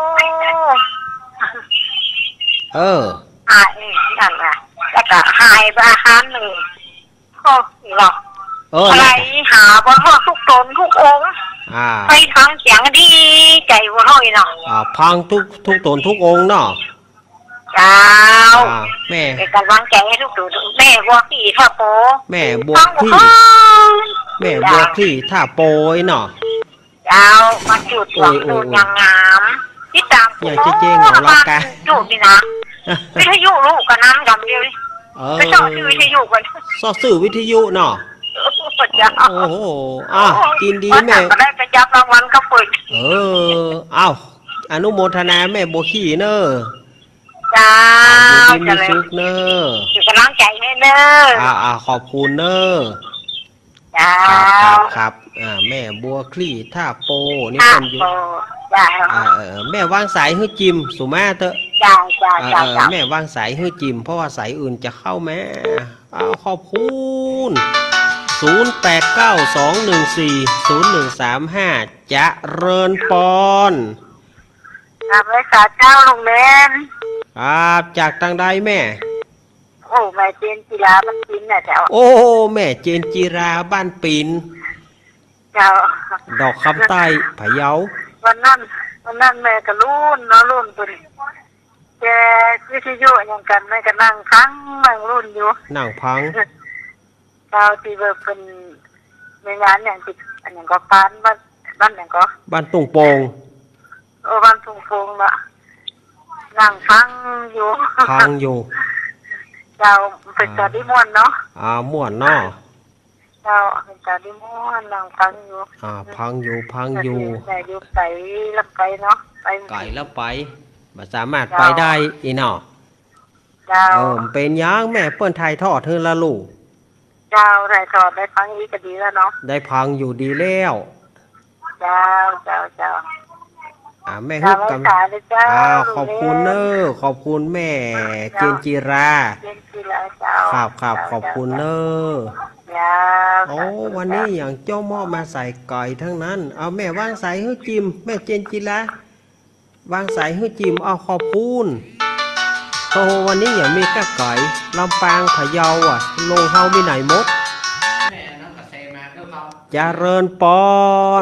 เออหายนั่นแหละแล้วก็หายไปอาหารหนึ่งโอ้ยหรอกเอออะไรหาบนห้องทุกตนทุกองค์อ่าไปทั้งเสียงดีใจบนห้องเนาะอ่าพังทุกทุกตนทุกองค์เนาะเจ้าอ่าแม่เป็นกำลังใจให้ทุกตัวแม่บัวขี่ท่าโปแม่บวฟักงที่ฟังแม่บวกที่ท่าโปยเนาะเจ้ามาจุดหวังดูนางงามที่ตามอย่าเจ๊งๆเอาละกันจุดนี่นะวิทยุลูกกับน้ำดำเดียวเออไปชอบชื่อวิทยุกันซอสื่อวิทยุเนาะเจ้าโอ้โหอ่ะกินดีแม่ก็ได้ไปจับรางวัลก็เปิดเออเอ้าอนุโมทนาแม่โบขี้เนอะเจ้ายินดีมีสุขเนอะอยู่กำลังใจให้เนอะอ่าอ่าขอบคุณเนอะเจ้าครับครับครับอ่าแม่บัวคลี่ท่าโปนี่ค่ะคนอยู่โปเจ้าอ่าเออแม่วางสายให้จิมสุมาเถอะเจ้าเจ้าเออเจ้าเออเจ้าแม่วางสายให้จิมเพราะว่าสายอื่นจะเข้าแม่เอาขอบคุณศูนย์แปดเก้าสองหนึ่งสี่ศูนย์หนึ่งสามห้าจะเริญปอนครับเลยค่ะเจ้าลุงเล่นครับจากทางใดแม่โอ้แม่เจนกีฬามันกินน่ะเจ้าโอ้แม่เจนจีราบ้านปินเจ้าดอกคำใต้พะเยาวันนั้นวันนั้นแม่ก็รุ่นเนาะรุ่นตัวนี้แกวิทยุอย่างกันแม่ก็นั่งครั้งนั่งรุ่นอยู่นั่งพังเจ้าที่เบิกเป็นในงานอย่างติดอันอย่างก็ปานบ้านบ้านอย่างก็บ้านตุงโปงเออบ้านทุงฟงละนั่งฟังอยู่พังอยู่เจ้าเป็นตาดิมวนเนาะอ่าม่วนนอเจ้าเป็นตาดิมวนนั่งฟังอยู่อ่าพังอยู่พังอยู่แต่อยู่ไกลลำไกลเนาะไปไก่แล้วไปบ่สามารถไปได้อีนอเจ้าเออเป็นหยังแม่เปิ้นไทยทอดเธอละลูกเจ้าได้ถอดได้ฟังอีกก็ดีแล้วเนาะได้พังอยู่ดีแล้วเจ้าเจ้าเจ้าอ่าแม่เจ้าฮึกไม่กันขาดเลยเจ้าอ่าขอบคุณเนอขอบคุณแม่เจนจีราเล่นกีฬาเจ้าครับครับขอบคุณเนอเจ้าโอ้วันนี้อย่างเจ้าหม้อมาใส่ไก่ทั้งนั้น เอาแม่วางสายให้จิมแม่เจนจีราวางสายให้จิมเอาขอบคุณโตวันนี้อย่างมีแค่ไก่ลำปางพะเยาอ่ะลงเฮามีไหนหมดแม่นั่งกับเซมาด้วยครับเจริญปอน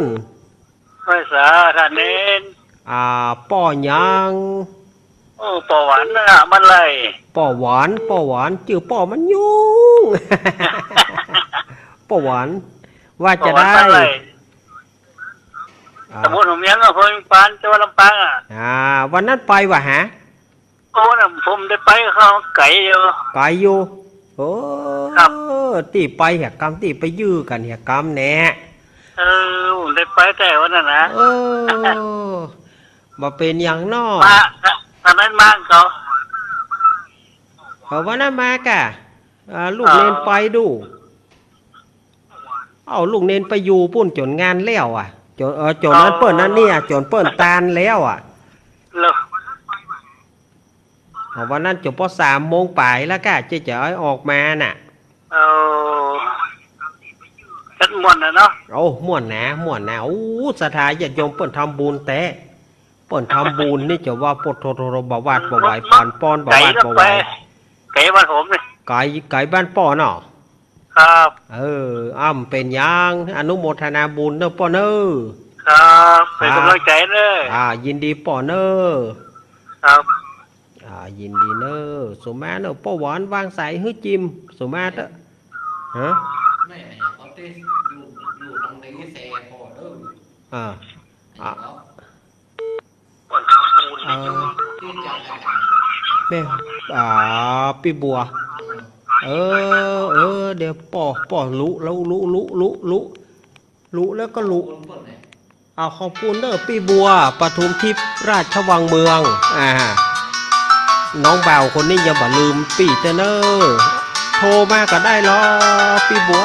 ภาษาท่านเน้นอ่าป้อยังโอ้ปอหวานนะมันไรป้อหวานป้อหวานจื่อป้อมันยุ่ง ป้อหวานว่าจะได้มันไรอ่าสมมติผมยังอ่ะผมปานจังหวัดลำปางอ่ะอ่าวันนั้นไปวะฮะโอ้น่ะผมได้ไปเขาไก่อยู่ไกลอยู่โอ้ครับตีไปเหกกรรมตีไปยื้อกันเหกกรรมแหน่เออผมได้ไปแต่วันนั้นนะเออมาเป็นอย่างนอมาตอนนั้นมาเขาเพราะว่านั้นมากะอ่าลูกอ๋อเนนไปดู เอาลูกเนนไปอยู่ปุ่นจนงานแล้วอ่ะจนเออจนนั้นเปิ้นนั้นเนี่ยจนเปิ้นตานแล้วอ่ะเลยเพราะวันนั้นจบพอสามโมงป่ายแล้วก็เจ๊จ๋อยออกมาน่ะเอาชัดมวนนะเนาะโอ้ม่วนหนาม่วนหนาโอ้สถานญาติโยมเปิ้นทำบุญแต่เปิ้นทำบุญนี่จะว่าปดโทโทโรบาวาดบาวายปานปอนบาไก่วาดก็บาไปวายไก่บ้านผมเลยไก่ไก่บ้านป้อเนาะครับเอออ้ำเป็นหยังอนุโมทนาบุญเนอะป้อเนอะครับเป็นกำลังใจเลยอ่ายินดีป้อเนอะครับอ่ายินดีเนอะสมมาเนอะป้อหวานวางสายให้จิมสมมาเถอะฮะแม่เขาเต้นอยู่อยู่ตรงนี้เซพอเด้ออ่าอ่ะคนทำบุญเออที่จะได้แม่อ่าพี่บัว เออเออเดี๋ยวป่อป่อลุแล้วลุลุลุลุลุแล้วก็ลุคนเปิดเนี่ยอเอาขอบคุณเด้อพี่บัวปทุมทิพย์ราชวังเมืองอ่าน้องบ่าวคนนี้อย่าบ่ลืมปีเตอร์เนอร์โทรมาก็ได้หรอพี่บัว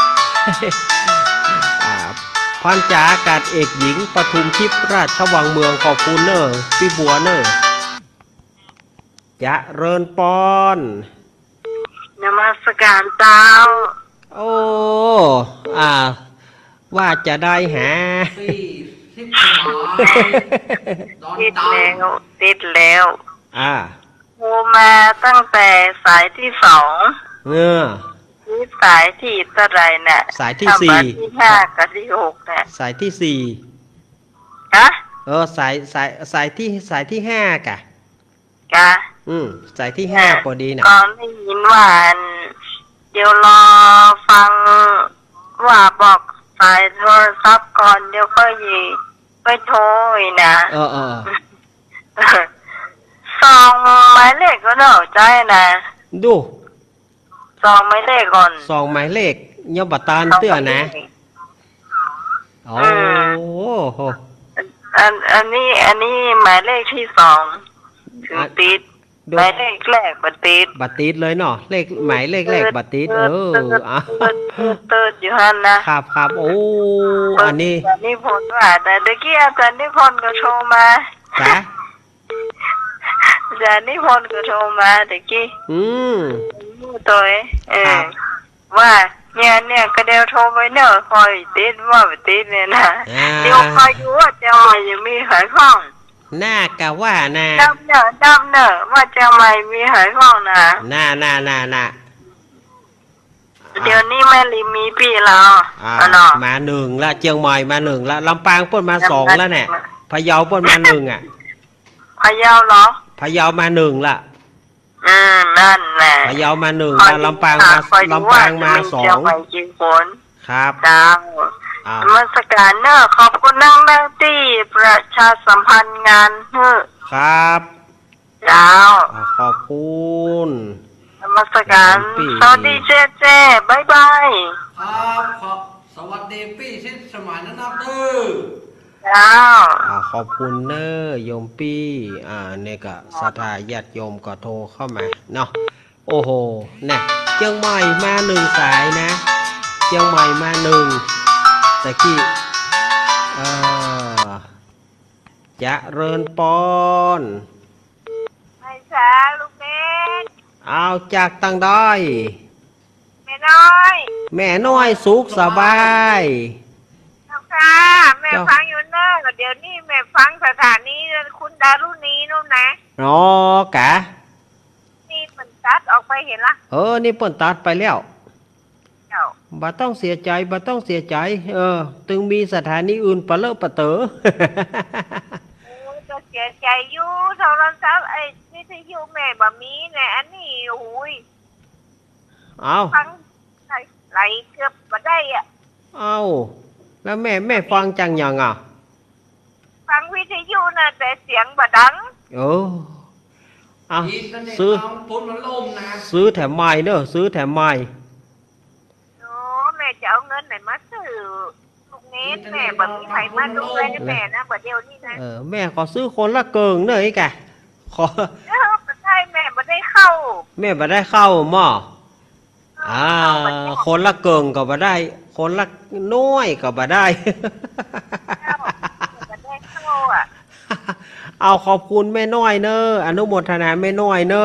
อ่าพันจ่าอากาศเอกหญิงปทุมทิพย์ราชวังเมืองขอบคุณเนอร์พี่บัวเนอร์จะเริญปอนนมัสการเจ้าโอ้อ่าว่าจะได้หาสี่สิบสมัยตอนติดตาแล้วติดแล้วอ่าโทรมาตั้งแต่สายที่สองเออนี่สายที่เท่าไรเนี่ยสายที่สี่ที่ห้ากับที่หกเนี่ยสายที่สี่ฮะเออสายสายสายที่สายที่ห้ากะกะอืมสายที่ห้าพอดีนะตอนได้ยินว่าเดี๋ยวรอฟังว่าบอกสายโทรศัพท์ก่อนเดี๋ยวค่อยไปโทรอีกนะเออเออซองหมายเลขก็เดาใจนะดูซองหมายเลขก่อนซองหมายเลขยอบัตานเตื้อนะโอ้โหอันอันนี้อันนี้หมายเลขที่สองถึงติดหมายเลขแรกบัตรติดบัตรติดเลยเนาะเลขหมายเลขแรกบัตรติดเอออ่ะเติร์ดอยู่ฮันนะครับครับโอ้อันนี้อาจารย์นิพนธ์ว่าแต่เมื่อกี้อาจารย์นิพนธ์ก็โทรมาจ้ะอาจารย์นิพนธ์ก็โทรมาเมื่อกี้อืมตัวเออว่าเนี่ยเนี่ยก็เดี๋ยวโทรไปเนอะคอยติดว่าติดเนี่ยนะเดี๋ยวคอยดูว่าจะมายังมีหายข้องหน้ากะว่านะดำเนอะดำเนอะว่าจะไม่มีหายข้องนะหน้าหน้าหน้าหน้าเดี๋ยวนี้แม่ลิมีปีแล้วมาหนึ่งละเชียงใหม่มาหนึ่งละลำปางเพิ่นมาสองแล้วเนี่ยพะเยาเพิ่นมาหนึ่งอ่ะพะเยาเหรอพะเยามาหนึ่งละอืมนั่นแหละพะเยามาหนึ่งลำปางมาลำปางมาสองครับจ้ามาสการเนอะขอบคุณนั่งนั่งที่ประชาสัมพันธ์งานเนอะครับจ้าขอบคุณมาสการสวัสดีเจเจบายบายครับขอบสวัสดีพี่ชิดสมัยนั้นนะเด้อจ้าขอบคุณเนอะโยมปี้อ่าเนี่ยก็ศรัทธาญาติโยมก็โทรเข้ามาเนาะโอ้โหเนี่ยเชียงใหม่มาหนึ่งสายนะเชียงใหม่มาหนึ่งตะกี้เอ่อจะเริญปอนไม่ช้าลูกเล็กเอาจากตังได้แม่น้อยแม่น้อยสุขสบายค่ะแม่ฟังอยู่เนอะเดี๋ยวนี้แม่ฟังสถานีคุณดารุณีนู่นนะอ๋อกะนี่เปิ่นตัดออกไปเห็นละเออนี่เปิ่นตัดไปแล้วบ่ต้องเสียใจบ่ต้องเสียใจเออถึงมีสถานีอื่นปะเลอะปะเต๋อโอ้จะเสียใจอยู่โทรศัพท์ไอ้วิทยุแม่บ่มีแน่อันนี้โอ้ยเอาฟังไหลเกือบบ่ได้อ่ะเอาแล้วแม่แม่ฟังจังยังอ่ะฟังวิทยุน่ะแต่เสียงบ่ดังเอออ่ะซื้อซื้อแถมใหม่เด้อซื้อแถมใหม่แม่จะเอาเงินไหนมาซื้อลูกเน้นแม่แบบมีใครมาดูแลแม่นะแบบเดียวนี่นะเออแม่ขอซื้อคนละเกิงเนยแกขอเออไม่ใช่แม่ไม่ได้เข้าแม่ไม่ได้เข้าหม้ออ่าคนละเกิงก็บ่ได้คนละน้อยก็บ่ได้ไม่ได้เข้าอ่ะเอาขอบคุณแม่น้อยเนออนุโมทนาแม่น้อยเนอ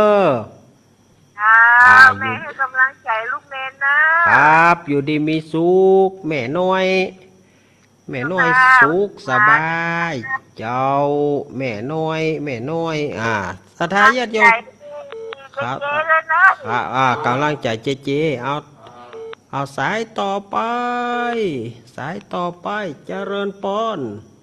แม่ให้กำลังใจลูกเนนนะครับอยู่ดีมีสุขแม่น้อยแม่น้อยสุขสบายเจ้าแม่น้อยแม่น้อยอ่าศรัทธาญาติโยมครับอ่าอ่ากำลังใจเจเจเอาเอาสายต่อไปสายต่อไปเจริญปอน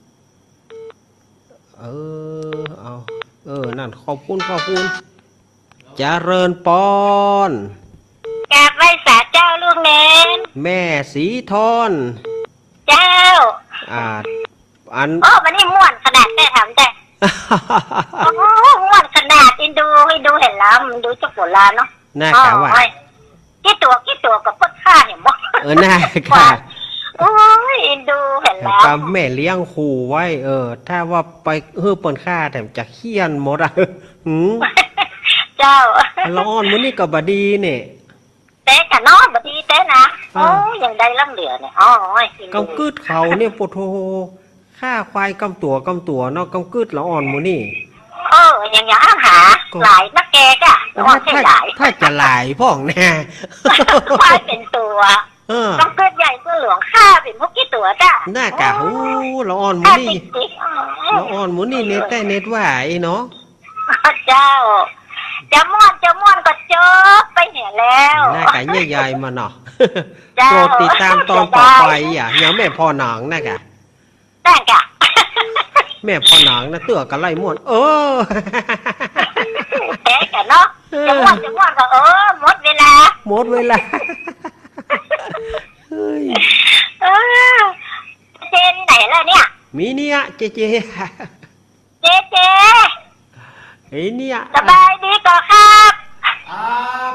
เออเอาเออนั่นขอบคุณขอบคุณเจริญปอนกราบไหว้สาเจ้าลูกเนนแม่สีทอนเจ้าอ่าอันโอ้มันนี่ม่วนขนาดแม่ถามใจโอ้ม่วนขนาดอินดูให้ดูเห็นแล้วมันดูจะโบราณเนาะน่าข่าวว่ากี่ตัวกี่ตัวกับพวกข้าเห็นบ่เออน่าค่ะโอ้ยดูเห็นแล้วกับแม่เลี้ยงขู่ไว้ เออ ถ้าว่าไปเฮ้อเปินค่าแต่จะเคียนหมดอ่ะหืมเจ้าร้อนมื้อนี้ก็บดีเนี่ยเต้กันเนาะบดีเต้นะอ่าโอ้ยยังได้ล่ำเหลือเนี่ยอ๋อกำกึดเขาเนี่ยปวดโทค่าควายกำตัวกำตัวเนาะกำกึดละอ่อนมื้อนี้เออยังยังหาหลายนักแกกะถ้าว่าใช่ถ้าหลายถ้าจะหลายพ่องแน่ควายเป็นตัวเออต้องเกิดใหญ่ตัวหลวงข้าเป็นพวกกี่ตัวจ้ะหน้ากะโอ้ละอ่อนมื้ข้าอนี้ติดติ๊กอ๋ละอ่อนมื้อนี้เน็ตได้เน็ตว่าไอ้เนาะอเจ้าจะม่วนจะม่วนก็จบไปเห็นแล้วหน้ากะใหญ่ๆมาเนาะเจ้าโปรดติดตามตอนต่อไปอ่ะยังแม่พอหนังนะกะแต่กะแม่พอหนังนะเตือกันไล่ม่วนเออเอ๊ะกันเนาะจะม่วนจะม่วนก็เออหมดเวลาหมดเวลาเฮ้ยเออเจที่ไหนล่ะเนี่ยมีเนี่ยเจเจเจเจไอ้เนี่ยสบายดีก็ครับครับ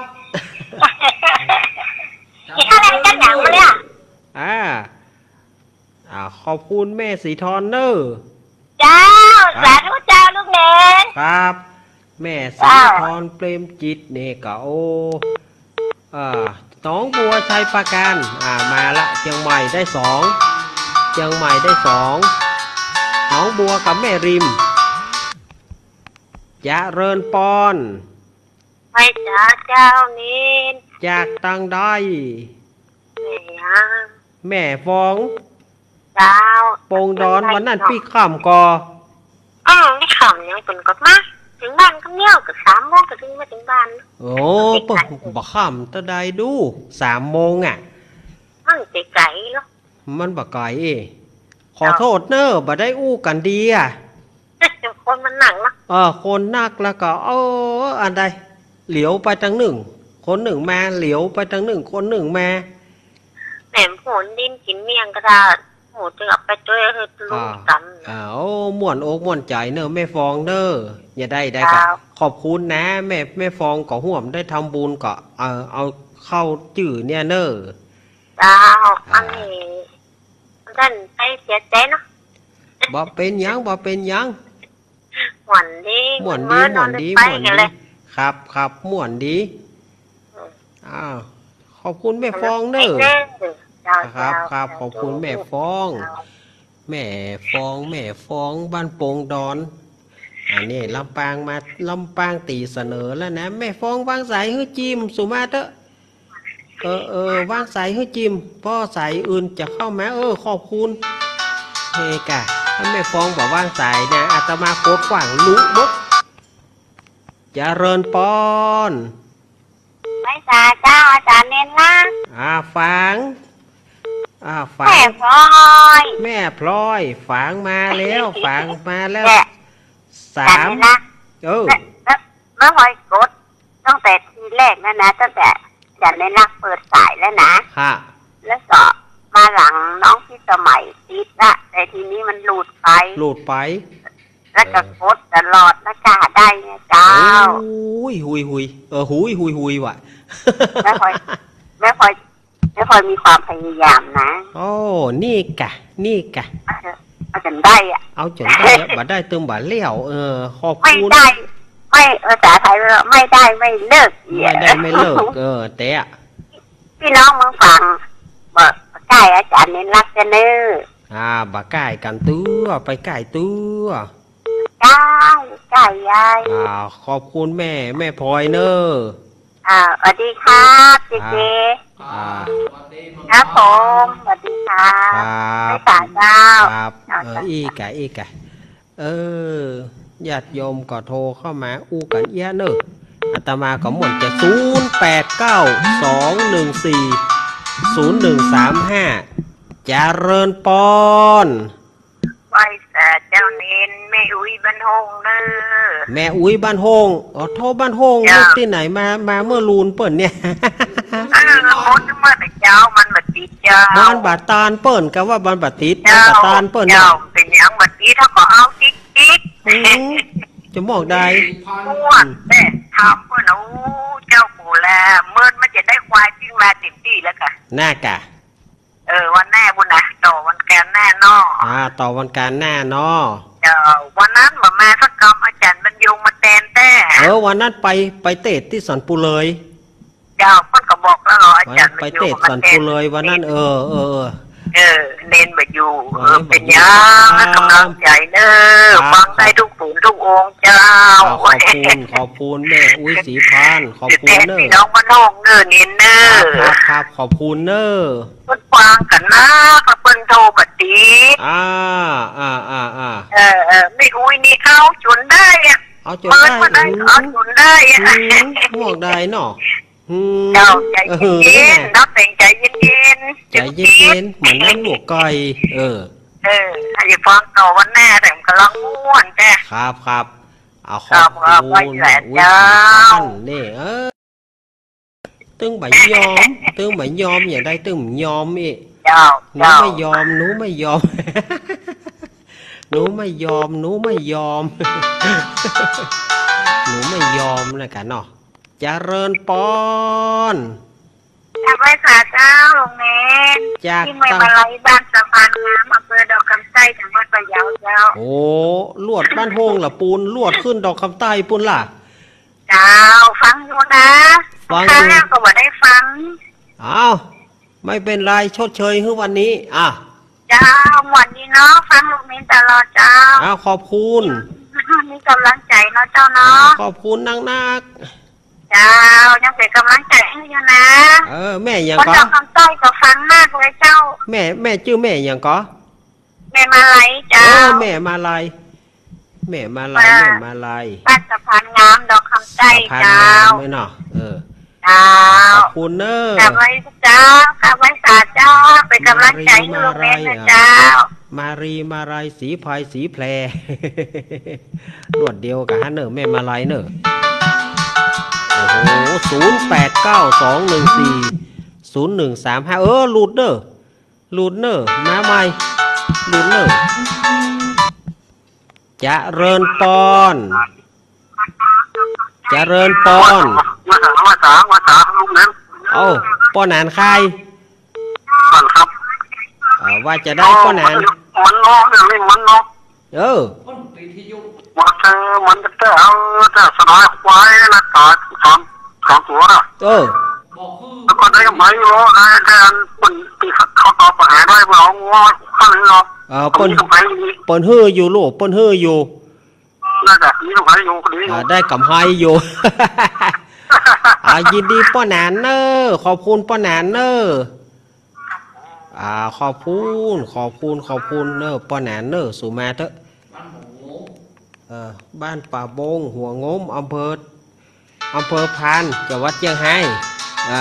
กินอะไรกันหนังมาเนี่ยอ่าอ่าขอบคุณแม่สีทอนเนอร์เจ้าสาธุเจ้าลูกเนนครับ แม่สีว้าวทอนเปรมจิตเนี่ยกะโออ่าน้องบัวชัยประการอ่ามาละเชียงใหม่ได้สองเชียงใหม่ได้สองน้องบัวกับแม่ริมยะเริญปอนไม่จ้าเจ้านินจากตังได้แม่ยังแม่ฟองเจ้าโปงดอนวันนั้นพี่ข้ามกออืมนี่ขำยังเป็นก็มาถึงบ้านก็เนี้ยวกับสามโมงก็ถึงมาถึงบ้านโอ้ปะบักข้ามตะไดดูสามโมงอ่ะมันไกลๆเนาะมันบักไก่เอขอโทษเนอะบ่ได้อู้กันดีอ่ะคนมันหนังเนาะเออคนนักแล้วก็เอออันใดเหลียวไปทางหนึ่ง คนหนึ่งมาเหลียวไปทางหนึ่งคนหนึ่งมาแหนมโหนดินกินเมียงก็ได้โหจะเอาไปตัวเฮดลูกกันอ้าวม่วนอกม่วนใจเนอะแม่ฟองเนอะอย่าได้ได้ก็ครับขอบคุณนะแม่แม่ฟองก็ห่วมได้ทำบุญก็เออเอาเข้าจื่อเนี่ยเนอะเจ้าอันนี้ท่านไปเสียใจเนาะบ่เป็นหยังบ่เป็นหยังหวนดีม่วนดีม่วนดีไปม่วนกันดีเลยครับครับม่วนดีอ้าวขอบคุณแม่ฟองเนอะเจ้าครับเจ้าครับขอบคุณแม่ฟอง แม่ฟองแม่ฟองบ้านโป่งดอนอันนี้ลำปางมาลำปางตีเสนอแล้วนะแม่ฟองวางสายให้จิมสุมาเตอะเออเออวางสายให้จิมพ่อสายอื่นจะเข้ามาเออขอบคุณเฮกะถ้าแม่ฟองบอกวางสายนะอาตมาโคตรฝังรู้มดเจริญปอนไม่ทราบเจ้าอาจารย์เน้นนะอ่าฝังอ่าฝัแม่งพลอยแม่พลอยฝังมาแล้วฝังมาแล้วแม่สาอาจารมย์เน้นนะเออแล้วแล้วพลอยกดตั้งแต่ทีแรกแล้วนะตั้งแต่อาจารย์เน้นนักเปิดสายแล้วนะค่ะแล้วก็มาหลังน้องที่สมัยติดละแต่ทีนี้มันหลุดไปหลุดไปแล้วก็กดตลอดแล้วก็ได้ไงเจ้าโอ้ยหุยหุยเออหุยหุยหุยว่ะแม่พลอยแม่พลอยแม่พลอยมีความพยายามนะโอ้นี่กะ นี่กะเอาจนเอาจนได้อะเอาจนได้อะบ่ได้เติมบ่เลี้ยวเออขอบไม่คุณได้ ไม่ภาษาไทยว่าไม่ได้ไม่เลิกไม่ได้ไม่เลิกเออแต่อะพี่น้องเมืองฟังบอกใกล้อาจารย์เน้นรักจะเนื้ออ่าบ่ใกล้กันตัวไปใกล้ตัวใกล้ใกล้ยายอ่าขอบคุณแม่แม่พลอยเนอะอ่าสวัสดีครับเจเจอ่าสวัสดีมึงครับผมสวัสดีครัคบรัไม่บสายเจ้าครับเอออีกะอีกะเออญาติโยมก็โทรเข้ามาอู้กันเอี้ยเนอะอาตมาก็หมดจะศูนย์แปดเก้าสองหนึ่งสี่ศูนย์หนึ่งสามห้าเจริญปอนไหว้สาเจ้าเน้นแม่อุ้ยบันทงเด้อแม่อุ้ยบ้านโฮงอ๋อโทรบ้านโฮงจ้าลูกที่ไหนมามาเมื่อลูนเปิ่นเนี่ยอ้าวโอ้จะมาแต่เจ้ามันมาติดเจ้าบ้านบาตาลเปิ่นก็ว่าบ้านบาติดบ้านเจ้าบาตาลเปิ่นเจ้าเป็นอย่างบัดนี้ถ้าก็เอาติ๊กติ๊กอืมจะมองได้พันม่วนแม่ทำเพื่อนเอาเจ้าปู่แลเมื่อมันจะได้ควายปิ้งมาเต็มที่แล้วค่ะหน้ากะเออวันแน่บุญนะต่อวันแกนแน่นอนอ่าต่อวันการหน้าเนาะเดี๋ยววันนั้นหมอมาสักกำอาจารย์บรรยงมาแทนแต่เออวันนั้นไปไปเตะที่สันปูเลยเดี๋ยวเพิ่นก็บอกแล้วเหรออาวันจานั้รนย์บไปรรยเตะงสันปูเลยวันนั้นเออเออเออเน้นมาอยู่เออเป็นยังกำลังใจเนอฟังได้ทุกฝูนทุกองค์เจ้าขอบคุณขอบคุณแม่อุ้ยสีพานขอบคุณแทนเนอพี่น้องบ้านนอกเนอเน้นเนอครับครับขอบคุณเนอเพิ่นฟังกันนะกระเปิ้นโทรปฏิอ่าอ่าอ่าอ่าเออเออไม่อุ้ยนี่เขาจนได้อะเอาจดเปิดได้มาได้อืมเอาจนได้อะอืมห่วงได้เนาะอืมเจ้าใจเออเย็นๆนับแต่งใจเย็นๆใจเย็นๆเหมือนนั่งหลวกไก่เออเออให้ฟังต่อวันแน่แต่กำลังม่วนแต่ครับครับเอาขครัอบบ ครับคุณไว้แหละอุ้ยเจ้าสีพานนี่เออตึงใบยอม ตึงใบยอมอย่างได้ตึงยอมอีกเจ้าหนูเจ้าไม่ยอมหนูไม่ยอม หนูไม่ยอมหนูไม่ยอม หนูไม่ยอมนะกันเนาะเจริญปอนจากไว้สาเจ้าลงเน้นจากที่ไม่ตั้งมาไล่บ้านสะพานน้ำอำเภอดอกคำไส้จังหวัดพะเยาเจ้าโอ้ลวดบ้านโฮงล่ะปูนลวดขึ้นดอกคำใต้ปูนล่ะเจ้าฟังอยู่นะฟังอยู่ข้าก็บ่ได้ฟังอ้าวไม่เป็นไรชดเชยให้วันนี้อ่ะเจ้าหมวดนี้เนาะฟังลูกเน้นตลอดเจ้าอ้าวขอบคุณมีกำลังใจเนาะเจ้าเนาะขอบคุณนักนักเจ้ายังเป็นกำลังใจให้อยู่นะเออแม่ยังคนก็ดอกคำไส้ก็ฟังมากเลยเจ้าแม่แม่ชื่อแม่ยังก็แม่มาไล่เอเจ้าอแม่มาลายแม่มาลายแม่มาลายบ้านสะพานงามดอกคำไส้สะพานเจ้าน้ำไหมเนาะเออเจ้าขอบคุณเนอะกลับไว้เจ้ากลับไว้สาเจ้าเป็นกำลังใจให้ลูกเล่นนะเจ้ามารีมาลายสีพายสีแพร รวดเดียวกับฮันเนอร์แม่มาลายเนอร์โอ้โหศูนย์แปดเก้าสองหนึ่งสี่ศูนย์หนึ่งสามห้าเออหลุดเนอร์หลุดเนอร์มาใหม่หลุดเนอร์จะเริญปอนจะเริญปอนมาสามาสามาสาลุงเน้นเอาป้อนานใครก่อนครับเอ่อว่าจะได้ป้อนานมันน้องเนี่ยนี่มันน้องเออพ้นปีที่ยุคมันเจอมันจะเจอเอาจะสลายควายนะตาสามสามตัวนะเออบอกคือแล้วก็ได้ไหมโอ้ได้แทนมันตีเขาตอบปัญหาได้เปล่าง้อข้างนี้เนาะเออคนเปิ้นนี้ตรงไหนนี่เปิ้นฮื้ออยู่ลูกเปิ้นฮื้ออยู่น่าจะนี่ตรงไหนอยู่คนนี้ออ่ายู่ได้กำไรอยู่ อ่ายินดีป้อนานเนอร์ขอบคุณป้อนานเนอร์อ่าขอบคุณขอบคุณขอบคุณเนอร์ป้อนานเนอร์สู่มาเถอะบ้านหงงูเออบ้านป่าบงหัวงมอำเภออำเภอพานจังหวัดเชียงรายอ่า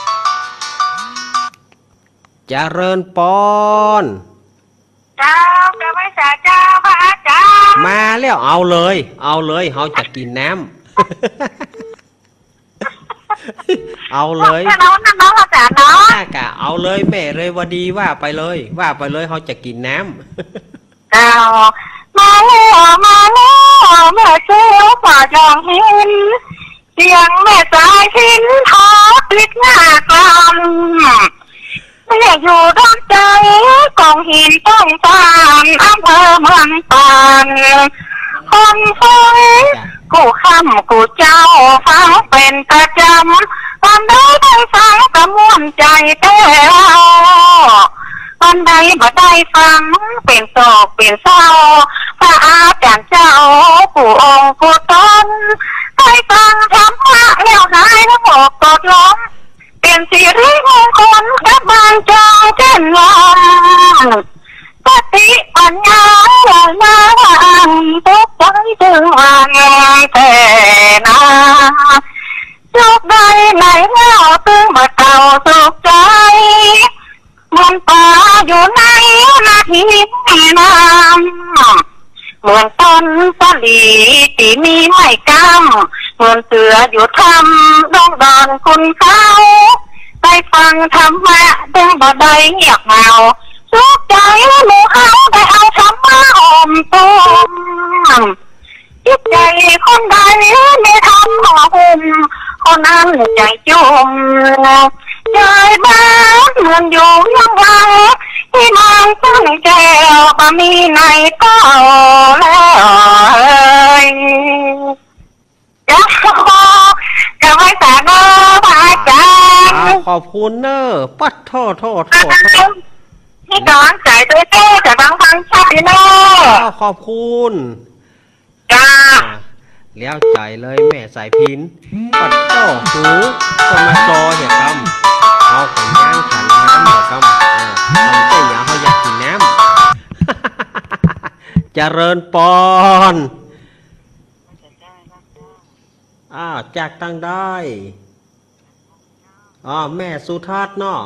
เจริญปอนเจ้ากลับไว้สาเจ้าพระอาจารย์มาแล้วเอาเลย เอาเลยเขาจะกินน้ำ เอาเลยน้องน้องอาจารย์เนาะน่ากะเอาเลยแม่เลยว่าดีว่าไปเลย ว่าไปเลยเขาจะกินน้ำเจ้ามาแล้วมาแล้วแม่เจ้าฝ่ายองเห็นเสียงแม่สายพินทอปิดหน้ากลำแม่อยู่ด้านใจกองหินต้องฟานอำเภอเมืองปานคนฟังกูค่ำกูเจ้าฟังเป็นประจำวันใดได้ฟังกระม่วนใจแต่วันใดบ่ได้ฟังเป็นโศกเป็นเศร้าพระอาจารย์เจ้าผู้องค์ผู้ตนได้ฟังธรรมะแล้วหายแล้วหกตดล้มเป็นสิริมงคลกับบางจองเช่นลมสติปัญญาไหลมาทุกใจถึงวันแต่นาสุขใดไหนเล่าตึงมาเต่าสุขใจมันป่าอยู่ในนาทีน้ำเหมือนต้นสลีที่มีไม้กำเหมือนเสืออยู่ทำดงดอนคุณเขาได้ฟังธรรมะดึงบ่ได้เงียบเหงาสุขใจหมู่เขาได้เอาธรรมะอมต้มจิตใจคนใดมีธรรมห่อหุ้มคนนั้นใจจุ่มใจบ้านเหมือนอยู่ยังไงที่นางตั้งแจวบะมีในเต้าแล้วเอ้ยจะจะไม่สานอพระอาจารย์อ้าวขอบคุณเนอะปัดโทษโทษโทษโทษที่กำลังใจด้วยเต้จากบางฟังชาติเนออ้าวขอบคุณจ้าอ่าแล้วใจเลยแม่สายพินปัดโต้หูก็มาซอเหี่ยกำเอาของย่างขันน้ำเหี่ยกำเออทำเต้นอย่างเขาอยากกินน้ำ เจริญปอนอ้าวจากตั้งได้อ๋อแม่สุทัศน์เนาะ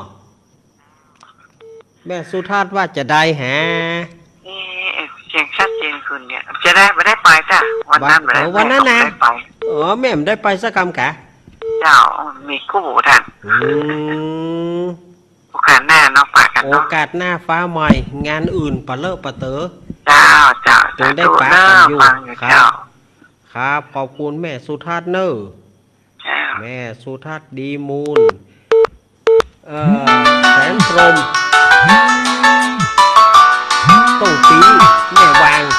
แม่สุทัศน์ว่าจะได้แฮะเอ๊ะเสียงชัดเจนขึ้นเนี่ยจะได้ไม่ได้ไปจ้ะวันนั้นไม่ได้เออวันนั้นนะไม่ได้ไปอ๋อแม่มได้ไปสักคำกะเจ้ามีคู่หูท่านอืมโอกาสหน้าเนาะฝากกันโอเนาะกาสหน้าฟ้าใหม่ งานอื่นปะเลอะปะเต๋อเจ้าเจ้าจึงได้ดูฝากเนกันอะอยู่ฟังอยู่ครัเจ้าบ ครับขอบคุณแม่สุทัศน์เนอะเจ้าแม่สุทัศน์ดีมูลเอ่อแสนพรหมต้องปีแม่วาง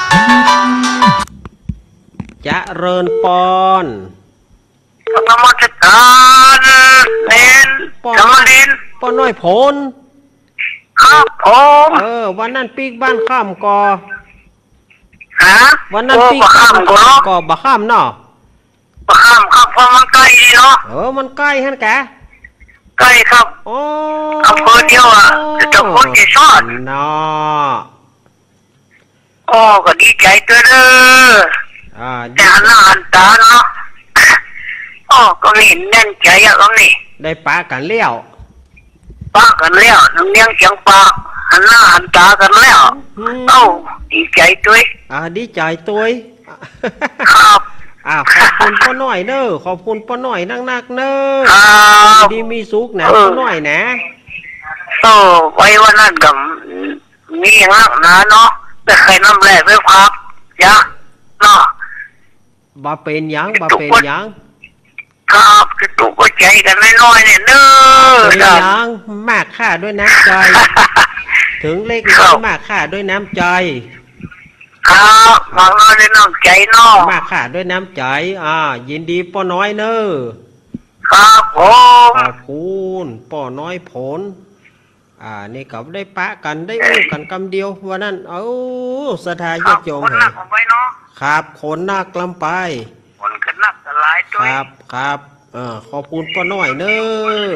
จะเริญปอนกรรมการเน้นปอนกรรมดินปอนน้อยผลครับผมเออวันนั้นปีกบ้านข้ามกอฮะวันนั้นโอ้ปีกบ่ข้ามกูเนาะกอบะข้ามเนาะบ่ข้ามครับเพราะมันใกล้ดีเนาะเออมันใกล้ฮั่นแกใกล้ครับโอ้อำเภอเดียวอะจะจับคนกี่ชอดเนาะโอ้ก็ดีใจตัวเด้ออ่าแต่หันหน้าหันตาเนาะโอ้ก็ไม่เห็นแน่นใจอะตรงนี้ได้ปะกันเลี้ยวป้ากันแล้วน้ำเลี้ยงเสียงปากหันหน้าหันตากันแล้วอืมเอ้าดีใจด้วยอ่าดีใจตัวเองครับอ่าขอบคุณป้าหน่อยเนอะขอบคุณป้าหน่อยนักๆเนอะครับดีมีสุขนะเออป้าหน่อยนะโอ้ไว้วันนั้นกับมีอย่างนักหนาเนาะแต่ใครน้ำแร่ด้วยครับยะเนาะบ่เป็นหยังบ่เป็นหยังครับจะตุกก็ใจกันน้อยๆเนี่ยเน้อเป็นหจ้ะยังมากค่าด้วยน้ำใจ ถึงเล็กครัน้อยบมากค่าด้วยน้ำใจครับมองเราในน้ำใจเนาะมากค่าด้วยน้ำใจ อ่า ยินดีป้าน้อยเนอะครับผมขอบคุณป้าน้อยผล อ่า นี่ก็ได้ปะกันได้อู้กันคำเดียววันนั้น เอ้าสถาคญารับติโยมคนเหรหนัอกผมไว้เนาะครับคนหน้ากลำไปคนกันหนักกันหลายคด้วยรับครับเออขอบคุณป้าน้อยเนอะ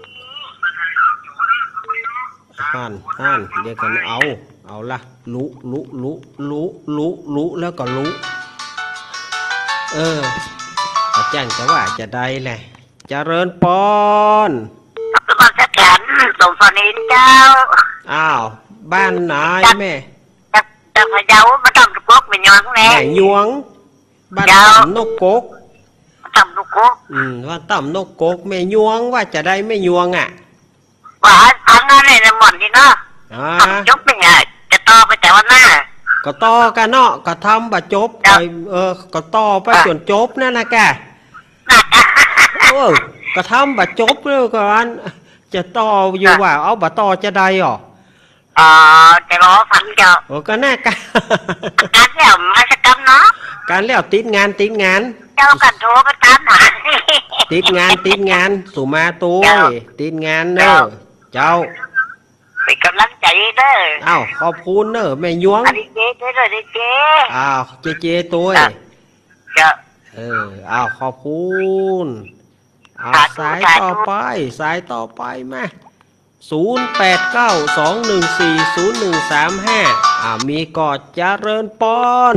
ห่านห่านเดี๋ยวกันเอา เอาละลุลุลุลุลุลุแล้วก็ลุเอออาจารย์จะว่าจะได้แหละเจริญปอนสมัครฉันสมสนินเจ้าอ้าวบ้านไหนแม่จะจะพะเยามาทำลูกกกเป็นยังไงแม่ยวง บ้านเจ้าต่ำนกกกมาทำลูกกกอืมว่าต่ำนกกกแม่ยวงว่าจะได้ไม่ยวงอ่ะว่าทางนั้นในหม่อนนี่เนาะอ่าทำยกเป็นไงจะต่อไปแต่วันหน้าก็ต่อกันเนาะก็ทำบะจบไปครับเออก็ต่อไปอ่ะจนจบนั่นนะแกเออก็ทำบะจบเลยก่อนจะต่ออยู่ว่า เอาบะต่อจะได้หรออ๋อจะรอฝันเจ้าโอ้ก็น่ากันการเดี่ยวมาสกรรมเนาะการแล้วติดงานติดงานเจ้ากันโทรไปตามหาติดงานติดงานสุมาตัวเจ้าติดงานเนอะเจ้าเป็นกำลังใจเด้ออ้าวขอบคุณเนอะแม่ยวงอันนี้เจ๊เด้อเด้อเจ๊อ้าวเจเจตัวจ้ะ เจ้าเอออ้าวขอบคุณอ้าวสาธุสายสาธุต่อไปสายต่อไปมาศูนย์แปดเก้าสองหนึ่งสี่ศูนย์หนึ่งสามห้าอ่ามีกอดเจริญปอน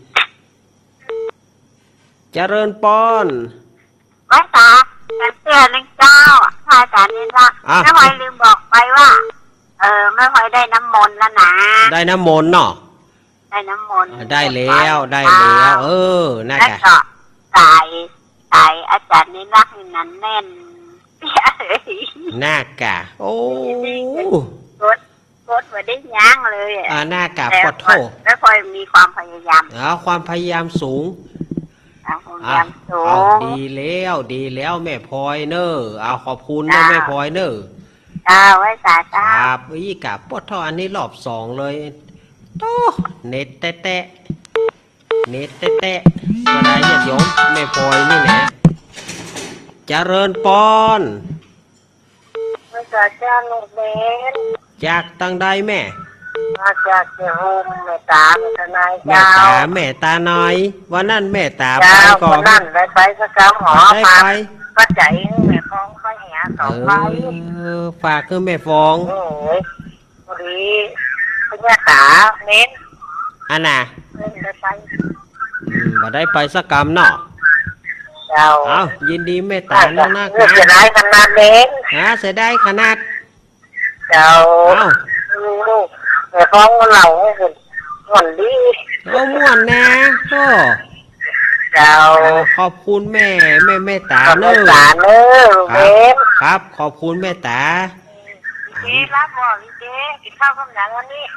เจริญปอนวัดตาเป็นเพื่อนนึงเจ้าพระอาจารย์นี่ละอ่ะแม่พลอยลืมบอกไปว่า เออแม่พลอยได้น้ำมนต์แล้วนะได้น้ำมนต์เนาะได้น้ำมนต์ได้แล้วได้แล้ว เออน่าแล้วจะก็สายสายอาจารย์นี่รักนี่นั้นแน่นน่ากะโอ้รถรถมาได้ย่างเลยอะอาน่ากะแต่ปอดโทษแม่พลอยมีความพยายามเอาความพยายามสูงความพยาอ่ะยามสูเอางดีแล้วดีแล้วแม่พลอยเนอะเอาขอบคุณนะจ้าแม่พลอยเนอะเจ้าไว้สาคเจ้ารับอีกับปวดท่ออันนี้รอบสองเลยโตเน็ตแตะแตะเน็ตแตะแตะก็ได้ญาติโยมแม่พลอยนี่แหละเจริญปอนไว้สาเจ้าลูกเบนจากตั้งใดแม่มาจากเจ้าหุ่มแม่ตาแม่ทนายแม่เจ้าตาแม่ตาน้อยวันนั้นแม่ตาไปเจ้าก่คอนนนั่นได้ไปสักคำหอได้พาไปก็ใจแม่ฟองค่อยเหียสเอองใบอฝากคือแม่ฟองโอ้ยพอดีพญาตาเน้นอันน่ะเล่นได้ไปอืมบ่ได้ไปสักกรรมเนาะเจ้าเอายินดีแม่ตาน้องนักเลือกนะจะได้ขนาดเน้นฮะเสียได้ขนาดเจ้าเอ้าลูกแม่ฟองเราให้สุดหวนดีเอาม่วนนะโอ้เจ้าขอบคุณแม่แม่แม่ตาขอบเนคุอะณสารเนอะลูกครัเน้บนครับขอบคุณแม่ตาเจ๊รับบ่พี่เจ๊กินข้าวกับหนังวันนี้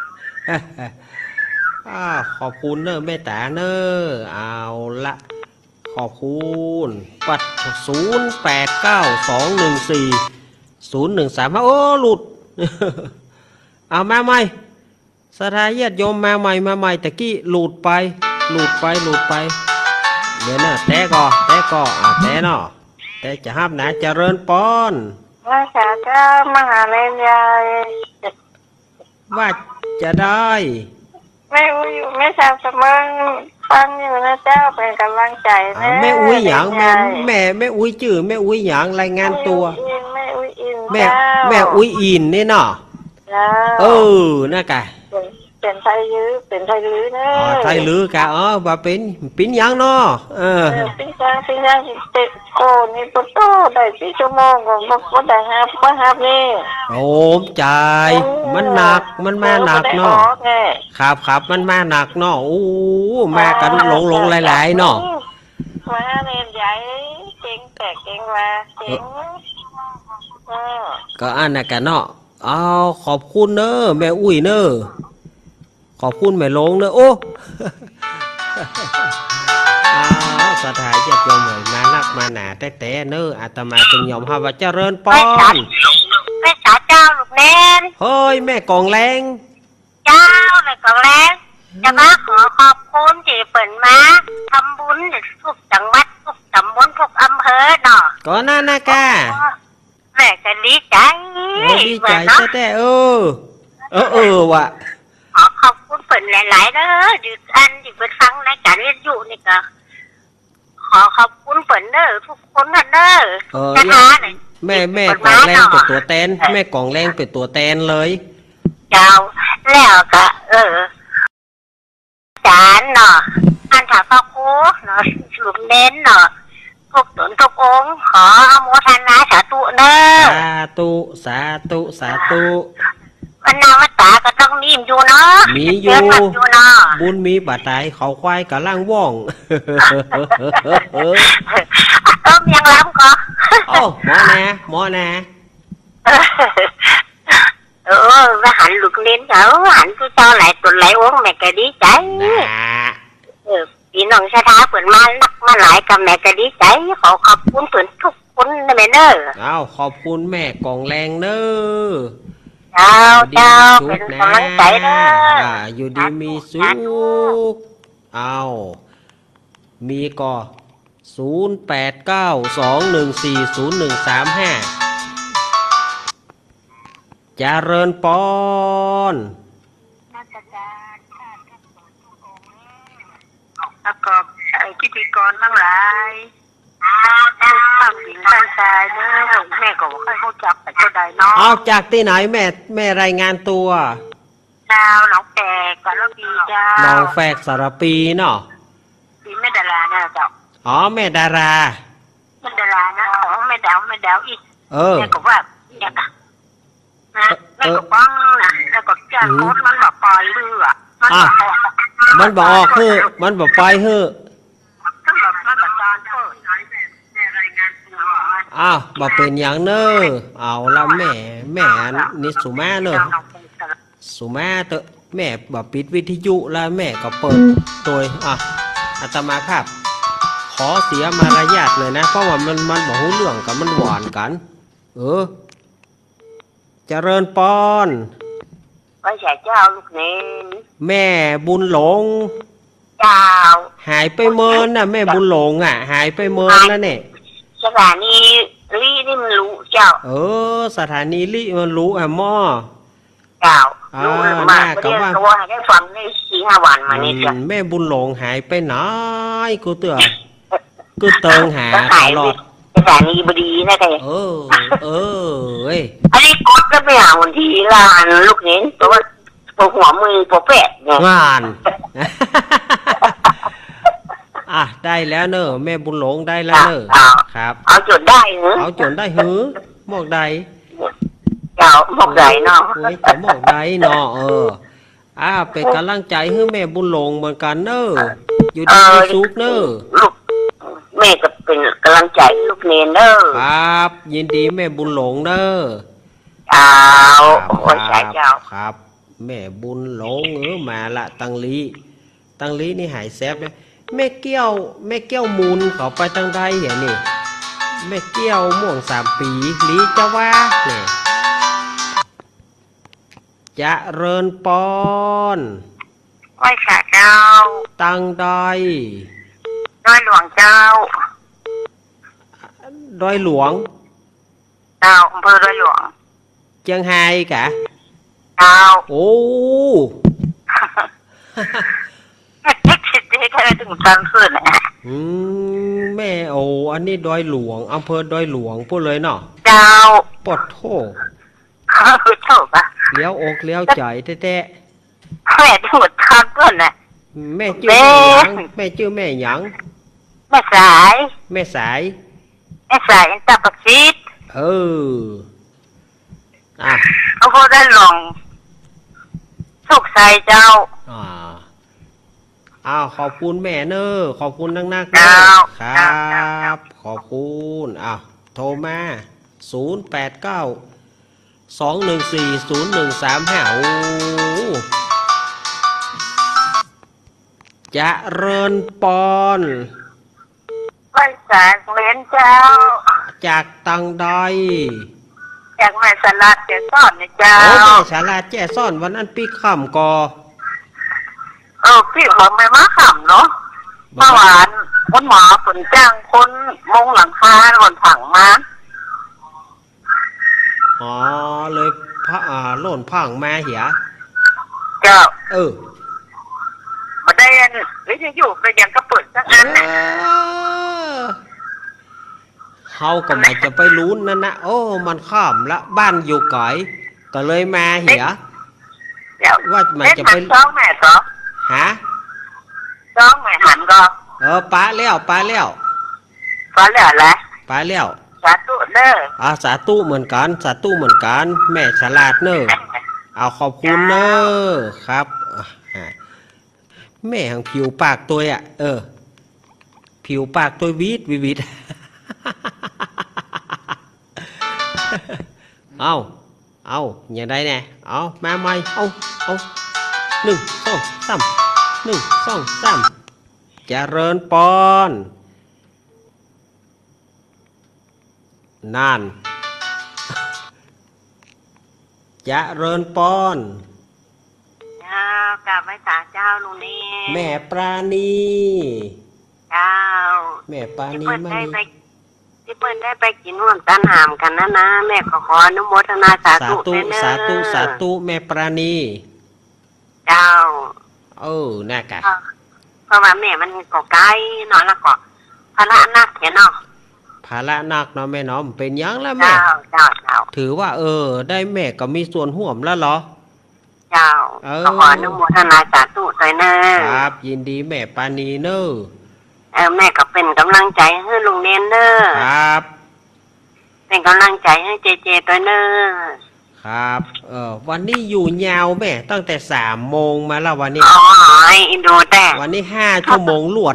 อาขอบคุณเนอะแม่ตาเนอะเอาละขอบคุณปัดศูนย์แปดเก้าสองหนึ่งสี่ศูนย์หนึ่งสามโอ้หลุด เอามาใหม่สถานญาติโยมมาใหม่มาใหม่ตะกี้หลุดไปหลุดไปหลุดไปเดี๋ยวนะแต่ก่อแต่ก่ออ่ะแต่เนาะแต่จะห้ามนะเจริญปอนมาสาเจ้ามหาเล่นยายว่าจะได้ไม่อุ้ยไม่ทราบจะมึงฟังอยู่นะเจ้าเป็นกำลังใจอ่านะแม่อุ้ยหยางแม่ยายแม่แม่อุ้ยจื่อแม่อุ้ยหยางรายงานตัวแม่อุ้ยอินแม่เจ้าแม่อุ้ยอินนี่เนาะเจ้าเออน่ากะเป็นเป็นไทยยื้อเป็นไทยยื้อนะอ๋อไทยลือกะอ๋อว่าเป็นเป็นหยังเนาะเออเออปิ้งย่างปิ้งย่างเตะโกนี่ปุ๊บโตได้สี่ชั่วโมงก็บ่บ่ได้ฮับบ่ฮับนี่โอ้มใจมันหนักมันมาหนักเนาะบ่ได้ออกไงครับครับมันมาหนักเนาะโอ้มากันหลงหลงหลายๆเนาะมาเล่นใหญ่เก่งแต่เก่งว่าเก่งเออก็อันน่ะกะเนาะเอาขอบคุณเนอะแม่อุ้ยเนอะขอบคุณแม่หลงเนอะโอ้ อ้าวสถานญาติโยมเอ๋ยมานักมาหนาแต่แต่เนอะอาตมาจึงยอมให้ว่าเจริญปอนแม่สาเจ้าลูกแน่นเฮ้ยแม่กองแรงเจ้าแม่ก็แรงจะมาขอขอบคุณที่เปิ่นมาทำบุญทุกจังหวัดทุกตำบลทุกอำเภอเนาะก็น่านะกะแม่ก็ดีใจเออดีใจเนาะแต่แต่เออเออเออว่ะขอขอบคุณเปิ่นหลายๆเด้อดิอันที่เปิ่นฟังในการเรียนอยู่นี่ก็ขอขอบคุณเปิ่นเด้อทุกคนนะเด้อเออนะแล้วคะเนี่ยแม่แม่กองแรงเป็นตัวแตนแม่กองแรงเป็นตัวแตนเลยเจ้าแล้วก็เอออาจารย์เนาะอันถาพระครูเนาะหลุมเน้นเนาะทุกตนทุกองค์ขออโมทนาสาธุเด้อสาธุสาธุสาธุวันนาวัตตาก็ต้องมีอยู่เนาะมีอยู่เดืนมันอยู่เนาะบุญมีบาดตายเขาควายกับล่างว่องต้มยังล้ำก็โอ้หมอนะหมอนะเออว่าหันลูกเล่นเขาหันผู้เจ้าหลายตัวหลายองค์แม่ก็ดีใจนะเออพี่น้องชะทาเปิดมานักมาหลายกับแม่ก็ดีใจขอขอบคุณเปิดทุกคนนะแม่เนอเอาขอบคุณแม่กองแรงเนอเจ้าดีเจ้าสุเป็ดนนะกำลังใจเด้ออ่าอยู่ดีมีสุขเอามีก็ศูนย์แปดเก้าสองหนึ่งสี่ศูนย์หนึ่งสามห้าเจริญปอนแล้วก็ไอ้พิธีกรทั้งหลายตั้งหญิงตั้งชายเนอะแม่ก็ไม่ค่อยเข้าจักแต่เจ้าใดเนาะเอาจากที่ไหนแม่แม่รายงานตัวเจ้าน้องแตกกับลูกดีเจ้าน้องแฝกสารปีเนาะดีแม่ดาราเนี่ยเจ้าอ๋อแม่ดาราแม่ดารานะของแม่ดาวแม่ดาวอีกเออแม่ก็ว่าเนี่ยนะนะแม่ก็ฟังนะแล้วก็จ้างรถมันแบบปล่อยเรือมันแบบออกมันบอกออกคือมันบอกไปเฮ้อก็แบบมันแบบตอนเปิดแม่รายงานตัวอ้าวบอกเป็นอย่างเนอเอาละแม่แม่นิสุมาเนอะสุมาเตอะแม่บอกปิดวิทยุแล้วแม่ก็เปิดตัวอ่ะอาตมาภาพขอเสียมารยาทหน่อยนะเพราะว่ามันมันบอกหูเรื่องกับมันหวานกัน เออเจริญปอนไว้ใส่เจ้าลูกเนนแม่บุญหลงเจ้าหายไปเมินน่ะแม่บุญหลงอ่ะ หายไปเมินแล้วเนี่ยสถานีลี่นี่มันรู้เจ้าเออสถานีลิมันรู้อ่ะหม้อเจ้าอ่ารู้มากน่าก็กะเรียกว่าตัวให้ได้ฟังได้สี่ห้าวันมานี่จ้ะอืมแม่บุญหลงหายไปไหนกูเตือกูเติงหาก็ตหายลไปอดสถานีบดีนะแกเออ เออเอ้ยอันนี้กดก็ไปหาวันทีลานลูกเนนเพราะว่าปวดหัวมือปวดแปดไงงาน อ่ะได้แล้วเนอะแม่บุญหลงได้แล้วเนอะเอาครับเอาจดได้เหรอเอาจนได้หือหมอกใดเจ้าหมกใหญ่เนาะโอ้ยจะหมอกใดเนาะเอออ่าเป็นกำลังใจให้แม่บุญหลงเหมือนกันเนอะอยู่ดีมีสุขเนอะลูกแม่ก็เป็นกำลังใจให้ลูกเนนเด้อครับ ยินดีแม่บุญหลงเนอะเอาครับไว้ใส่เจ้าครับ แม่บุญหลงเออมาละตังลีตังลีนี่หายแซบเลยแม่เกี้ยวแม่เกี้ยวมูลเขาไปตังใดเหรอนี่แม่เกี้ยวม่วงสามปีลีจะว่าเนี่ยจะเริญปอนไว้ใส่เจ้าตังใดน้อยหลวงเจ้าดอยหลวงเจ้าอำเภอร้อยหลวงเจียงไฮ้กะเจ้าโอ้เจ๊แค่ถึงจันทร์ขึ้นนะอืมแม่โอ้อันนี้ดอยหลวงอำเภอดอยหลวงพูดเลยเนาะเจ้าปดโทเจ้าปะเลี้ยวอกเลี้ยวใจแท้แม่ถึงจันทร์ขึ้นนะๆแม่ชื่อแม่หยังแม่ชื่อแม่หยังแม่สายแม่สายแม่สายอินตาปักซิดเอออ่ะเขาก็ได้ลองสุขใจเจ้าอ่าอ้าวขอบคุณแม่เนอขอบคุณนักๆเนครัอะบครับ ขอบคุณอ้าวโทรมาศูนย์แปดเก้าสองหนึ่งสี่ศูนย์หนึ่งสามห้าโอ้จะเริญปอนไว้สายเลี้ยนเจ้าจากตังใดจากแม่สลัดเจ้าซ่อนนะเจ้าโอ้แม่ฉลาดแจ้ซ่อนวันนั้นปีขำกอเออพี่บอกไม่มาขำเนาะเมื่อวานคนหมอฝนจ้างคนมุงหลังคาบนถังมาอ๋อเลยพระอ่าโล่นพังมาเหียเจ้าเออมาได้อันวิทยุก็ยังก็เปิดสักอันนะเฮาก็ไม่จะไปลุ้นนั่นนะโอ้มันข้ามละบ้านอยู่ไกลก็เลยมาเหียเดี๋ยวว่ามันจะไปเล่นหันซ้องแม่สองฮะซ้องแม่หันก็เออป้าแล้วป้าแล้วฟ้าเหลืออะไรป้าแล้วสาธุเด้ออาสาตู้เหมือนกันสาตู้เหมือนกัน แม่ฉลาดเนอะเอาขอบคุณเนอะครับอ่ะแม่หังผิวปากตัวอ่ะเออ ผิวปากตัววิดวิวิด เอาเอาอย่างไรแน่เอามาใหม่เอาเอาหนึ่งสองสามหนึ่งสองสามเจริญปอนนั่น เจริญปอนเจ้ากลับไปสาเจ้าลุงนี่แม่ปราณีเจ้าแม่ปราที่ณีเปิ้ลมาได้ไปนี่ที่เปิ้ลได้ไปกินร่วมตันหามกันนะนะแม่ขอขออนุโมทนาสาสาธุธุแม่เนอะสาธุสาธุแม่ปราณีเจ้าเออน่ากะเพราะว่าแม่มันก็ไกลเนาะแล้วก็ภาระหนักแค่เนาะภาระหนักเนาะแม่เนาะมันเป็นหยังแล้วแม่เจ้าเจ้าเจ้าถือว่า เออ ได้แม่ก็มีส่วนร่วมแล้วเหรอเจ้าเออขอขออนุโมทนาสาธุหน่อยเนอะครับ ยินดีแม่ปราณีเนอะเออแม่ก็เป็นกำลังใจให้ลุงเนนเนอะครับเป็นกำลังใจให้เจเจตัวเนอะครับ เออวันนี้อยู่ยาวแม่ตั้งแต่สามโมงมาแล้ววันนี้อ๋ออินโดแต่วันนี้ห้าชั่วโมงลวด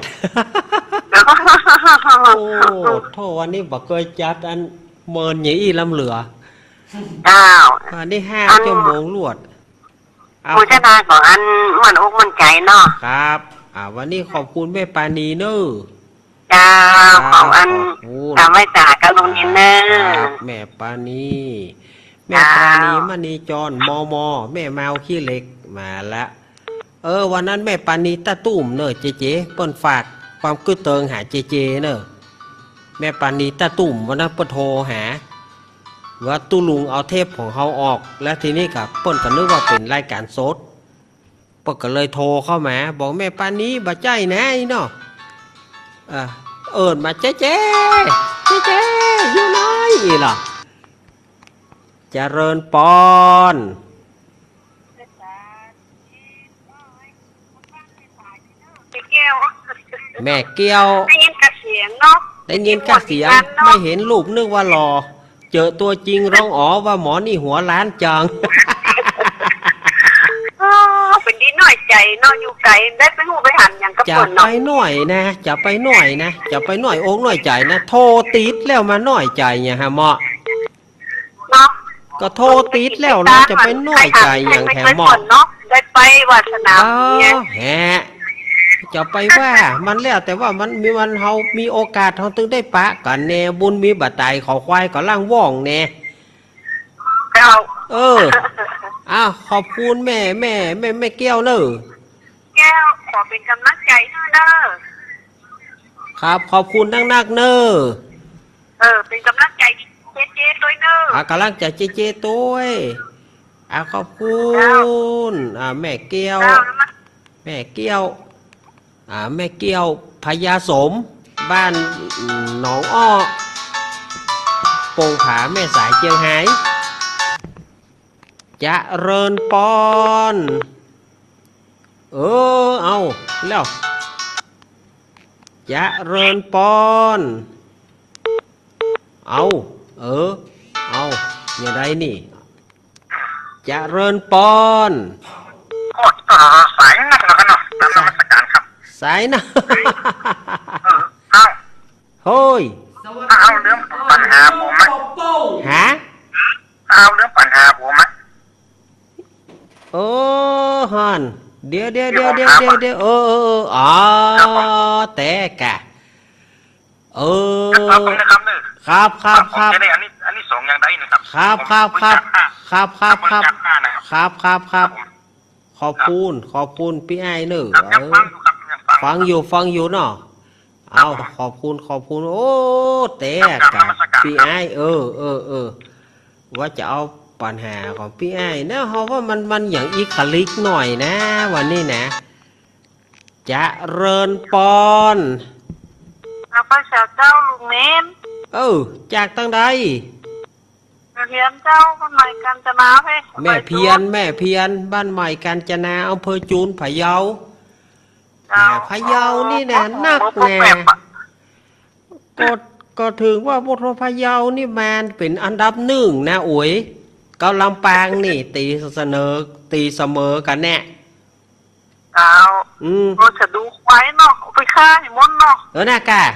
โอ้โทษวันนี้บอกเคยจัดอันเมินอย่างอีลำเหลือเจ้าวันนี้ห้าอันชั่วโมงลวดเอาผู้ชนะของอันมันอกมันใจเนาะครับ อ่า วันนี้ขอบคุณแม่ปานีเนอะเจ้าของอันขอบคุณทำให้จ่ากับลุงเนนเนอครับร์แม่ปานีแม่ปราณีมณีจรมอมอแม่แมวขี้เหล็กมาละเออวันนั้นแม่ปราณีตาตุ่มเนอะเจเจเปิ้นฝากความกึศเติงหาเจเจเนอะแม่ปราณีตาตุ่มวันนั้นเปิ้นโทรหาว่าตุลุงเอาเทปของเขาออกแล้วทีนี้กับเปิ้นก็นึกว่าเป็นรายการสดเปิ้นก็เลยโทรเข้ามาบอกแม่ปราณีบ่ใจนะไอ้เนาะอ่ะเอิ้นมาเจเจเจเจอยู่ไหนอีหล่ะเจริญปอนแม่เกี้ยวได้ยินกระเสียงเนาะได้ยินกระเสียงไม่เห็นรูปนึกว่ารอเจอตัวจริงร้องอ๋อว่าหมอนี่หัวล้านจังอ๋อเป็นดีหน่อยใจเนาะอยู่ไกลได้ไปหูไปหันอย่างกับจะคนไปเนาะหน่อยนะจะไปหน่อยนะจะไปหน่อยโอ้หน่อยใจนะโทรติดแล้วมาหน่อยใจเนี่ยฮะหมอเนาะก็โทรติดแล้วนะจะไปหน่อยใจอย่างแถมหมอเนาะได้ไปวาสนาเอเนี่ยอแฮะจะไปว่ามันแล้วแต่ว่ามันมีวันเฮามีโอกาสเฮาถึงได้ปะกันแน่บุญมีบัตรไตขอควายก็ล่างว่องแน่เอาเอออ้าวขอบคุณแม่แม่แม่แม่เกี้ยวเนอะแก้วขอเป็นกำลังใจด้วยเด้อครับขอบคุณนักนักๆเนอะเออเป็นกำลังใจเจ๊เจ๊ด้วยเด้ออากำลังจะเจเจตัวอ่ะขอบคุณ อ่าแม่เกี้ยวเอาแล้วมาแม่เกี้ยว อ่าแม่เกี้ยวพญาสม บ้านหนองอ้อโป่งผาแม่สายเจียงไฮ้จะเริญปอนเออเอาแล้วจะเริญปอนเอาเออเอาอย่างไรนี่จะเริญปอนโอ้ต่อสายนักแล้วกันเนาะตามนมัสการครับสายนะเออเอาเฮ้ยสวัสเอาเรื่องปัญหาผมไหมโป้ฮะเอาเรื่องปัญหาผมไหมโอ้ฮันเดี๋ยวเดี๋ยวเดี๋ยวเดี๋ยวเดี๋ยวเดี๋ยวเออเออเอออ๋อแต่กะเอจะตอบผอมนะครับเนอะครับครับครับผมจะได้อันนี้อันนี้สองอย่างใดนะครับครับครับครับครับครับครับผมจะนะครับครับครับครับขอบคุณขอบคุณพี่ไอ้เนอะครับเอยังอฟังอยู่ครับยังฟังฟังอยู่ฟังอยู่เนาะเอาขอบคุณขอบคุณโอ้แต่กะพี่ไอ้เออเออเออว่าจะเอาปัญหาของพี่ไอ้นะเพราะว่ามันมันอย่างอีกขลิกหน่อยนะ วันนี้นะจะเริญปอนเอาไปเสียเจ้าลุงเน้นเออจากตั้งใดเพียนเจ้าคนใหม่กันจะมาเพ่แม่เพียนแม่เพียนบ้านใหม่กาญจนาอำเภอจูนพะเยาแม่พะเยานี่นะนักแน่ก็ก็ถึงว่าบทพะเยานี่มันเป็นอันดับหนึ่งนะอุ๋ยเกาลำปางนี่ ตีเสนอตีเสมอกันแน่เอาอืมเราจะดูควายเนาะเอาไปฆ่าให้มดเนาะเออน่ากะ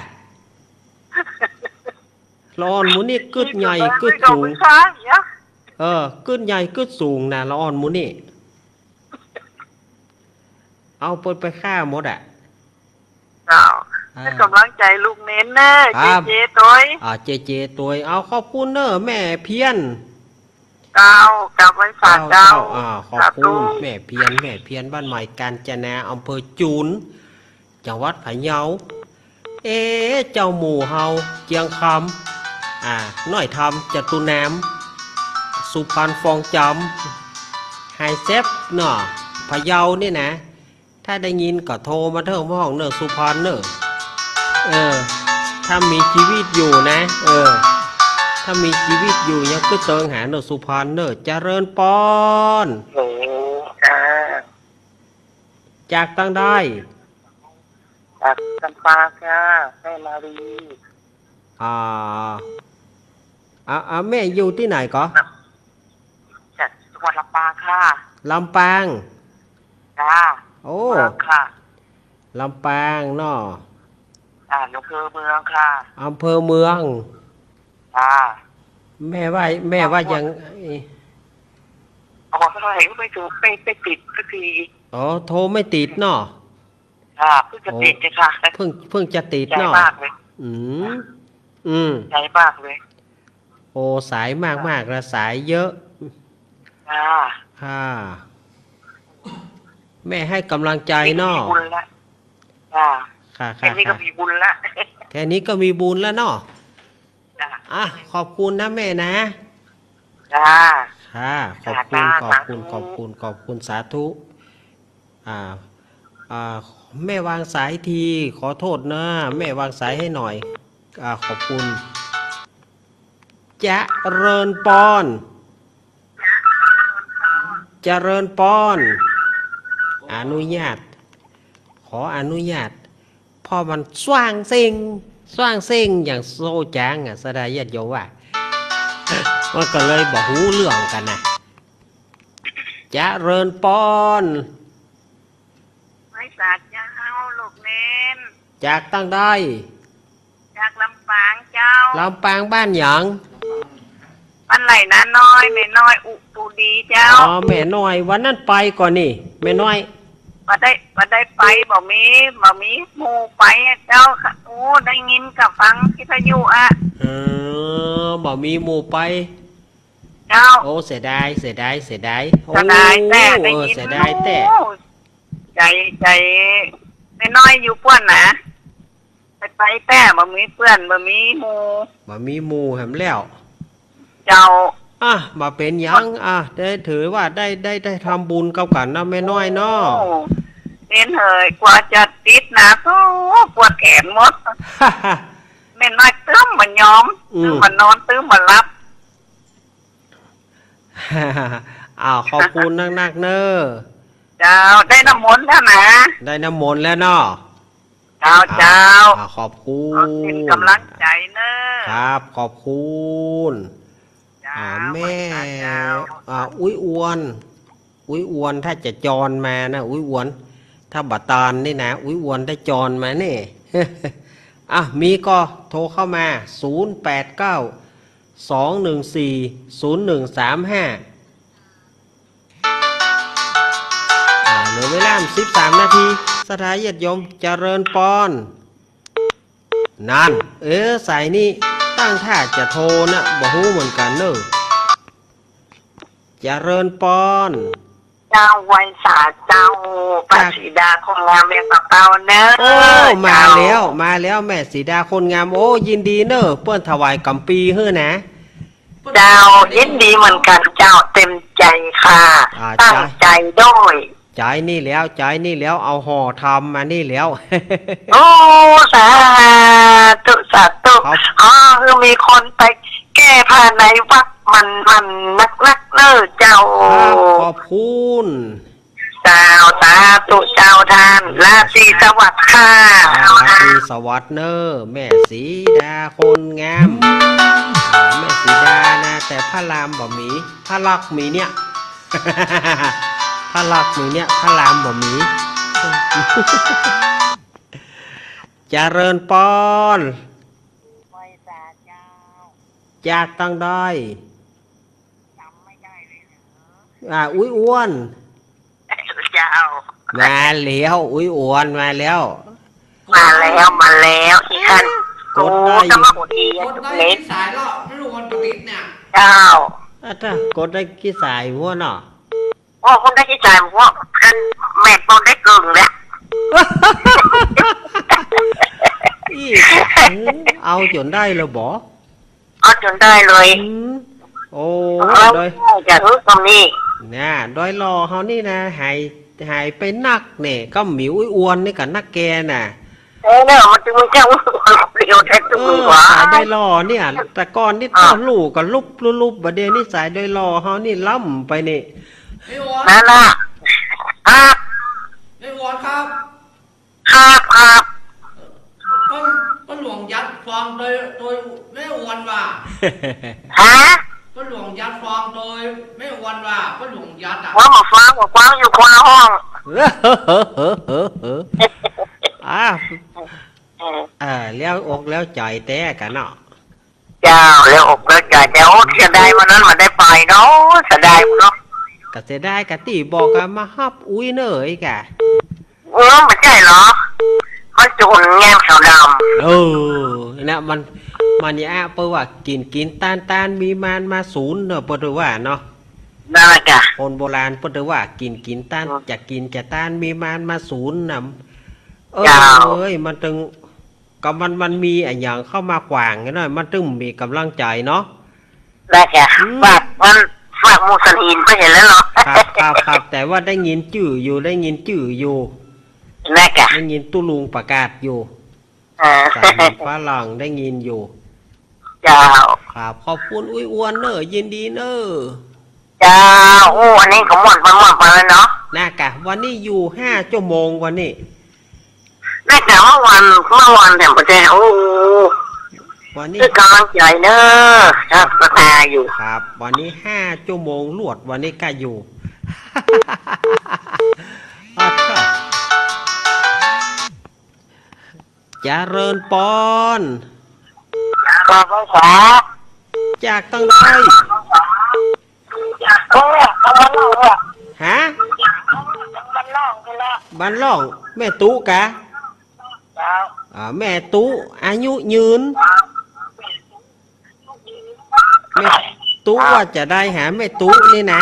ละอ่อนหมูนี่กึดใหญ่กึดสูงเอาไปฆ่าอย่างเงี้ยเออกึดใหญ่กึดสูงนะละอ่อนหมูนี่เอาเปิดไปฆ่าหมดอ่ะเอาอ่าให้กำลังใจลุงเน้นเนอะครัเจ๊บเจ๊ตัวอ่าเจเจตัวเอาขอบคุณเนอะแม่เพียนเจ้ากลับไว้ฝากเจ้าอ่าขอบคุณแม่เพียนแม่เพียนบ้านใหม่กาญจนาอำเภอจูนจังหวัดพะเยาเอ๊ะเจ้าหมู่เฮาเจียงคำอ่าน้อยทำจตุนามสุพรรณฟองจำไฮเซฟเนาะพะเยานี่นะ ถ้าได้ยินก็โทรมาเถอะห้องเนอะสุพรรณเนอะเออถ้ามีชีวิตอยู่นะ เออ ถ้ามีชีวิตอยู่ยังก็เติงหาเนอะสุพรรณเนอะเจริญปอนโอ้จ้าจากตั้งได้จากจำปาค่ะแม่มารีอ่าอ่าอ่าแม่อยู่ที่ไหนก็จากจังหวัดลำปางค่ะลำปางจ้าโอ้เมืองค่ะลำปางเนาะอ่าอำเภอเมืองค่ะอำเภอเมืองจ้าแม่ว่าแม่ว่ายังเอาบอกเท่าไหร่ก็ไม่ถูกไม่ไม่ติดสักทีอ๋อโทรไม่ติดเนาะค่ะเพิ่งจะติดเลยค่ะเพิ่งเพิ่งจะติดใจเนาะมากเลยอืมอืมใจมากเลยโอ้สายมากมากละสายเยอะจ้าค่ะแม่ให้กำลังใจเนาะมีบุญละจ้าค่ะแค่ค่ะนี้ก็ค่ะมีบุญละแค่นี้ก็มีบุญแล้วเนาะจ้าอ่ะขอบคุณนะแม่นะจ้าค่ะขอบคุณขอบคุณขอบคุณขอบคุณสาธุอ่าอ่าแม่วางสายทีขอโทษนะแม่วางสายให้หน่อยอ่าขอบคุณจะเริญปอนเจริญปอนอนุญาตขออนุญาตพอมันสว่างเซ็งสว่างเซ็งอย่างโซจางอ่ะสดายญาติโยมว่ามันก็เลยบอกหูเรื่องกันนะจะเริญปอนไม่สาเจ้าลูกเน้นจากตั้งได้จากลำปางเจ้าลำปางบ้านหยังปันไหลนะน้อยแม่น้อยอุตูดีเจ้าอ๋อแม่น้อยวันนั้นไปก่อนนี่แม่น้อยมาได้มาได้ไปบ่มีบ่มีหมู่ไปอะเจ้าค่ะโอ้ได้ยินกับฟังวิทยุอ่ะเออบ่มีหมู่ไปเจ้าโอ้เสียดายเสียดายเสียดายโอ้เสียดายแต่ได้เออยินเสียดายแต่โอ้ใจใจแม่น้อยอยู่ป้วนนะไปไปแต่บ่มีเพื่อนบ่มีหมู่บ่มีหมู่แหมแล้วเจ้าอ่ะมาเป็นหยังอ่ะได้ถือว่าได้ได้ได้ทำบุญกับกันนะแม่น้อยเนาะโอ้เน้นเฮยกว่าจะติดนะโอ้ปวดแขนหมด แม่น้อยตื้มมันยอมตื้มมันนอนตื้มมันรับอ้าวขอบคุณนักๆเนอะเจ้าได้น้ำมนต์แล้วนะได้น้ำมนต์แล้วเนาะเจ้าเจ้าอ่ะขอบคุเอาณเป็นกำลังใจเนอะครับขอบคุณเจ้าอ่าแม่เจ้าอ่าอุ้ยอวน อุ้ยอวนถ้าจะจรมานะอุ้ยอวน ถ้าบัตานนี่นะอุ้ยอวนได้จรมาเนี่ย อ่ะมีก็โทรเข้ามาศูนย์ แปด เก้า สอง หนึ่ง สี่ ศูนย์ หนึ่ง สาม ห้าอ่าเหลือเวลาสิบสามนาทีสถานญาติโยมเจริญปอนนั่นเออสายนี้ตั้งท่าจะโทรนะบ่ฮู้เหมือนกันเนอะเจริญปอนเจ้าไวยสาเจ้าปาสีดาคงงามเรียงกับเต้าเนอะโอ้มาแล้วมาแล้วแม่สีดาคนงามโอ้ยินดีเนอะเปิ้นถวายกำปีเฮ้อนะเจ้ายินดีเหมือนกันเจ้าเต็มใจค่ะอ่าตั้งจ้ะใจด้วยใจนี่แล้วใจนี่แล้วเอาห่อทำมานี่แล้วโอ้สาธุสาธุครับอ๋อคือมีคนไปแก้ผ้าในวัดมันมันนักนักๆเนอะเจ้าครับขอบคุณเจ้าสาธุเจ้าทานราศีสวัสดิ์ค่ะอ่าเอารานะตรีสวัสดิ์เนอะแม่สีดาคนงามอ่าแม่สีดานะแต่พระรามบ่มีพระลักษมีเนี่ย พระลักษมีเนี่ยพระรามบ่มี เจริญปอนไว้สาเจ้าจากตั้งได้จำไม่ได้เลยเหรออ่าอุ้ยอ้วนเจ้ามาแล้วอุ้ยอ้วนมาแล้วมาแล้วมาแล้วอีกท่านกโอ้ดได้อยู่จะมาหมดดีคนได้เล็กที่สายแล้วไม่รู้วันปฏิษฐ์เนี่ยเจ้าอ่ะถ้ากดได้กี่สายหัวเนาะโอ้คนได้ที่ใจผมว่าท่านแม่ปอนได้เกินแล้วอีเอาจนได้เลยบอเอาจนได้เลยอืมโอ้เอาโดยจะฮึกตรงนี้น่ะโดยรอเขานี่นะหายหายไปนักเนี่ยก็หมิวอุ้ยอ้วนนี่กับนักแกน่ะเอ้เนี่ยมันจะมีเจ้าเรียวแท้เอตุ้อหวาสายโดยรอเนี่ย แต่ก่อนนี่อ่าตอนลูกก็ลุบลุบลุบบัดเดี๋ยวนี้สายโดยรอเขานี่ล่ำไปนี่ไอ้วอนนั่นน่ะครับไอ้วอนครับครับครับต้นต้นหลวงยัดฟองโดยโดยไม่อวนว่าฮะต้นหลวงยัดฟองโดยไม่อวนว่าต้นหลวงยัดอ่ะว่าหมอฟ้าหมอฟ้าอยู่คนละห้องอ่าเออเออแล้วอกแล้วใจแต่กันเนาะเจ้าแล้วอกแล้วใจเดี๋ยวเสียดายวันนั้นมาได้ไปเนาะเสียดายเนาะก็เสียดายกะตีบอกกันมาฮับอุ้ยเนยกะเออไม่ใช่เหรอเขาจูนแง้มขาวดเออนะมันมันยาเปว่ากินกินตานตานมีมานมาศูนย์เนอะเปิดว่าเนาะนั่นแหละจ้ะคนโบราณเปิดว่ากินกินตานจะกินจะตานมีมานมาศูนย์นำเออเอ้ยมันตึงก็มันมันมีอะไรอย่างเข้ามาขวางกันหน่อยมันตึงมีกำลังใจเนาะได้จ้ะฝากมันฝากมูสลิมไปเห็นแล้วเนาะครับครับครับแต่ว่าได้ยินจื่ออยู่ได้ยินจื่ออยู่ได้จ้ะได้ยินตุลุงประกาศอยู่เออสายฝรั่งได้ยินอยู่เจ้าครับขอบคุณอุ้ยอ้วนเนอะยินดีเนอะเจ้าโอ้อันนี้ก็หมดมาหมดมาแล้วเนาะน่ากะวันนี้อยู่ห้าชั่วโมงวันนี้ได้แต่เมื่อวันเมื่อวันแต่ประเดี๋ยวโอ้วันนี้คือกำลังใจเนอะครับราคาอยู่ครับ วันนี้ห้าชั่วโมงลวดวันนี้ก็อยู่ อ่ะครับเจริญปอนขอบคุณครับจากตั้งได้โอ้ยเอามาล่องเลยฮะมันล่องกันแล้วบ้านล่องแม่ตุ๊กะเจ้าอ่าแม่ตุ๊อายุยืนแม่ตุ๊ว่าจะได้หาแม่ตุ๊นี่นะ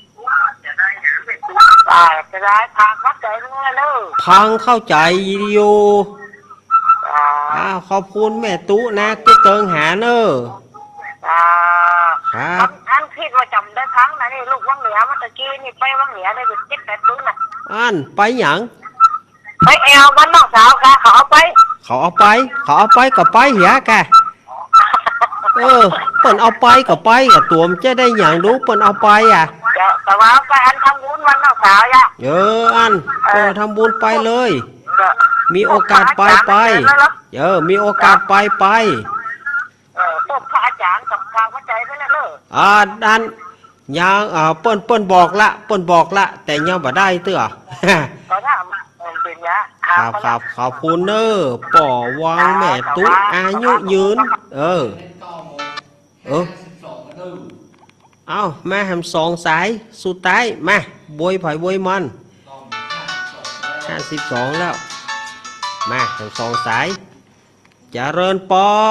ตายจะได้ทางเข้าใจเมื่อเลยพังเข้าใจอยู่อ่าอ้าวขอบคุณแม่ตุ๊นะก็เติงหาเนอะอ่าครับอันคิดว่าจำได้ครั้งไหนนี่ลูกวังเหนือเมื่อกี้นี่ไปวังเหนือได้เป็นเจ็ดแปดตุ้นน่ะอันไปหยังไปแอลมันน้องสาวค่ะเขาเอาไปเขาเอาไป เขาเอาไปก็ไปเหียกะเออเปิ่นเอาไปก็ไปกับตัวมันจะได้อย่างรู้เปิ่นเอาไปอ่ะเดี๋ยวแต่ว่าเอาไปอันทำบุญมันน้องสาวย่ะเอออันเออทำบุญไปเลย มีโอกาสไปไปเออมีโอกาสไปไปเออพวกพระอาจารย์กับทางเข้าใจไปแล้วเลยอ่าดันยังอ่าเปิ้นเปิ้นบอกละเปิ้นบอกละแต่ยังบ่ได้เตื้อก็ถ้ามันเป็นยะครับครับขอบคุณเนอป่อวังแม่ตุ๊อายุยืน เออเล่นเก้าโมงเออสิบสองมาดูเอามาแฮมสองสายสุดท้ายมาบวยไผ่บวยมันต้อมห้าสิบสองห้าสิบสองแล้ว มาแฮมสองสายเจริญปอน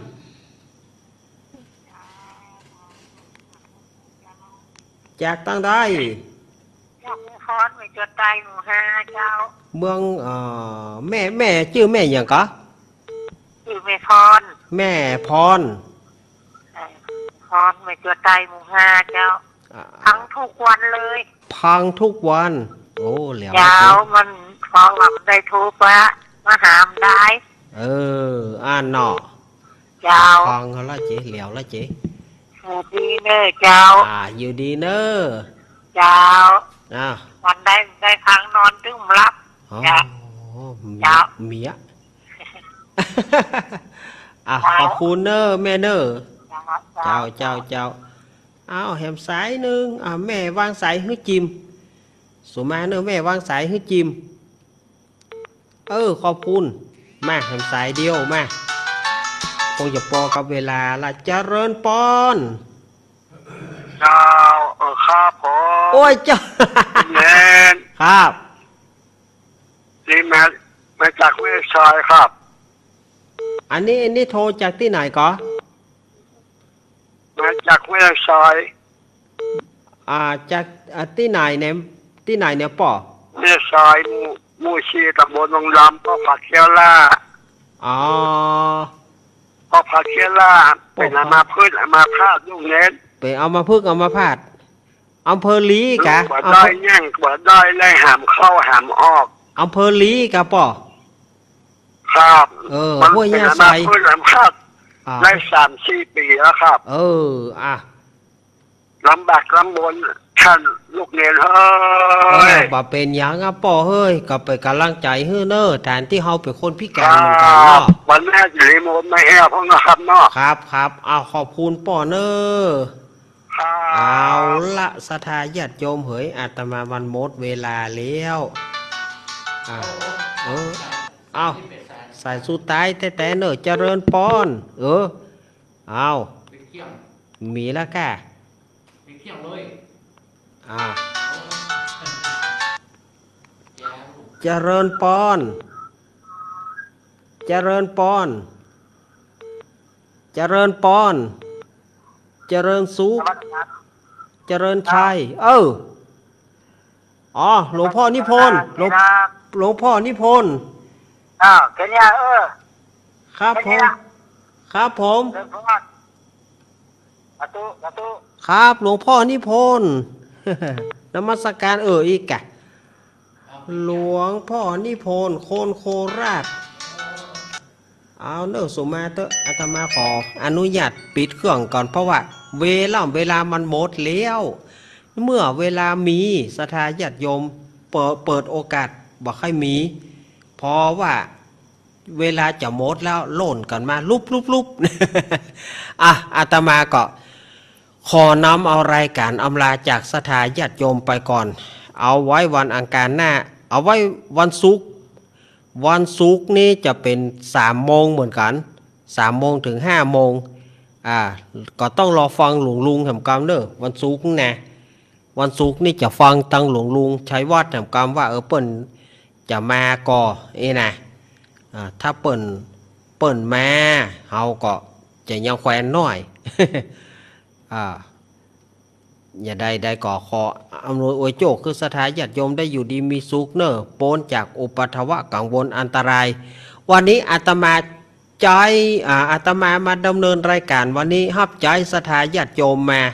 จากตั้งได้อยากมีคอนไม่จดใจหนูฮาเจ้าเมืองเอ่อแม่แม่ชื่อแม่อย่างก็อยู่เมคอนแม่พรคอนไม่จดใจหมูฮาเจ้าอ่าทั้งทุกวันเลยพังทุกวัน โอ้เหลียวเจ้ามันฟ้องหลับได้ทุกวะมาหามได้เอออ่านเนาะเจ้าพังเขาละเจ๊เหลียวละเจ๊สวัสดีเนอเจ้าอ่าอยู่ดีเนอะเจ้าอ้าววันได้ได้พังนอนตึ้มรับอ๋อจ้ะเมีเจ้ายเมีย อ่ะขอบคุณเนอะแม่เนอะเจ้าเจ้าเจ้าเอาแหมสายหนึ่งอ่าแม่วางสายให้จิมสุมาเนอะแม่วางสายให้จิม เออขอบคุณมาแหมสายเดียวมาคงจะพอกับเวลาละเจริญปอนเจ้าเออครับผมโอ้ยเจ้าเย็นครับนี่มามาจากเวชชายครับอันนี้อันนี้โทรจากที่ไหนก็มาจากเวชชายอ่าจากอ่าที่ไหนเนี่ยที่ไหนเนี่ยป่อเวชชายหมู่หมู่ชีตำบลวงลำพ่อผักเคียวล่าอ๋อพ่อผักเคียวล่าเป็นอามาพืชอามาพาดลูกเน้นไปเอามาพึ่งเอามาพาดอำเภอลีกะบ่อำได้เภอแย่งบ่ได้ไล่หามเข้าหามออกอำเภอลีกะป่อครับเออมันห้วยเป็นย่าอาไซมาพืชอามาพาดอ่าได้สามสี่ปีแล้วครับเอออ่ะลำบากลำบนท่านลูกเน้นเฮ้เออย บ่เป็นหยังอ่ะป่อเฮ้ยก็ไปกำลังใจเฮ้อเนอะแทนที่เฮาเป็นคนพิการเหมือนกันเนาะวันแม่จะรีโมทไม่แอบพ่อนะครับเนาะครับครับเอาขอบคุณป่อเนอะครับเอาละสทาญาติโยมเฮ้ยอาตมาวันหมดเวลาแล้วอ่ะเออเอาที่เป็ดสายใส่สุดท้ายแต่แต่เนอะเจริญปอน เออเอาไปเที่ยงมีแล้วกะไปเที่ยงเลยอ่าแย่ลูกเจริญปอน เจริญปอน เเจริญปอนเจริญสุขเจริญชัยเอออ๋อหลวงพ่อนิพนธ์หลวงหลวงพ่อนิพนธ์อ้าวแค่นี้เออครับผมครับผมอาตุอาตุครับหลวงพ่อนิพนธ์นมัสการเอออีกอะหลวงพ่อนิพนธ์โคนโคราชเอาเนอะสมาเตอะอาตมาขออนุญาตปิดเครื่องก่อนเพราะว่าเวลาเวลามันหมดแล้วเมื่อเวลามีศรัทธาญาติโยมเปิดเปิดโอกาสบอกให้มีเพราะว่าเวลาจะหมดแล้วโล่นกันมาลุบลุบลุบอ่ะอาตมาก็ขอนำเอารายการอำลาจากศรัทธาญาติโยมไปก่อนเอาไว้วันอังคารหน้าเอาไว้วันศุกร์วันศุกร์นี้จะเป็นสามโมงเหมือนกันสามโมงถึงห้าโมงอ่าก็ต้องรอฟังหลวงลุงแห่งกรรมเนอะวันศุกร์นะวันศุกร์นี่จะฟังตังหลวงลุงใช้วัดแห่งกรรมว่าเออเปิ้นจะมาก่อเอ้นะอ่าถ้าเปิ้นเปิ้นมาเฮาก็จะยังแขวนน้อย อ่าอย่าได้ได้ก่อขออำนวยอวยโจกคือสถาญาติโยมได้อยู่ดีมีสุขเนอะโปนจากอุปัฏฐวะกังวลอันตรายวันนี้อาตมาใจอ่าอาตมามาดำเนินรายการวันนี้ฮับใจสถาญาติโยมมา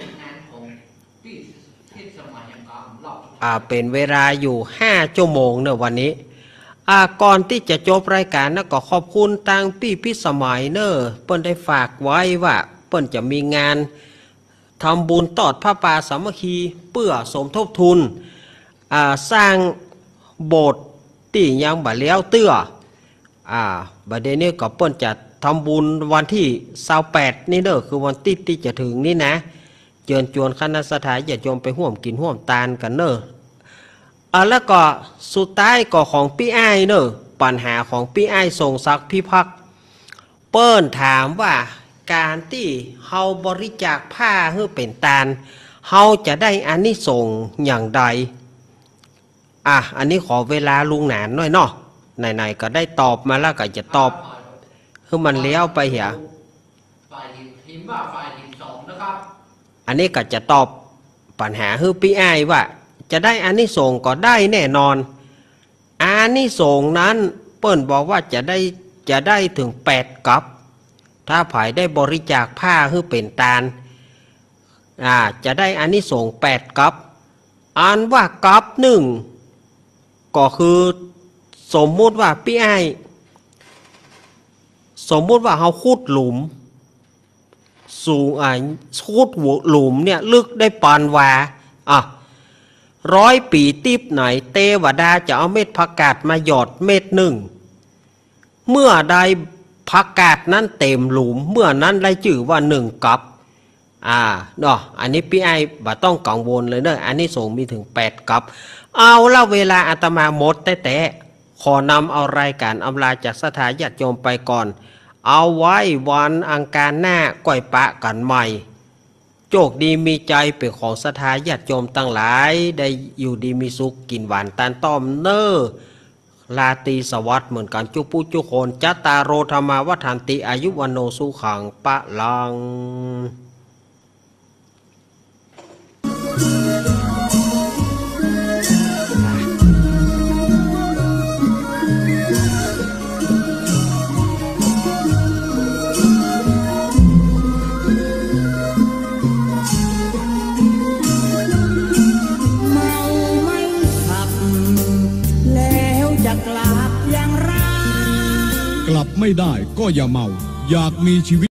อ่าเป็นเวลาอยู่ห้าชั่วโมงเนอะวันนี้อ่าก่อนที่จะจบรายการนะก็ขอบคุณทางพี่พิสมัยเนอะเปิ้นได้ฝากไว้ว่าเปิ้นจะมีงานทำบุญตอดผ้าป่าสามัคคีเพื่อสมทบทุนสร้างโบสถ์ที่ยังบ่แล้วเตื้ออ่าบัดนี้ก็เปิ้นจะทำบุญวันที่ยี่สิบแปดนี่เด้อคือวันที่ที่จะถึงนี่นะเชิญชวนคณะสัตยาญาติโยมไปร่วมกินร่วมทานกันเด้ออ่าแล้วก็สุดท้ายก็ของพี่อ้ายเด้อปัญหาของพี่อ้ายทรงศักดิ์พิพักษ์เปิ้นถามว่าการที่เฮาบริจาคผ้าเพื่อเป็นทานเฮาจะได้อานิสงส์อย่างใดอ่ะอันนี้ขอเวลาลุงหนานหน่อยเนาะไหนๆก็ได้ตอบมาแล้วก็จะตอบคือมันเลี้ยวไปเหี่ยฝ่ายทีมว่าฝ่ายทีมสองนะครับอันนี้ก็จะตอบปัญหาคือพี่อ้ายว่าจะได้อานิสงส์ก็ได้แน่นอนอานิสงส์นั้นเปิ้นบอกว่าจะได้จะได้ถึงแปดกัปถ้าผายได้บริจาคผ้าให้เป็นทานอ่าจะได้อานิสงส์แปดกัปอันว่ากัปหนึ่งก็คือสมมุติว่าพี่ไอสมมุติว่าเขาขุดหลุมสูงอ่าขุดหลุมเนี่ยลึกได้ปานวาอ่ะร้อยปีติบไหนเทวดาจะเอาเม็ดผักกาดมาหยอดเม็ดหนึ่งเมื่อใดผักกาดนั้นเต็มหลุมเมื่อนั้นได้ชื่อว่าหนึ่งกัปอ่าเนาะอันนี้พี่ไอ้บ่ต้องกังวลเลยเนอะอันนี้ส่งมีถึงแปดกัปเอาละเวลาอาตมาหมดแต่แต่ขอนำเอารายการอำลาจากสถาญาติโยมไปก่อนเอาไว้วันอังคารหน้าก่อยปะกันใหม่โชคดีมีใจเป็นของสถาญาติโยมตั้งหลายได้อยู่ดีมีสุขกินหวานตานต้อมเนอลาตีสวัสดิ์เหมือนกันจุปุจุโคนจัตตาโรธรรมาวัฏันติอายุวันโนสุขังปะลังกลับไม่ได้ก็อย่าเมาอยากมีชีวิต